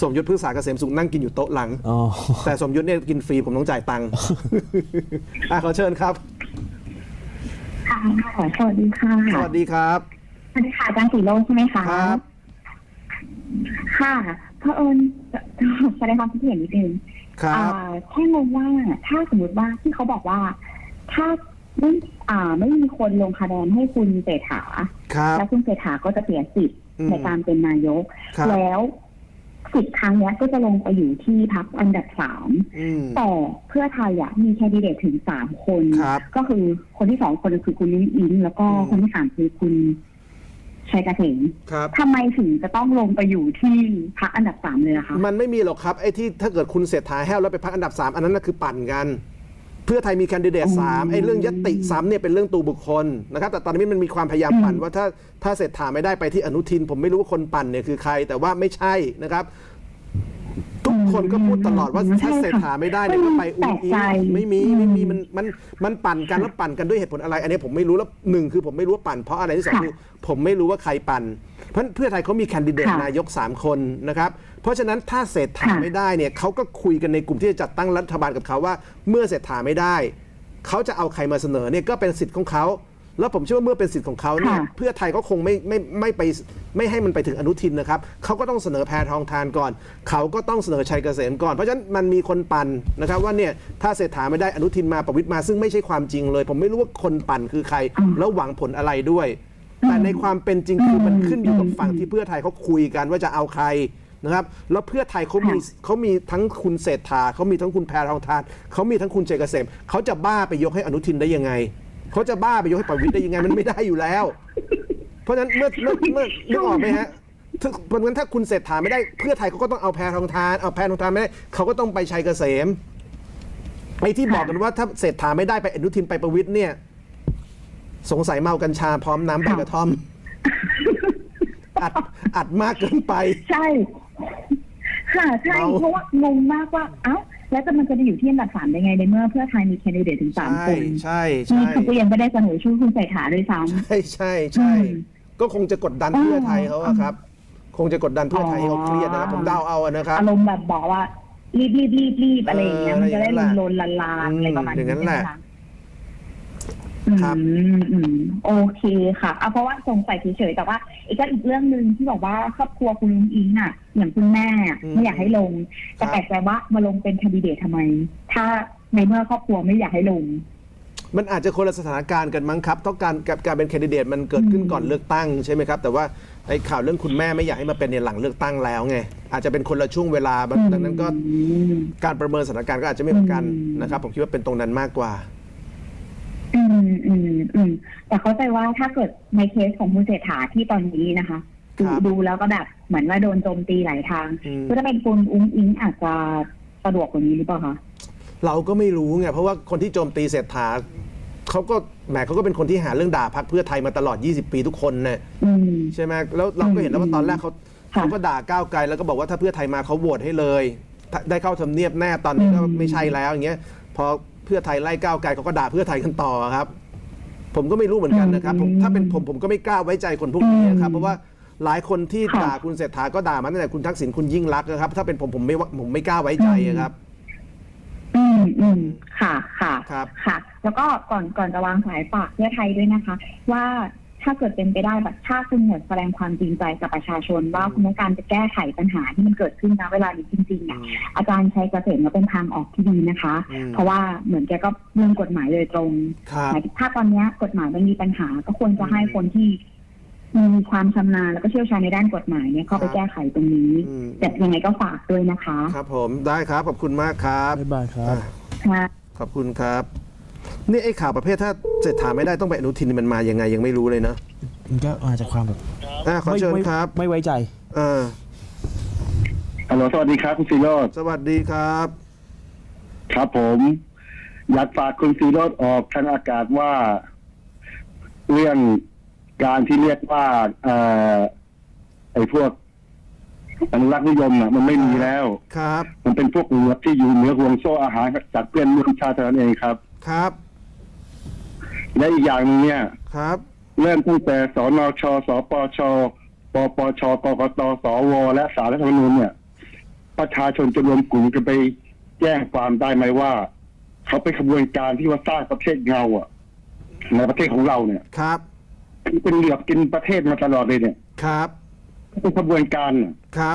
สมยศพฤกษาเกษมสุขนั่งกินอยู่โต๊ะหลังอ๋อแต่สมยศเนี่ยกินฟรีผมต้องจ่ายตังค์ อ่ะขอเชิญครับค่ะสวัสดีค่ะสวัสดีครับสวัสดีค่ะอาจารย์สีโลใช่ไหมคะครับค่ะเพราะเอิญแสดงความคิดเห็นนิดนึงครับอ่าแค่งงว่าถ้าสมมติว่าที่เขาบอกว่า ถ้าไม่อ่าไม่มีคนลงคะแนนให้คุณเศรษฐาครับแล้วคุณเศรษฐาก็จะเสียสิทธิ์อืมในการเป็นนายกครับแล้วสิทธิ์ครั้งนี้ก็จะลงไปอยู่ที่พรรคอันดับสามอืมแต่เพื่อไทยอ่ะมีแคนดิเดตถึงสามคนครับก็คือคนที่สองคนคือคุณลิ้นอิงแล้วก็อืมคนที่สามคือคุณชัยเกษมครับทำไมถึงจะต้องลงไปอยู่ที่พรรคอันดับสามเลยอะคะมันไม่มีหรอกครับไอ้ที่ถ้าเกิดคุณเศรษฐาแห้วแล้วไปพักอันดับสามอันนั้นน่ะคือปั่นกัน เพื่อไทยมีแคนดิเดตสามไอ้เรื่องยติซ้ำเนี่ยเป็นเรื่องตัวบุคคลนะครับแต่ตอนนี้มันมีความพยายามปั่นว่าถ้าถ้าเศรษฐาไม่ได้ไปที่อนุทิน ผมไม่รู้ว่าคนปั่นเนี่ยคือใคร แต่ว่าไม่ใช่นะครับ ทุกคนก็พูดตลอดว่าถ้าเศรษฐาไม่ได้เนี่ยก็ไปอุ้งอิงไม่มีไม่มีมันมันมันปั่นกันแล้วปั่นกันด้วยเหตุผลอะไร อันนี้ผมไม่รู้แล้วหนึ่งคือผมไม่รู้ว่าปั่นเพราะอะไรที่สองคือผมไม่รู้ว่าใครปั่นเพราะเพื่อไทยเขามีแคนดิเดตนายกสามคนนะครับเพราะฉะนั้นถ้าเศรษฐาไม่ได้เนี่ยเขาก็คุยกันในกลุ่มที่จะจัดตั้งรัฐบาลกับเขาว่าเมื่อเศรษฐาไม่ได้เขาจะเอาใครมาเสนอเนี่ยก็เป็นสิทธิ์ของเขาแล้วผมเชื่อว่าเมื่อเป็นสิทธิ์ของเขาเนี่ยเพื่อไทยก็คงไม่ไม่ไม่ไปไม่ให้มันไปถึงอนุทินนะครับเขาก็ต้องเสนอแพทองทานก่อนเขาก็ต้องเสนอชัยเกษมก่อนเพราะฉะนั้นมันมีคนปั่นนะครับว่าเนี่ยถ้าเศรษฐาไม่ได้อนุทินมาประวิตรมาซึ่งไม่ใช่ความจริงเลยผมไม่รู้ว่าคนปั่นคือใครแล้วหวังผลอะไรด้วยแต่ในความเป็นจริงคือมันขึ้นอยู่กับฝั่งที่เพื่อไทยเขาคุยกันว่าจะเอาใครนะครับแล้วเพื่อไทยเขามีเขามีทั้งคุณเศรษฐาเขามีทั้งคุณแพทองทานเขามีทั้งคุณชัยเกษมเขาจะบ้าไปยกให้อนุทินได้ยังไงเขาจะบ้าไปยกให้ประวิตรได้ยังไงมันไม่ได้อยู่แล้ว เพราะฉะนั้นเมื่อเมื่อเมื่อนึกออกไหมฮะเพราะฉะนั้นถ้าคุณเศรษฐาไม่ได้เพื่อไทยเขาก็ต้องเอาแพทองทานเอาแพทองทานไม่ได้เขาก็ต้องไปชัยเกษมไอ้ที่บอกกันว่าถ้าเศรษฐาไม่ได้ไปอนุทินไปประวิตรเนี่ยสงสัยเมากัญชาพร้อมน้ำใบกระท่อมอัดอัดมากเกินไปใช่ค่ะใช่เพราะว่างงมากว่าเอ้าแล้วจะมันจะไปอยู่ที่อันดับสามได้ไงในเมื่อเพื่อไทยมีแคนดิเดตถึงสามคนใช่ใช่นี่คือก็ยังไม่ได้เสนอชื่อคุณเศรษฐาด้วยซ้ำใช่ใช่ใช่ก็คงจะกดดันเพื่อไทยเขาครับ คงจะกดดันเพื่อไทยเขาเครียดนะครับผมเดาเอานะครับอารมณ์แบบบอกว่ารีบรีบรีบรีบอะไรอย่างเงี้ยมันจะได้ลนลนลานลานอะไรประมาณนี้อย่างนั้นแหละครับอืมโอเคค่ะเอาเพราะว่าสงสัยเฉยๆแต่ว่าอีกก็อีกเรื่องนึงที่บอกว่าครอบครัวคุณลุงอิงอ่ะอย่างคุณแม่ไม่อยากให้ลงแต่แปลกใจว่ามาลงเป็นแคนดิเดตทำไมถ้าในเมื่อครอบครัวไม่อยากให้ลงมันอาจจะคนละสถานการณ์กันมั้งครับต้องการกับการเป็นแคนดิเดตมันเกิดขึ้นก่อนเลือกตั้งใช่ไหมครับแต่ว่าไอ้ข่าวเรื่องคุณแม่ไม่อยากให้มาเป็นในหลังเลือกตั้งแล้วไงอาจจะเป็นคนละช่วงเวลาดังนั้นก็การประเมินสถานการณ์ก็อาจจะไม่เหมือนกันนะครับผมคิดว่าเป็นตรงนั้นมากกว่าอืมอืมอืมแต่เข้าใจว่าถ้าเกิดในเคสของคุณเศรษฐาที่ตอนนี้นะคะดูดูแล้วก็แบบเหมือนว่าโดนโจมตีหลายทางก็จะเป็นคุณอุ้งอิงอาจจะสะดวกกว่านี้หรือเปล่าคะเราก็ไม่รู้ไงเพราะว่าคนที่โจมตีเศรษฐาเขาก็แหมเขาก็เป็นคนที่หาเรื่องด่าพรรคเพื่อไทยมาตลอดยี่สิบปีทุกคนเนี่ยใช่ไหมแล้วเราก็เห็นแล้วว่าตอนแรกเขาเขาก็ด่าก้าวไกลแล้วก็บอกว่าถ้าเพื่อไทยมาเขาโหวตให้เลยได้เข้าทำเนียบแน่ตอนนี้ก็ไม่ใช่แล้วอย่างเงี้ยพอเพื่อไทยไล่ก้าวไกลเขาก็ด่าเพื่อไทยกันต่อครับผมก็ไม่รู้เหมือนกันนะครับผมถ้าเป็นผมผมก็ไม่กล้าไว้ใจคนพวกนี้ครับเพราะว่าหลายคนที่ด่าคุณเศรษฐาก็ด่ามาตั้งแต่คุณทักษิณคุณยิ่งรักนะครับถ้าเป็นผมผมไม่ผมไม่กล้าไว้ใจครับอืมอืมค่ะค่ะครับค่ะแล้วก็ก่อนก่อนจะวางสายฝากเพื่อไทยด้วยนะคะว่าถ้าเกิดเป็นไปได้แบบถ้าคุณเหมือนแสดงความจริงใจกับประชาชนว่าคุณต้องการจะแก้ไขปัญหาที่มันเกิดขึ้นณเวลานี้จริงๆเนี่ยอาจารย์ชัยเกษมก็เป็นทางออกที่ดีนะคะเพราะว่าเหมือนแกก็เรื่องกฎหมายโดยตรงถ้าตอนนี้กฎหมายมันมีปัญหาก็ควรจะให้คนที่มีความชำนาญแล้วก็เชี่ยวชาญในด้านกฎหมายเนี่ยเข้าไปแก้ไขตรงนี้แต่ยังไงก็ฝากด้วยนะคะครับผมได้ครับขอบคุณมากครับบ๊ายบายครับขอบคุณครับนี่ไอ้ข่าวประเภทถ้าเศรษฐาไม่ได้ต้องไปอนุทินมันมายังไงยังไม่รู้เลยนะมันก็มาจากความแบบขอเชิญครับไม่ไว้ใจอ่าฮัลโหลสวัสดีครับคุณซีโรจน์สวัสดีครับครับผมอยากฝากคุณซีโรจน์ออกทางอากาศว่าเรื่องการที่เรียกว่าเอ่อไอ้พวกอนุรักษ์นิยมอ่ะมันไม่มีแล้วครับมันเป็นพวกเหลือที่อยู่เหนือห่วงโซ่อาหารจากเพื่อนร่วมชาติเท่านั้นเองครับครับและอีกอย่างนึงเนี่ยครับเริ่มตั้งแต่สนชสปชปปชกกตสวและศาลรัฐธรรมนูญเนี่ยประชาชนจะรวมกลุ่มกันไปแจ้งความได้ไหมว่า เขาเป็นขบวนการที่ว่าสร้างประเทศเงาอ่ะในประเทศของเราเนี่ยครับเป็นเหลือบกินประเทศมาตลอดเลยเนี่ยครับเป็นขบวนการครับ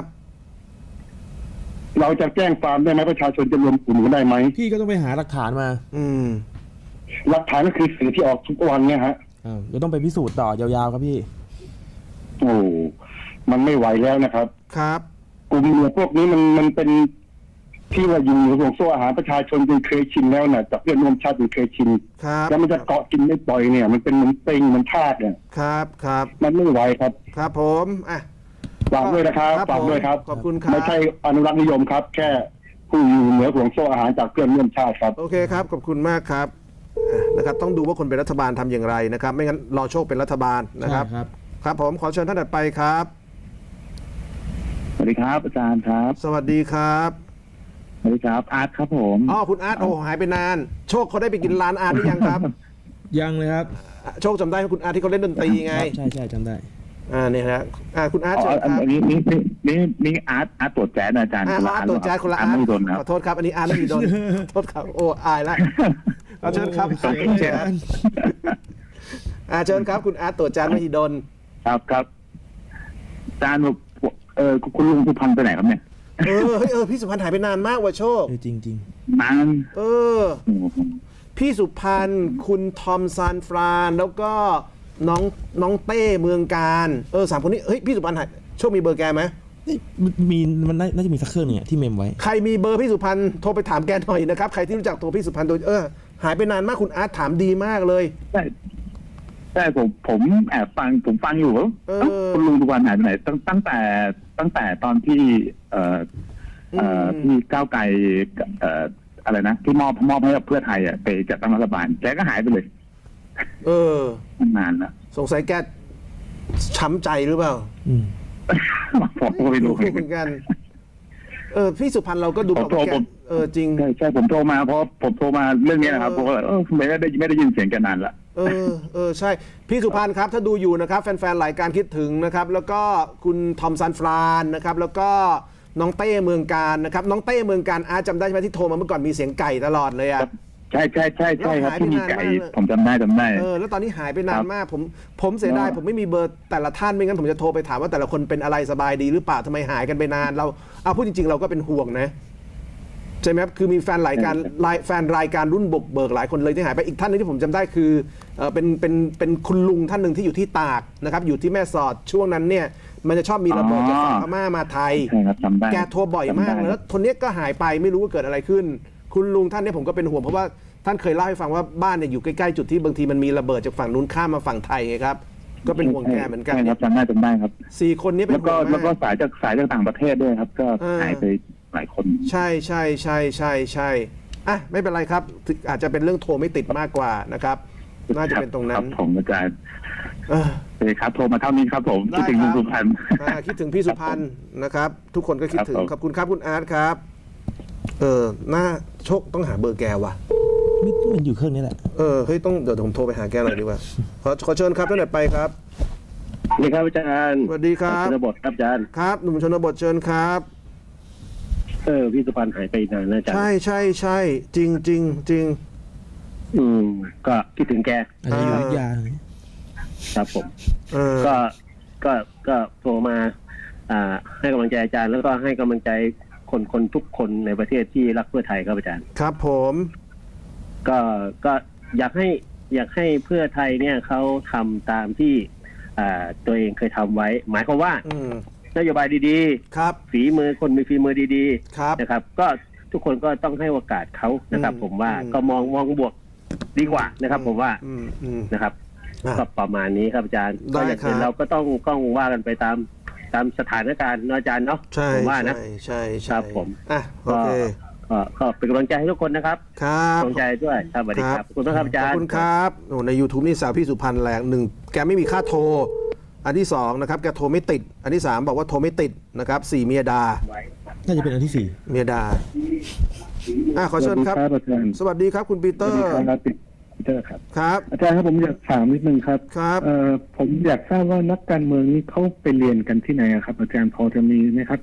เราจะแจ้งความได้ไหมประชาชนจะรวมกลุ่มกันได้ไหมพี่ก็ต้องไปหาหลักฐานมาอืมหลักฐานก็คือสื่อที่ออกทุกวันเนี่ยฮะอ้าวจะต้องไปพิสูจน์ต่อยาวๆครับพี่โอ้มันไม่ไหวแล้วนะครับครับกลุ่มเหลือพวกนี้มันมันเป็นที่ว่าอยู่ห่วงโซ่อาหารประชาชนจนเคยชินแล้วนะจากเพื่อนร่วมชาติจนเคยชินครับแล้วมันจะเกาะกินไม่ปล่อยเนี่ย มันเป็นเหมือนเต็งเหมือนทาสเนี่ยครับ ครับมันไม่ไหวครับครับผมอ่ะฝากด้วยนะครับครับฝากด้วยครับขอบคุณครับไม่ใช่อนุรักษ์นิยมครับ แค่ผู้อยู่เหนือห่วงโซ่อาหารจากเพื่อนร่วมชาติครับโอเคครับ ขอบคุณมากครับอ่ะนะครับ ต้องดูว่าคนเป็นรัฐบาลทำอย่างไรนะครับ ไม่งั้นรอโชคเป็นรัฐบาลนะครับใช่ครับครับผม ขอเชิญท่านถัดไปครับสวัสดีครับอาจารย์ครับสวัสดีครับสวัสดีครับอาร์ตครับผมอ๋อ คุณอาร์ต โอ้หายไปนาน โชคเขาได้ไปกินร้านอาร์ตหรือยังครับยังเลยครับโชคจำได้ไหมคุณอาร์ตที่เขาเล่นดนตรีไงใช่ใช่จำได้อ่าเนี่ยนะอ่าคุณอาร์ตอ๋เชิอญครับอันนี้นี่นี่นี่นี่อาร์ตอาร์ตตรวจแจ๊สนะอาจารย์อ่าคนละอาร์ตอาร์ตตัวแจ๊ดคนละอาร์ตไม่โดนคขรับอโทษครับ อันนี้อาร์ตไม่มีโดน โทษครับ โอ้อายละเอาเชิญครับอาร์ตตัวแจ๊ดอ่าเชิญครับคุณอาร์ตตัวแจ๊ดไม่มีโดนครับครับอาจารย์เออคุณลุงสุพรรณไปไหนครับเนี่ยเออเฮ้ยเออพี่สุพรรณหายไปนานมากว่ะโชคเออจริงจริงนานเออ พี่สุพรรณคุณทอมซานฟรานแล้วก็น้องน้องเต้เมืองการเออสามคนนี้เฮ้ยพี่สุพรรณหายโชคมีเบอร์แกไหมๆเอ้ยมีมันน่าน่าจะมีสักเครื่องหนึงอะที่เมมไว้ใครมีเบอร์พี่สุพรรณโทรไปถามแกหน่อยนะครับใครที่รู้จักตัวพี่สุพรรณโดยเออหายไปนานมากคุณอาร์ตถามดีมากเลยใช่ใช่ผมผมแอบฟังผมฟังอยู่ว่าเออเอ้าคุณลุงสุพรรณหายไปไหนตั้งตั้งแต่ตั้งแต่ตอนที่เอ่อเอ่ออืมที่ก้าวไกลเอ่ออะไรนะที่มอบมอบให้กับเพื่อไทยอ่ะไปจัดตั้งรัฐบาลแกก็หายไปเลยเออนานแล้วสงสัยแกช้ำใจหรือเปล่าอืมผมก็ไม่รู้เหมือนกัน เออพี่สุพรรณเราก็ดูผมแบบโทรแกผมเออจริงใช่ใช่ผมโทรมาเพราะผมโทรมาเรื่องนี้นะครับเพราะว่าเออไม่ได้ไม่ได้ยินเสียงแกนานละเออเออใช่พี่สุพรรณครับถ้าดูอยู่นะครับแฟนๆรายการคิดถึงนะครับแล้วก็คุณทอมซันฟรานนะครับแล้วก็น้องเต้เมืองการนะครับน้องเต้เมืองการอาร์ตจำได้ใช่ไหมที่โทรมาเมื่อก่อนมีเสียงไก่ตลอดเลยอะใช่ใช่ใช่ใช่ครับแล้วหายไปที่มีนานไก่มากเลยผมจำได้จำได้เออแล้วตอนนี้หายไปนาครันบมากผมผมเสียดายเนอะผมไม่มีเบอร์แต่ละท่านไม่งั้นผมจะโทรไปถามว่าแต่ละคนเป็นอะไรสบายดีหรือเปล่าทำไมหายกันไปนานเราเอาพูดจริงๆ เราก็เป็นห่วงนะใช่ไหมครับคือมีแฟนรายการรายแฟนรายการรุ่นบุกเบิกหลายคนเลยที่หายไปอีกท่านหนึงที่ผมจำได้คือเออเป็นเป็นเป็นคุณลุงท่านหนึ่งที่อยู่ที่ตากนะครับอยู่ที่แม่สอดช่วงนั้นเนี่ยมันจะชอบมีระเบิดจากฝั่งพม่ามาไทยใช่ครับจำได้แกโทรบ่อยมากจำได้แล้วคนนี้ก็หายไปไม่รู้ว่าเกิดอะไรขึ้น คุณลุงท่านนี้ผมก็เป็นห่วงเพราะว่าท่านเคยเล่าให้ฟังว่าบ้านเนี่ยอยู่ใกล้ๆจุดที่บางทีมันมีระเบิดจากฝั่งนู้นข้ามมาฝั่งไทยไงครับก็เป็นห่วงแกเหมือนกันใช่ครับจำได้จำได้ครับสี่คนนี้เป็แล้นวก็ห่วงแล้วก็มากสายจากสายจากต่างประเทศด้วยครับ ก็เออหายไปหลายคนใช่ใช่ใช่ใช่ใช่อ่ะไม่เป็นไรครับถึงอาจจะเป็นเรื่องโทรไม่ติดมากกว่านะครับน่าจะเป็นตรงนั้ครันบผมอาจารย์เออโอเคครับโทรมาเท่านี้ครับผมคิดถึงได้ลุงครับสุพรรณอ่าคิดถึงพี่สุพรรณนะครับ ทุกคนก็คิดถึงครับผมขอบคุณครับคุณอาร์ตครับ เออหน้าโชคต้องหาเบอร์แกว่ะไม่มันอยู่เครื่องนี้แหละเออเฮ้ยต้องเดี๋ยวผมโทรไปหาแกหน่อยดีกว่าขอขอเชิญครับท่านไหนไปครับนี่ครับอาจารย์สวัสดีครับชนบทครับอาจารย์ครับหนุ่มชนบทเชิญครับเออพี่สุพรรณหายไปนานนะอาจารย์ใช่ใช่ใช่จริงจริงจริงอืมก็คิดถึงแกอาจจะอยู่อยุธยาครับผมเออก็ก็ก็โทรมา อ่า ให้กำลังใจอาจารย์ แล้วก็ให้กำลังใจคนคนทุกคนในประเทศที่รักเพื่อไทยครับอาจารย์ครับผมก็ก็อยากให้อยากให้เพื่อไทยเนี่ยเขาทำตามที่ อ่าตัวเองเคยทำไว้ หมายความว่าอืมนโยบายดีครับๆฝีมือคนมีฝีมือดีครับๆนะครับ ก็ทุกคนก็ต้องให้โอกาสเขานะครับอืมผมว่าอืมก็มองมองบวกดีกว่านะครับ ผมว่าอืมอืมนะครับอ่ะก็ประมาณนี้ครับอาจารย์ได้ก็อย่างครับอื่นเราก็ต้องต้องว่ากันไปตามตามสถานการณ์เนอะอาจารย์เนาะใช่ผมว่านะใช่ใช่ใช่ครับผมอ่ะโอเคก็ก็เป็นกำลังใจให้ทุกคนนะครับครับกำลังใจด้วยครับสวัสดีครับขอบคุณมากครับอาขจาอบรย์คุณครับโอ้ใน YouTube นี่สาวพี่สุพรรณแรงหนึ่งแกไม่มีค่าโทร อันที่สองนะครับแกโทรไม่ติด อันที่สามบอกว่าโทรไม่ติดนะครับสี่เมียดาน่าจะเป็นอันที่สี่เมียดาอ่ะขอเชิญครับสวัสดีครับอาจารย์สวัสดีครับคุณปีเตอร์สวัสดีครับปีเตอร์ครับครับอาจารย์ครับผมอยากถามนิดนึงครับครับเอ่อผมอยากทราบว่านักการเมืองนี่เขาไปเรียนกันที่ไหนอะครับ อาจารย์พอจะมีไหมครับ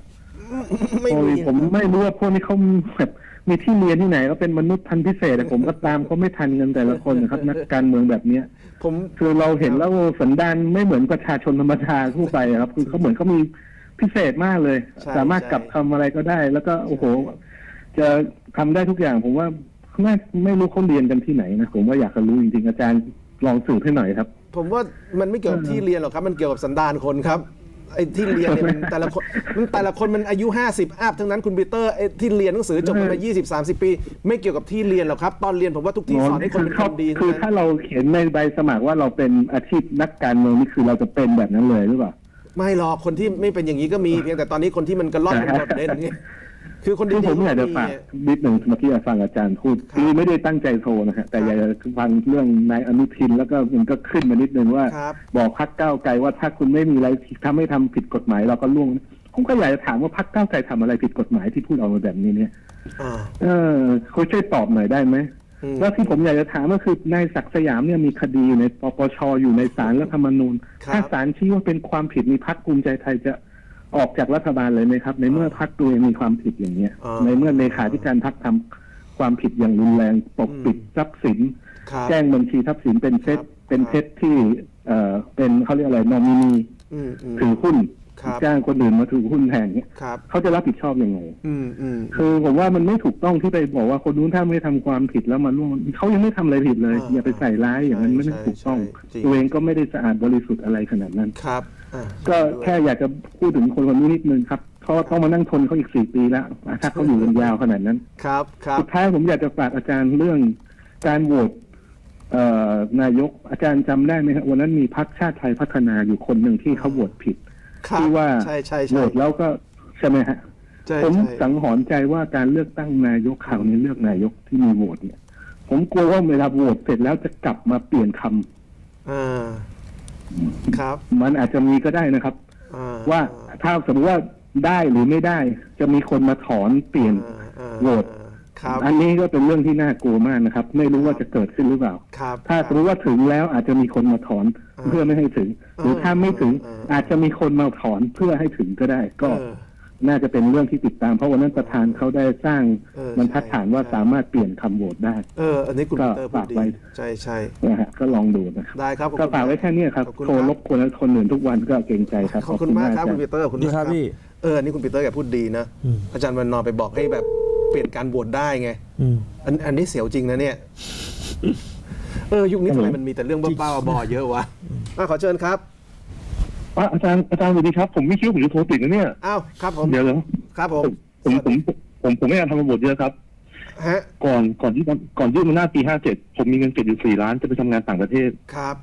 ไม่โอ้มียผมไม่รู้ว่าพวกนี้เขาแบบมีที่เรียนที่ไหนแล้วเป็นมนุษย์พันธุ์พิเศษแต่ผมก็ตามเขาไม่ทันกันแต่ละคนนะครับ นักการเมืองแบบเนี้ยผมคือเราเห็นแล้วสันดานไม่เหมือนประชาชนธรรมดาทั่วไปครับคือเขาเหมือนเขามีพิเศษมากเลย สามารถกลับคำอะไรก็ได้ แล้วก็โอ้โหจะทำได้ทุกอย่าง ผมว่าไม่ไม่รู้เขาเรียนกันที่ไหนนะผมว่าอยากจะรู้จริงๆอาจารย์ลองสืบให้หน่อยครับผมว่ามันไม่เกี่ยวกับที่เรียนหรอกครับมันเกี่ยวกับสันดานคนครับไอ้ที่เรียนเนี่ยมันแต่ละคนมันแต่ละคนมันอายุห้าสิบอัพทั้งนั้นคุณปีเตอร์ไอ้ที่เรียนหนังสือจบมายี่สิบ สามสิบปีไม่เกี่ยวกับที่เรียนหรอกครับตอนเรียนผมว่าทุกที่สอนให้คนเป็นคนดีคือถ้าเราเขียนในใบสมัครว่าเราเป็นอาชีพนักการเมืองนี่คือเราจะเป็นแบบนั้นเลยหรือเปล่าไม่หรอกคนที่ไม่เป็นอย่างนี้ก็มีเพียงแต่ตอนนี้คนที่มันกระล่อนกระโดดเล่นนี่คือคนดีผมอยากจะฝากนิดหนึ่งเมื่อกี้ฟังอาจารย์พูดคือไม่ได้ตั้งใจโทรนะฮะแต่อยากจะฟังเรื่องนายอนุทินแล้วก็มันก็ขึ้นมานิดนึงว่าบอกพรรคก้าวไกลว่าถ้าคุณไม่มีอะไรทำให้ทำผิดกฎหมายเราก็ล่วงผมก็อยากจะถามว่าพรรคก้าวไกลทำอะไรผิดกฎหมายที่พูดออกมาแบบนี้เนี่ยเออเขาช่วยตอบหน่อยได้ไหมแล้วที่ผมอยากจะถามก็คือนายศักดิ์สยามเนี่ยมีคดีอยู่ในปปชอยู่ในศาลรัฐธรรมนูญถ้าศาลชี้ว่าเป็นความผิดมีพรรคภูมิใจไทยจะออกจากรัฐบาลเลยไหมครับในเมื่อพรรคตัวเองมีความผิดอย่างเนี้ยในเมื่อเลขาธิการพรรคทำความผิดอย่างรุนแรงปกปิดทรัพย์สินแจ้งบัญชีทรัพย์สินเป็นเท็จเป็นเท็จที่เอ่อเป็นเขาเรียกอะไรนอมินีถือหุ้นจ้างคนอื่นมาถือหุ้นแทนเนี้ยเขาจะรับผิดชอบยังไงคือผมว่ามันไม่ถูกต้องที่ไปบอกว่าคนนู้นถ้าไม่ทำความผิดแล้วมาล่วงเขายังไม่ทำอะไรผิดเลยอย่าไปใส่ร้ายอย่างนั้นไม่ถูกต้องตัวเองก็ไม่ได้สะอาดบริสุทธิ์อะไรขนาดนั้นก็แค่อยากจะพูดถึงคนคนนี้นิดนึงครับเขาต้องมานั่งทนเขาอีกสี่ปีแล้วถ้าเขาอยู่กันยาวขนาดนั้นครับครับสุดท้ายผมอยากจะฝากอาจารย์เรื่องการโหวตนายกอาจารย์จำได้ไหมครับวันนั้นมีพรรคชาติไทยพัฒนาอยู่คนหนึ่งที่เขาโหวตผิดที่ว่าโหวตแล้วก็ใช่ไหมฮะผมสังหรณ์ใจว่าการเลือกตั้งนายกคราวนี้เลือกนายกที่มีโหวตเนี่ยผมกลัวว่าเวลาโหวตเสร็จแล้วจะกลับมาเปลี่ยนคำอ่าครับมันอาจจะมีก็ได้นะครับว่าถ้าสมมติว่าได้หรือไม่ได้จะมีคนมาถอนเปลี่ยนโหวตอันนี้ก็เป็นเรื่องที่น่ากลัวมากนะครับไม่รู้ว่าจะเกิดขึ้นหรือเปล่าถ้าสมมติว่าถึงแล้วอาจจะมีคนมาถอนเพื่อไม่ให้ถึงหรือถ้าไม่ถึงอาจจะมีคนมาถอนเพื่อให้ถึงก็ได้ก็น่าจะเป็นเรื่องที่ติดตามเพราะวันนั้นประธานเขาได้สร้างบรรทัดฐานว่าสามารถเปลี่ยนคำโหวตได้เอออันนี้คุณปีเตอร์พูดดีใช่ใช่นะฮะก็ลองดูนะครับได้ครับก็ฝากไว้แค่นี้ครับโทรรบกวนแล้วคนอื่นทุกวันก็เกรงใจครับขอบคุณมากครับคุณปีเตอร์ขอบคุณครับพี่เออนี่คุณปีเตอร์แกพูดดีนะอาจารย์วันนอไปบอกให้แบบเปลี่ยนการโหวตได้ไงอันอันนี้เสียวจริงนะเนี่ยเออยุคนี้ทำไมมันมีแต่เรื่องบ้าๆบอๆเยอะวะขอเชิญครับอาจารย์อาจารย์สวัสดีครับผมไม่คิดว่าผมจะโทรติดนะเนี่ยอ้าวครับผมเดี๋ยวเหรอครับผมผมผมผมผมไม่อยากทำระบบเยอะครับฮะก่อนก่อนที่ก่อนยื่นอำนาจปีห้าเจ็ดผมมีเงินเก็บอยู่สี่ล้านจะไปทำงานต่างประเทศครับ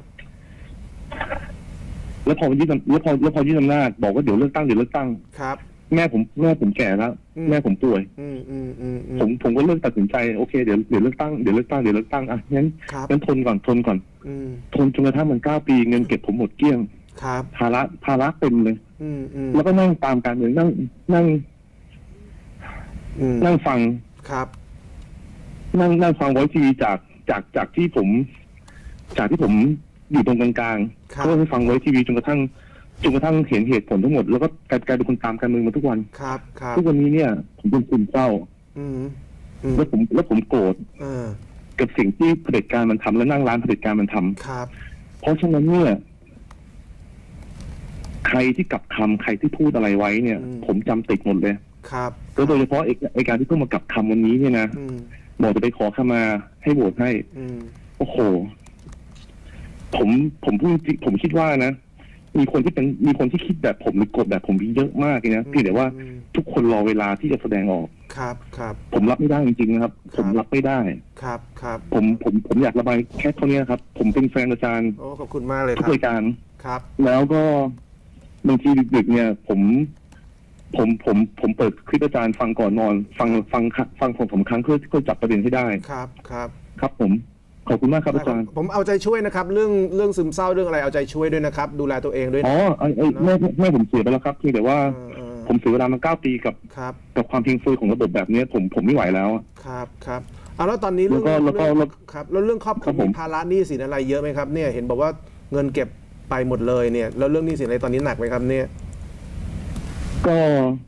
แล้วพอยื่นแล้วพอแล้วพอยื่นอำนาจบอกว่าเดี๋ยวเลือกตั้งเดี๋ยวเลือกตั้งครับแม่ผมแม่ผมแก่แล้วแม่ผมป่วยผมผมก็เลือกตัดสินใจโอเคเดี๋ยวเดี๋ยวเลือกตั้งเดี๋ยวเลือกตั้งเดี๋ยวเลือกตั้งอ่ะงั้นงั้นทนก่อนทนก่อนทนจนกระทั่งมันเก้าปีเงินเก็บผมหมดเกลี้ยงภาระภาระเต็มเลยแล้วก็นั่งตามการเมืองนั่งนั่งนั่งฟังครับนั่งนั่งฟังไว้ทีจากจากจากที่ผมจากที่ผมอยู่ตรงกลางๆก็ฟังไว้ทีวีจนกระทั่งจนกระทั่งเห็นเหตุผลทั้งหมดแล้วก็กลายเป็นคนตามการเมืองมาทุกวันครับครับทุกวันนี้เนี่ยผมเป็นซึมเศร้าแล้วผมแล้วผมโกรธกับสิ่งที่เผด็จการมันทำแล้วนั่งร้านเผด็จการมันทำครับเพราะฉะนั้นเนี่ยใครที่กลับคำใครที่พูดอะไรไว้เนี่ยผมจำติดหมดเลยครับแล้วโดยเฉพาะไอ้การที่เพิ่งมากลับคำวันนี้เนี่ยนะบอกจะไปขอขมาให้โหวตให้โอ้โหผมผมพูดจริงผมคิดว่านะมีคนที่เป็นมีคนที่คิดแบบผมหรือกดแบบผมเยอะมากเลยนะเพียงแต่ว่าทุกคนรอเวลาที่จะแสดงออกครับครับผมรับไม่ได้จริงๆนะครับผมรับไม่ได้ครับครับผมผมผมอยากระบายแค่เท่านี้ครับผมเป็นแฟนอาจารย์โอ้ขอบคุณมากเลยทุกรายการครับแล้วก็บางทีดึกๆเนี่ยผมผมผมผมเปิดคลิปอาจารย์ฟังก่อนนอนฟังฟังฟังผมสองครั้งเพื่อเพื่อจับประเด็นให้ได้ครับครับครับผมขอบคุณมากครับอาจารย์ผมเอาใจช่วยนะครับเรื่องเรื่องซึมเศร้าเรื่องอะไรเอาใจช่วยด้วยนะครับดูแลตัวเองด้วยอ๋อไอ้แม่แม่ผมเสียไปแล้วครับเพียงแต่ว่าผมเสียเวลามาเก้าปีกับกับความทิ้งเฟือยของระบบแบบนี้ผมผมไม่ไหวแล้วครับครับเอาแล้วตอนนี้เรื่องแล้วก็ครับแล้วเรื่องครอบครัวมีภาระหนี้สินอะไรเยอะไหมครับเนี่ยเห็นบอกว่าเงินเก็บไปหมดเลยเนี่ยแล้วเรื่องหนี้สินอะไรตอนนี้หนักไหมครับเนี่ยก็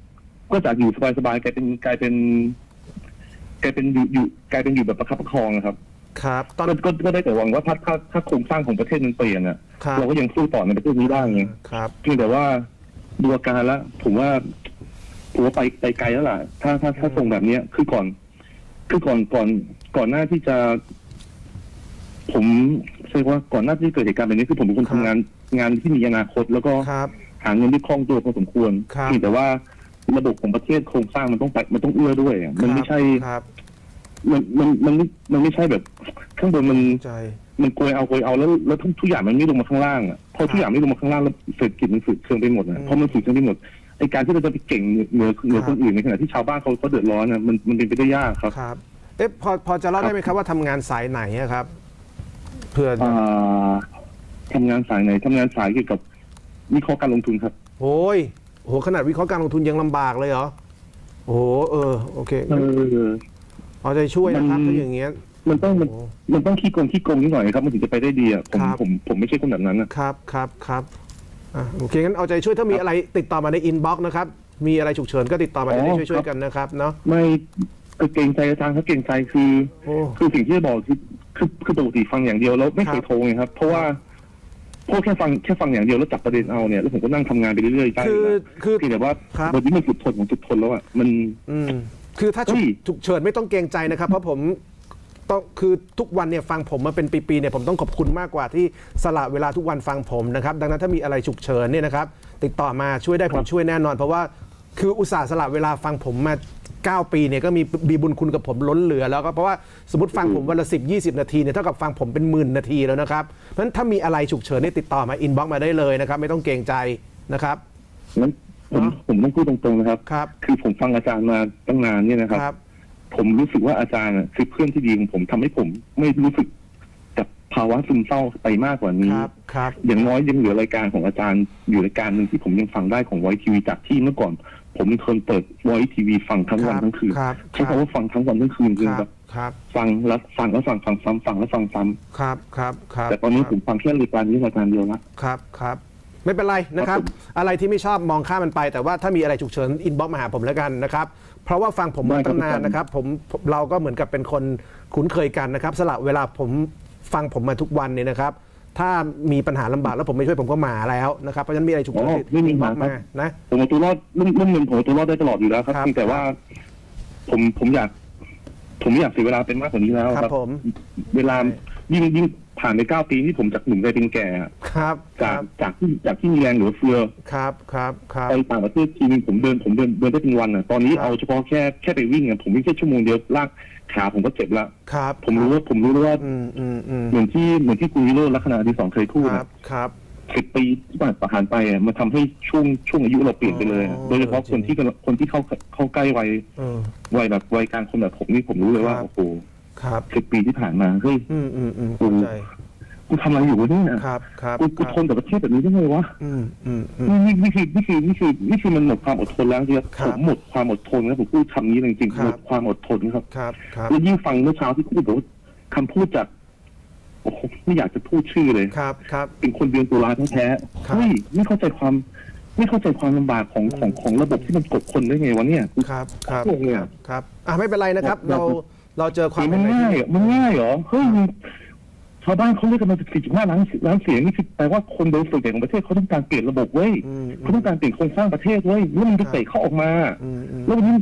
ก็จากอยู่สบายๆกลายเป็นกลายเป็นกลายเป็นอยู่อยู่กลายเป็นอยู่แบบประคับประคองนะครับครับตอนก็ก็ได้แต่หวังว่าถ้าถ้าถ้าโครงสร้างของประเทศมันเปลี่ยนอ่ะเราก็ยังสู้ต่อในประเทศนี้ได้ไงครับเพียงแต่ว่าดูอาการแล้วผมว่าผมว่าไปไปไกลแล้วล่ะถ้าถ้าถ้าทรงแบบนี้คือก่อนคือก่อนก่อนก่อนหน้าที่จะผมใช่ว่าก่อนหน้าที่เกิดเหตุการณ์แบบนี้คือผมเป็นคนทำงานงานที่มีอนาคตแล้วก็หาเงินที่คล่องตัวพอสมควรเพียงแต่ว่าระบบของประเทศโครงสร้างมันต้องไปมันต้องเอื้อด้วยมันไม่ใช่มันมันมันมันไม่ใช่แบบข้างบนมันมันโกยเอาโกยเอาแล้วแล้วทุกทุกอย่างมันไม่ลงมาข้างล่างอ่ะพอทุกอย่างไม่ลงมาข้างล่างแล้วเศรษฐกิจมันฝืดเคืองไปหมดอ่ะพอมันฝืดเคืองไปหมดไอการที่เราจะไปเก่งเหนือเหนือคนอื่นในขณะที่ชาวบ้านเขาเขาเดือดร้อนอ่ะมันมันเป็นไปได้ยากครับครับเอ๊ะพอพอจะเล่าได้ไหมครับว่าทำงานสายไหนครับเพื่อทำงานสายไหนทำงานสายเกี่ยวกับวิเคราะห์การลงทุนครับโอ้ยโหขนาดวิเคราะห์การลงทุนยังลำบากเลยเหรอโอ้เออโอเคเออเอาใจช่วยนะครับถ้าอย่างเงี้ยมันต้องมันมันต้องขี้โกงขี้โกงนิดหน่อยครับมันถึงจะไปได้ดีอ่ะผมผมผมไม่ใช่คนแบบนั้นนะครับครับครับอ่าโอเคงั้นเอาใจช่วยถ้ามีอะไรติดต่อมาในอินบ็อกซ์นะครับมีอะไรฉุกเฉินก็ติดต่อมาได้ช่วยช่วยกันนะครับเนาะไม่เก่งใจอาจารย์เขาเก่งใจคือคือสิ่งที่จะบอกคือคือคือปกติฟังอย่างเดียวแล้วไม่เคยโทรไงครับเพราะว่าพวกแค่ฟังแค่ฟังอย่างเดียวแล้วจับประเด็นเอาเนี่ยแล้วผมก็นั่งทำงานไปเรื่อยๆได้คือคือแต่ว่าวันนี้มันสุดทนของสุดทนแล้วอ่ะมันคือถ้าฉุกเฉินไม่ต้องเกรงใจนะครับเพราะผมต้องคือทุกวันเนี่ยฟังผมมาเป็นปีๆเนี่ยผมต้องขอบคุณมากกว่าที่สละเวลาทุกวันฟังผมนะครับดังนั้นถ้ามีอะไรฉุกเฉินเนี่ยนะครับติดต่อมาช่วยได้ผมช่วยแน่นอนเพราะว่าคืออุตส่าห์สละเวลาฟังผมมาเก้าปีเนี่ยก็มีมีบุญคุณกับผมล้นเหลือแล้วก็เพราะว่าสมมติฟังผมวันละสิบยี่สิบนาทีเนี่ยเท่ากับฟังผมเป็นหมื่นนาทีแล้วนะครับเพราะฉะนั้นถ้ามีอะไรฉุกเฉินเนี่ยติดต่อมาอินบ็อกซ์มาได้เลยนะครับไม่ต้องเกรงใจนะครับงั้นผมผมต้องพูดตรงๆนะครับครับคือผมฟังอาจารย์มาตั้งนานเนี่ยนะครับผมรู้สึกว่าอาจารย์คือเพื่อนที่ดีของผมทำให้ผมไม่รู้สึกกับภาวะซึมเศร้าไปมากกว่านี้อย่างน้อยยังเหลือรายการของอาจารย์อยู่รายการหนึ่งที่ผมยังฟังได้ของไวทีวีจากที่เมื่อก่อนผมเป็นคนเปิดไวทีวีฟังทั้งวันทั้งคืนใช้คำว่าฟังทั้งวันทั้งคืนคือแบบฟังแล้วฟังแล้วฟังฟังซ้ำฟังแล้วฟังซ้ำครับครับครับแต่ตอนนี้ผมฟังแค่รายการนี้รายการเดียวละครับครับไม่เป็นไรนะครับอะไรที่ไม่ชอบมองข้ามมันไปแต่ว่าถ้ามีอะไรฉุกเฉินอินบ็อกซ์มาหาผมแล้วกันนะครับเพราะว่าฟังผมมาตั้งนานนะครับผมเราก็เหมือนกับเป็นคนคุ้นเคยกันนะครับสละเวลาผมฟังผมมาทุกวันเนี่ยนะครับถ้ามีปัญหาลำบากแล้วผมไม่ช่วยผมก็มาแล้วนะครับเพราะฉะนั้นมีอะไรฉุกเฉินไม่มีมานะผมตัวรอดเรื่องเรื่องเงินผมตัวรอดได้ตลอดอยู่แล้วครับแต่ว่าผมผมอยากผมไม่อยากเสียเวลาเป็นมากกว่านี้แล้วครับผมเวลายิ่งยิ่งผ่านไปเก้าปีที่ผมจากหนุ่มกลายเป็นแก่ครับจากจากที่จากที่มีแรงเหลือเฟือครับครับครับไปต่างประเทศทีนึงผมเดินผมเดินเดินได้เป็นวันอ่ะตอนนี้เอาเฉพาะแค่แค่ไปวิ่งอ่ะผมวิ่งแค่ชั่วโมงเดียวลากขาผมก็เจ็บแล้วครับผมรู้ว่าผมรู้ว่าเหมือนที่เหมือนที่คุณวิโรจน์ลักษณะอดีศรเคยพูดครับสิบปีที่ผ่านไปอ่ะมันทำให้ช่วงช่วงอายุเราเปลี่ยนไปเลยโดยเฉพาะคนที่คนที่เข้าเข้าใกล้วัยวัยแบบวัยกลางคนแบบผมนี่ผมรู้เลยว่าโอ้โหสิบปีที่ผ่านมาเฮ้ยอืมอืมอืมเข้าใจกูทำอะไรอยู่วะเนี่ยครับครับกูทนกับประเทศแบบนี้ได้ไงวะอืมอืมนี่นี่คือนี่คือนี่คือนี่คือมันหมดความอดทนแล้วที่ผมหมดความอดทนนะผมพูดคำนี้จริงๆหมดความอดทนครับครับครับแล้วยิ่งฟังเมื่อเช้าที่พูดบอกคำพูดจากโอ้โหไม่อยากจะพูดชื่อเลยครับครับเป็นคนเดือนตุลาแท้ๆเฮ้ยไม่เข้าใจความไม่เข้าใจความลำบากของของของระบบที่มันกดคนได้ไงวะเนี่ยครับครับครับอ่ะไม่เป็นไรนะครับเราเราเจอความมันง่ายมันง่ายเหรอเฮ้ยชาวบ้านเขาเรียกกันมาสี่จุดห้าล้านล้านเสียงนี่คือแปลว่าคนโดยส่วนใหญ่ของประเทศเขาต้องการเปลี่ยนระบบเว้ยเขาต้องการเปลี่ยนโครงสร้างประเทศเว้ยแล้วมันจะเตะเข้าออกมาแล้ววันนี้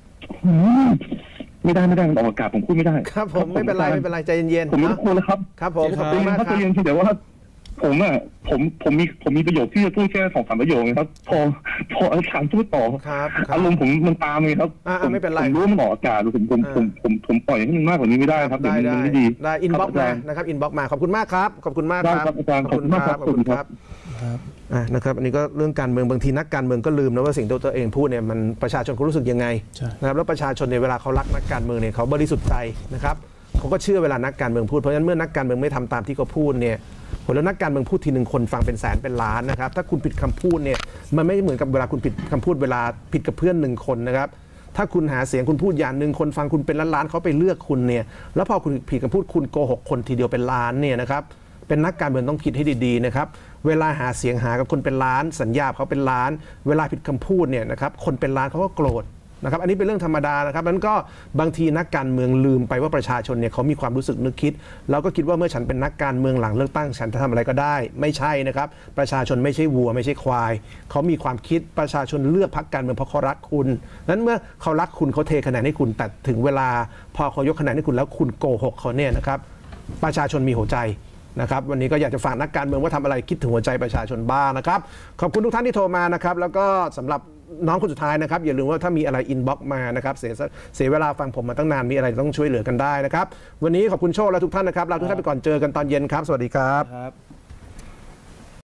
ไม่ได้ไม่ได้ออกอากาศผมพูดไม่ได้ครับผมไม่เป็นไรไม่เป็นไรใจเย็นๆผมไม่พูดแล้วครับครับผมขอบคุณมากครับใจเย็นๆแต่ว่าผมอ่ะผมผมมีผมมีประโยชน์ที่จะพูดแค่สองสามประโยคนะครับพอพออาจารย์พูดต่ออารมณ์ผมมันตามเลยครับไม่เป็นไรผมรู้มันออกอากาศผมผมผมผมผมปล่อยให้มันมากกว่านี้ไม่ได้ครับเดี๋ยวมันไม่ดีได้อินบ็อกซ์มานะครับอินบ็อกซ์มาขอบคุณมากครับขอบคุณมากครับอาจารย์ขอบคุณมากครับขอบคุณครับอ่านะครับอันนี้ก็เรื่องการเมืองบางทีนักการเมืองก็ลืมนะว่าสิ่งที่ตัวเองพูดเนี่ยมันประชาชนเขารู้สึกยังไงนะครับแล้วประชาชนในเวลาเขารักนักการเมืองเนี่ยเขาบริสุทธิ์ใจนะครับเขาก็เชื่อเวลานักการเมืองพูดเพราะฉะนั้นเมื่อนักการเมืองไม่ทำตามที่เขาพูดเนี่ยผลแล้วนักการเมืองพูดทีหนึ่งคนฟังเป็นแสนเป็นล้านนะครับถ้าคุณผิดคำพูดเนี่ยมันไม่เหมือนกับเวลาคุณผิดคำพูดเวลาผิดกับเพื่อนหนึ่งคนนะครับถ้าคุณหาเสียงคุณพูดอย่างหนึ่งคนฟังคุณเป็นล้านๆเขาไปเลือกคุณเนี่ยแล้วพอคุณผิดคำพูดคุณโกหกคนทีเดียวเป็นล้านเนี่ยนะครับเป็นนักการเมืองต้องคิดให้ดีๆนะครับเวลาหาเสียงหากับคนเป็นล้านสัญญาเขาเป็นล้านเวลาผิดคำพูดเนี่ยนะครับคนเป็นล้านเขาก็โกรธนะครับอันนี้เป็นเรื่องธรรมดานะครับนั้นก็บางทีนักการเมืองลืมไปว่าประชาชนเนี่ยเขามีความรู้สึกนึกคิดแล้วก็คิดว่าเมื่อฉันเป็นนักการเมืองหลังเลือกตั้งฉันจะทำอะไรก็ได้ไม่ใช่นะครับประชาชนไม่ใช่วัวไม่ใช่ควายเขามีความคิดประชาชนเลือกพรรคการเมืองเพราะเขารักคุณนั้นเมื่อเขารักคุณเขาเทคะแนนให้คุณแต่ถึงเวลาพอเขายกคะแนนให้คุณแล้วคุณโกหกเขาเนี่ยนะครับประชาชนมีหัวใจนะครับวันนี้ก็อยากจะฝากนักการเมืองว่าทำอะไรคิดถึงหัวใจประชาชนบ้างนะครับขอบคุณทุกท่านที่โทรมานะครับแล้วก็สำหรับน้องคนสุดท้ายนะครับอย่าลืมว่าถ้ามีอะไรอินบ็อกซ์มานะครับเสียเสียเวลาฟังผมมาตั้งนานมีอะไรต้องช่วยเหลือกันได้นะครับวันนี้ขอบคุณโชคและทุกท่านนะครับลาทุกท่านไปก่อนเจอกันตอนเย็นครับสวัสดีครับ